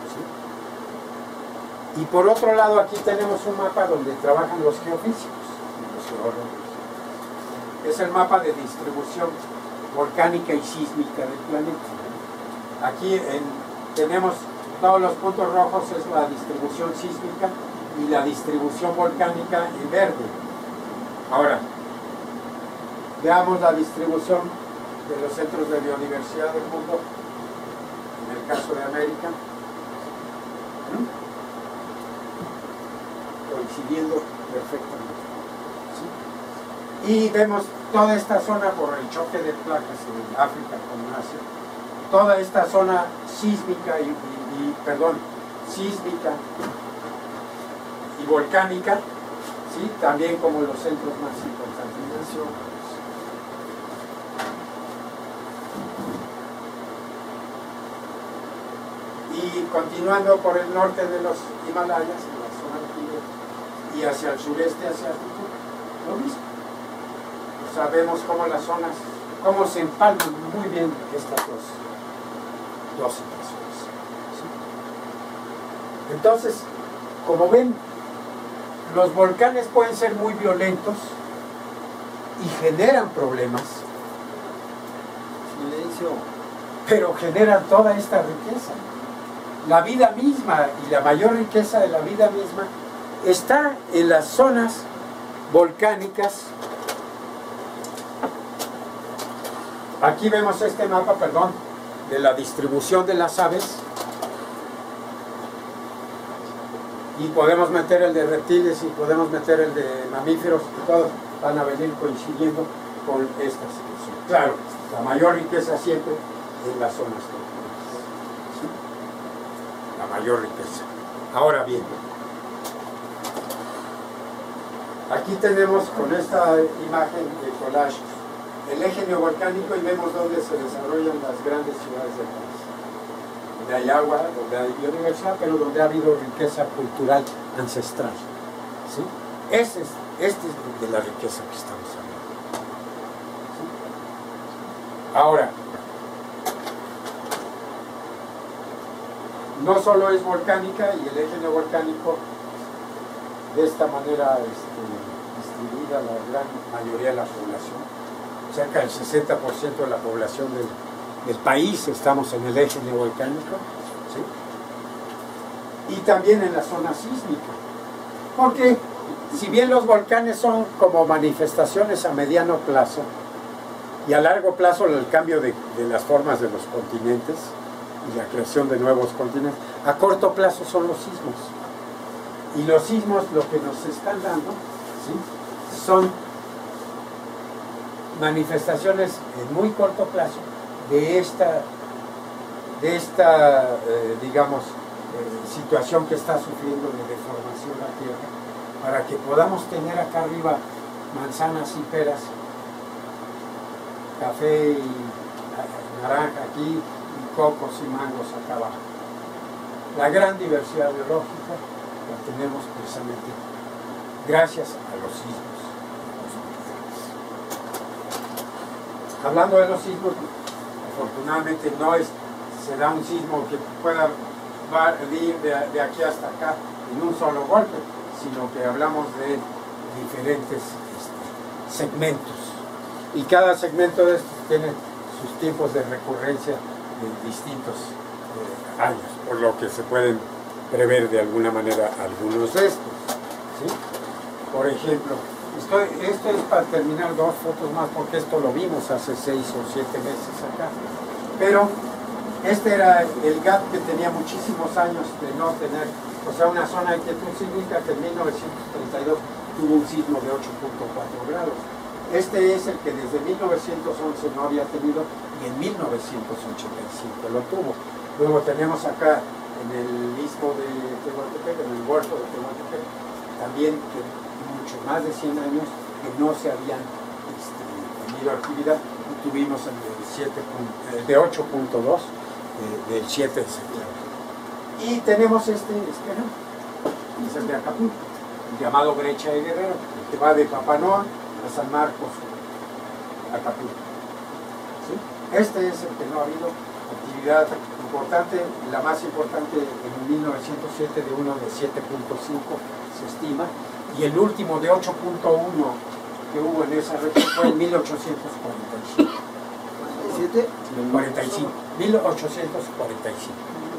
¿Sí? Y por otro lado aquí tenemos un mapa donde trabajan los geofísicos, los geólogos. Es el mapa de distribución volcánica y sísmica del planeta. Aquí tenemos todos los puntos rojos, es la distribución sísmica, y la distribución volcánica en verde. Ahora, veamos la distribución de los centros de biodiversidad del mundo, en el caso de América. Coincidiendo perfectamente. Y vemos toda esta zona por el choque de placas en África con Asia, toda esta zona sísmica sísmica y volcánica, ¿sí? También como los centros más importantes. Y continuando por el norte de los Himalayas, en la zona del Tíbet, y hacia el sureste asiático, lo mismo. Sabemos cómo las zonas, cómo se empalman muy bien estas dos situaciones. ¿Sí? Entonces, como ven, los volcanes pueden ser muy violentos y generan problemas, Silencio. pero generan toda esta riqueza. La vida misma y la mayor riqueza de la vida misma está en las zonas volcánicas. Aquí vemos este mapa, de la distribución de las aves. Y podemos meter el de reptiles y podemos meter el de mamíferos, y todos van a venir coincidiendo con esta situación. Claro, la mayor riqueza siempre en las zonas tropicales. ¿Sí? La mayor riqueza. Ahora bien, aquí tenemos con esta imagen de collage el eje neovolcánico y vemos dónde se desarrollan las grandes ciudades del país. En donde hay agua, donde hay biodiversidad, pero donde ha habido riqueza cultural ancestral. ¿Sí? Este es de la riqueza que estamos hablando. ¿Sí? Ahora, no solo es volcánica y el eje neovolcánico de esta manera distribuida la gran mayoría de la población, cerca del 60% de la población del país estamos en el eje neovolcánico, ¿sí? Y también en la zona sísmica, porque si bien los volcanes son como manifestaciones a mediano plazo y a largo plazo el cambio de las formas de los continentes y la creación de nuevos continentes, a corto plazo son los sismos. Y los sismos lo que nos están dando, ¿sí?, son manifestaciones en muy corto plazo de esta digamos, situación que está sufriendo de deformación la Tierra, para que podamos tener acá arriba manzanas y peras, café y naranja aquí, y cocos y mangos acá abajo. La gran diversidad biológica la tenemos precisamente gracias a los sismos. Hablando de los sismos, afortunadamente no se da un sismo que pueda ir de aquí hasta acá en un solo golpe, sino que hablamos de diferentes segmentos. Y cada segmento de estos tiene sus tiempos de recurrencia de distintos años, por lo que se pueden prever de alguna manera algunos de estos, ¿sí? Por ejemplo, esto es para terminar dos fotos más, porque esto lo vimos hace 6 o 7 meses acá, pero este era el gap que tenía muchísimos años de no tener, o sea, una zona de quietud sísmica que en 1932 tuvo un sismo de 8.4 grados. Este es el que desde 1911 no había tenido y en 1985 lo tuvo. Luego tenemos acá en el istmo de Tehuantepec, en el golfo de Tehuantepec, también que mucho más de 100 años que no se habían tenido actividad, y tuvimos el de 8.2 del 7 de septiembre. Y tenemos este es el de Acapulco, el llamado Brecha de Guerrero, que va de Papanoa a San Marcos, Acapulco. ¿Sí? Este es el que no ha habido actividad importante, la más importante en 1907 de uno de 7.5 se estima, y el último de 8.1 que hubo en esa región fue en 1845. ¿47? 45, 1845.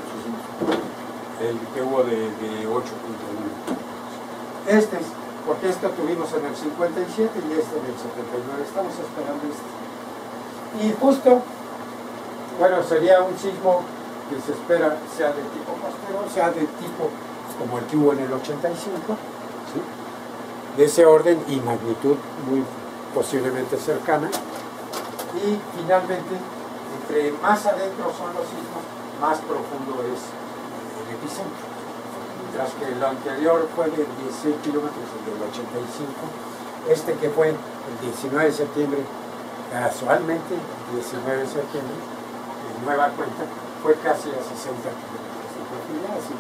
El que hubo de 8.1. Este es, porque esto tuvimos en el 57 y este en el 79. Estamos esperando este. Y justo, bueno, sería un sismo que se espera sea de tipo posterior, sea de tipo como el que hubo en el 85, ¿sí?, de ese orden y magnitud muy posiblemente cercana. Y finalmente, entre más adentro son los sismos, más profundo es el epicentro. Mientras que lo anterior fue de 16 kilómetros, el del 85, este que fue el 19 de septiembre, casualmente, el 19 de septiembre, de nueva cuenta, fue casi a 60 kilómetros de profundidad, 57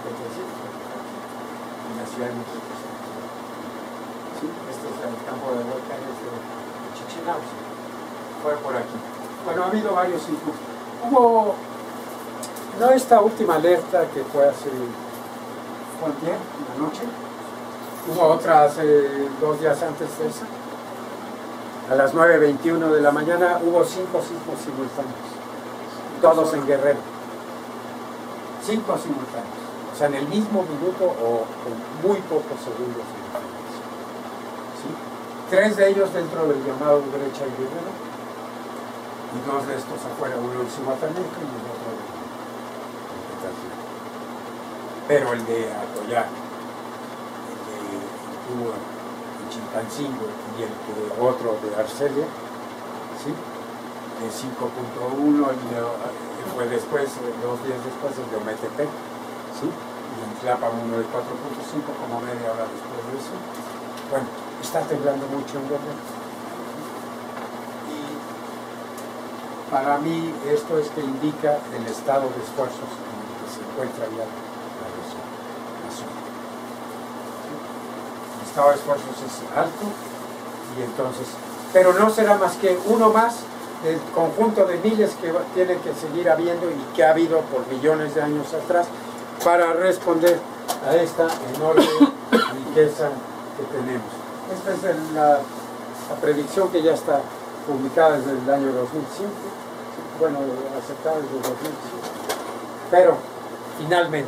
en la Ciudad de México. ¿Sí? Este es el campo de volcanes de Chichinauzi. Fue por aquí. Bueno, ha habido varios sismos. Hubo, no esta última alerta que fue hace, ¿fue ayer, en la noche? Hubo otra hace 2 días antes de esa. A las 9:21 de la mañana hubo 5 sismos simultáneos, todos en Guerrero. 5 simultáneos, o sea, en el mismo minuto o en muy pocos segundos de diferencia. ¿Sí? 3 de ellos dentro del llamado Brecha y Guerrero, y 2 de estos afuera, uno en Cihuatanejo y el otro en Petlatlan. Pero el de Atoyac, el que hubo en Chilpancingo y el otro de Arcelia, ¿sí?, de 5.1, y fue después, 2 días después, el de Ometepec, ¿sí?, y en Tlapan uno de 4.5, como media hora después de eso. Bueno, está temblando mucho en Guerrero. Para mí esto es que indica el estado de esfuerzos en el que encuentra ya la erosión, la zona. El estado de esfuerzos es alto y entonces, pero no será más que uno más del conjunto de miles que tiene que seguir habiendo y que ha habido por millones de años atrás para responder a esta enorme riqueza que tenemos. Esta es la predicción que ya está publicada desde el año 2005, bueno, aceptada desde el 2005, pero finalmente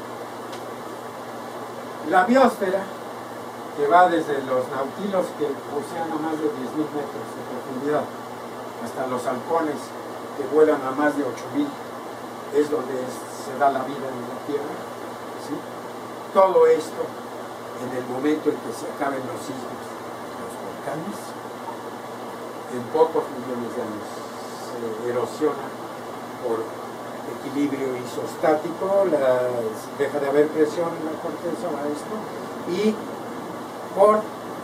la biosfera, que va desde los nautilos que posean a más de 10.000 metros de profundidad hasta los halcones que vuelan a más de 8.000, es donde se da la vida en la Tierra, ¿sí? Todo esto en el momento en que se acaben los sismos, los volcanes, en pocos millones de años se erosiona por equilibrio isostático, deja de haber presión en la corteza a esto, y por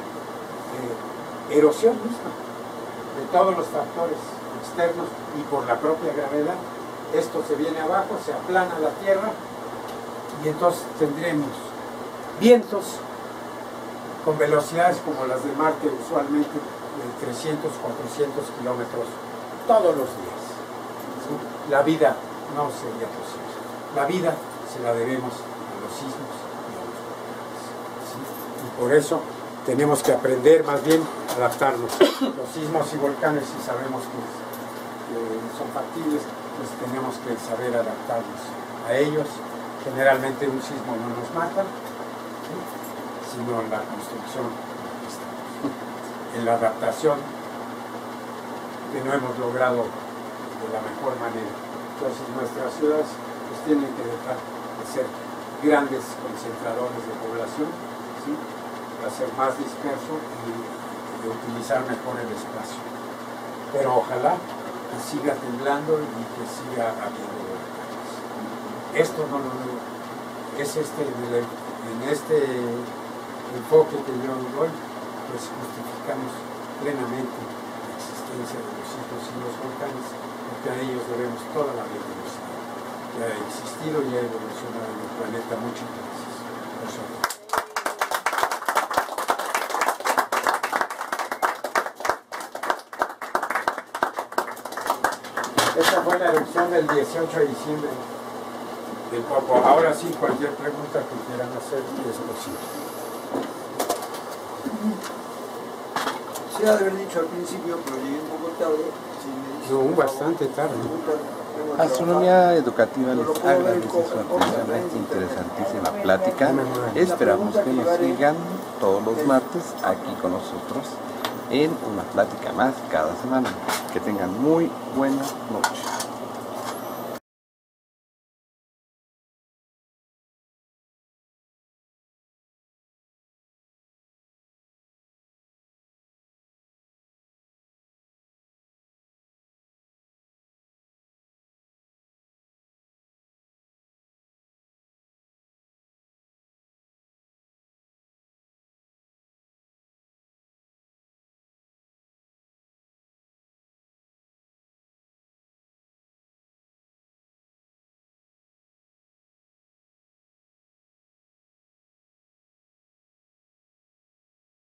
erosión misma de todos los factores externos y por la propia gravedad, esto se viene abajo, se aplana la Tierra y entonces tendremos vientos con velocidades como las de Marte, usualmente de 300, 400 kilómetros todos los días. ¿Sí? La vida no sería posible. La vida se la debemos a los sismos y a los volcanes. ¿Sí? Y por eso tenemos que aprender más bien a adaptarnos. Los sismos y volcanes, si sabemos que son factibles, pues tenemos que saber adaptarnos a ellos. Generalmente un sismo no nos mata, ¿sí? Sino la construcción en la adaptación que no hemos logrado de la mejor manera. Entonces nuestras ciudades pues tienen que dejar de ser grandes concentradores de población, ¿sí? Para ser más disperso y de utilizar mejor el espacio. Pero ojalá que siga temblando y que siga habiendo volcanes. Esto no lo es en este enfoque que yo doy, pues justificamos plenamente la existencia de los sismos y los volcanes, porque a ellos debemos toda la biodiversidad que ha existido y ha evolucionado en el planeta. Muchas gracias. Esta fue la erupción del 18 de diciembre del Popo. Ahora sí, cualquier pregunta que quieran hacer es posible. Se ha de haber dicho al principio, pero llegué un poco tarde. No, bastante tarde. Astronomía Educativa les agradece su atención a esta interesantísima plática. Esperamos que nos sigan todos los martes aquí con nosotros en una plática más cada semana. Que tengan muy buenas noches.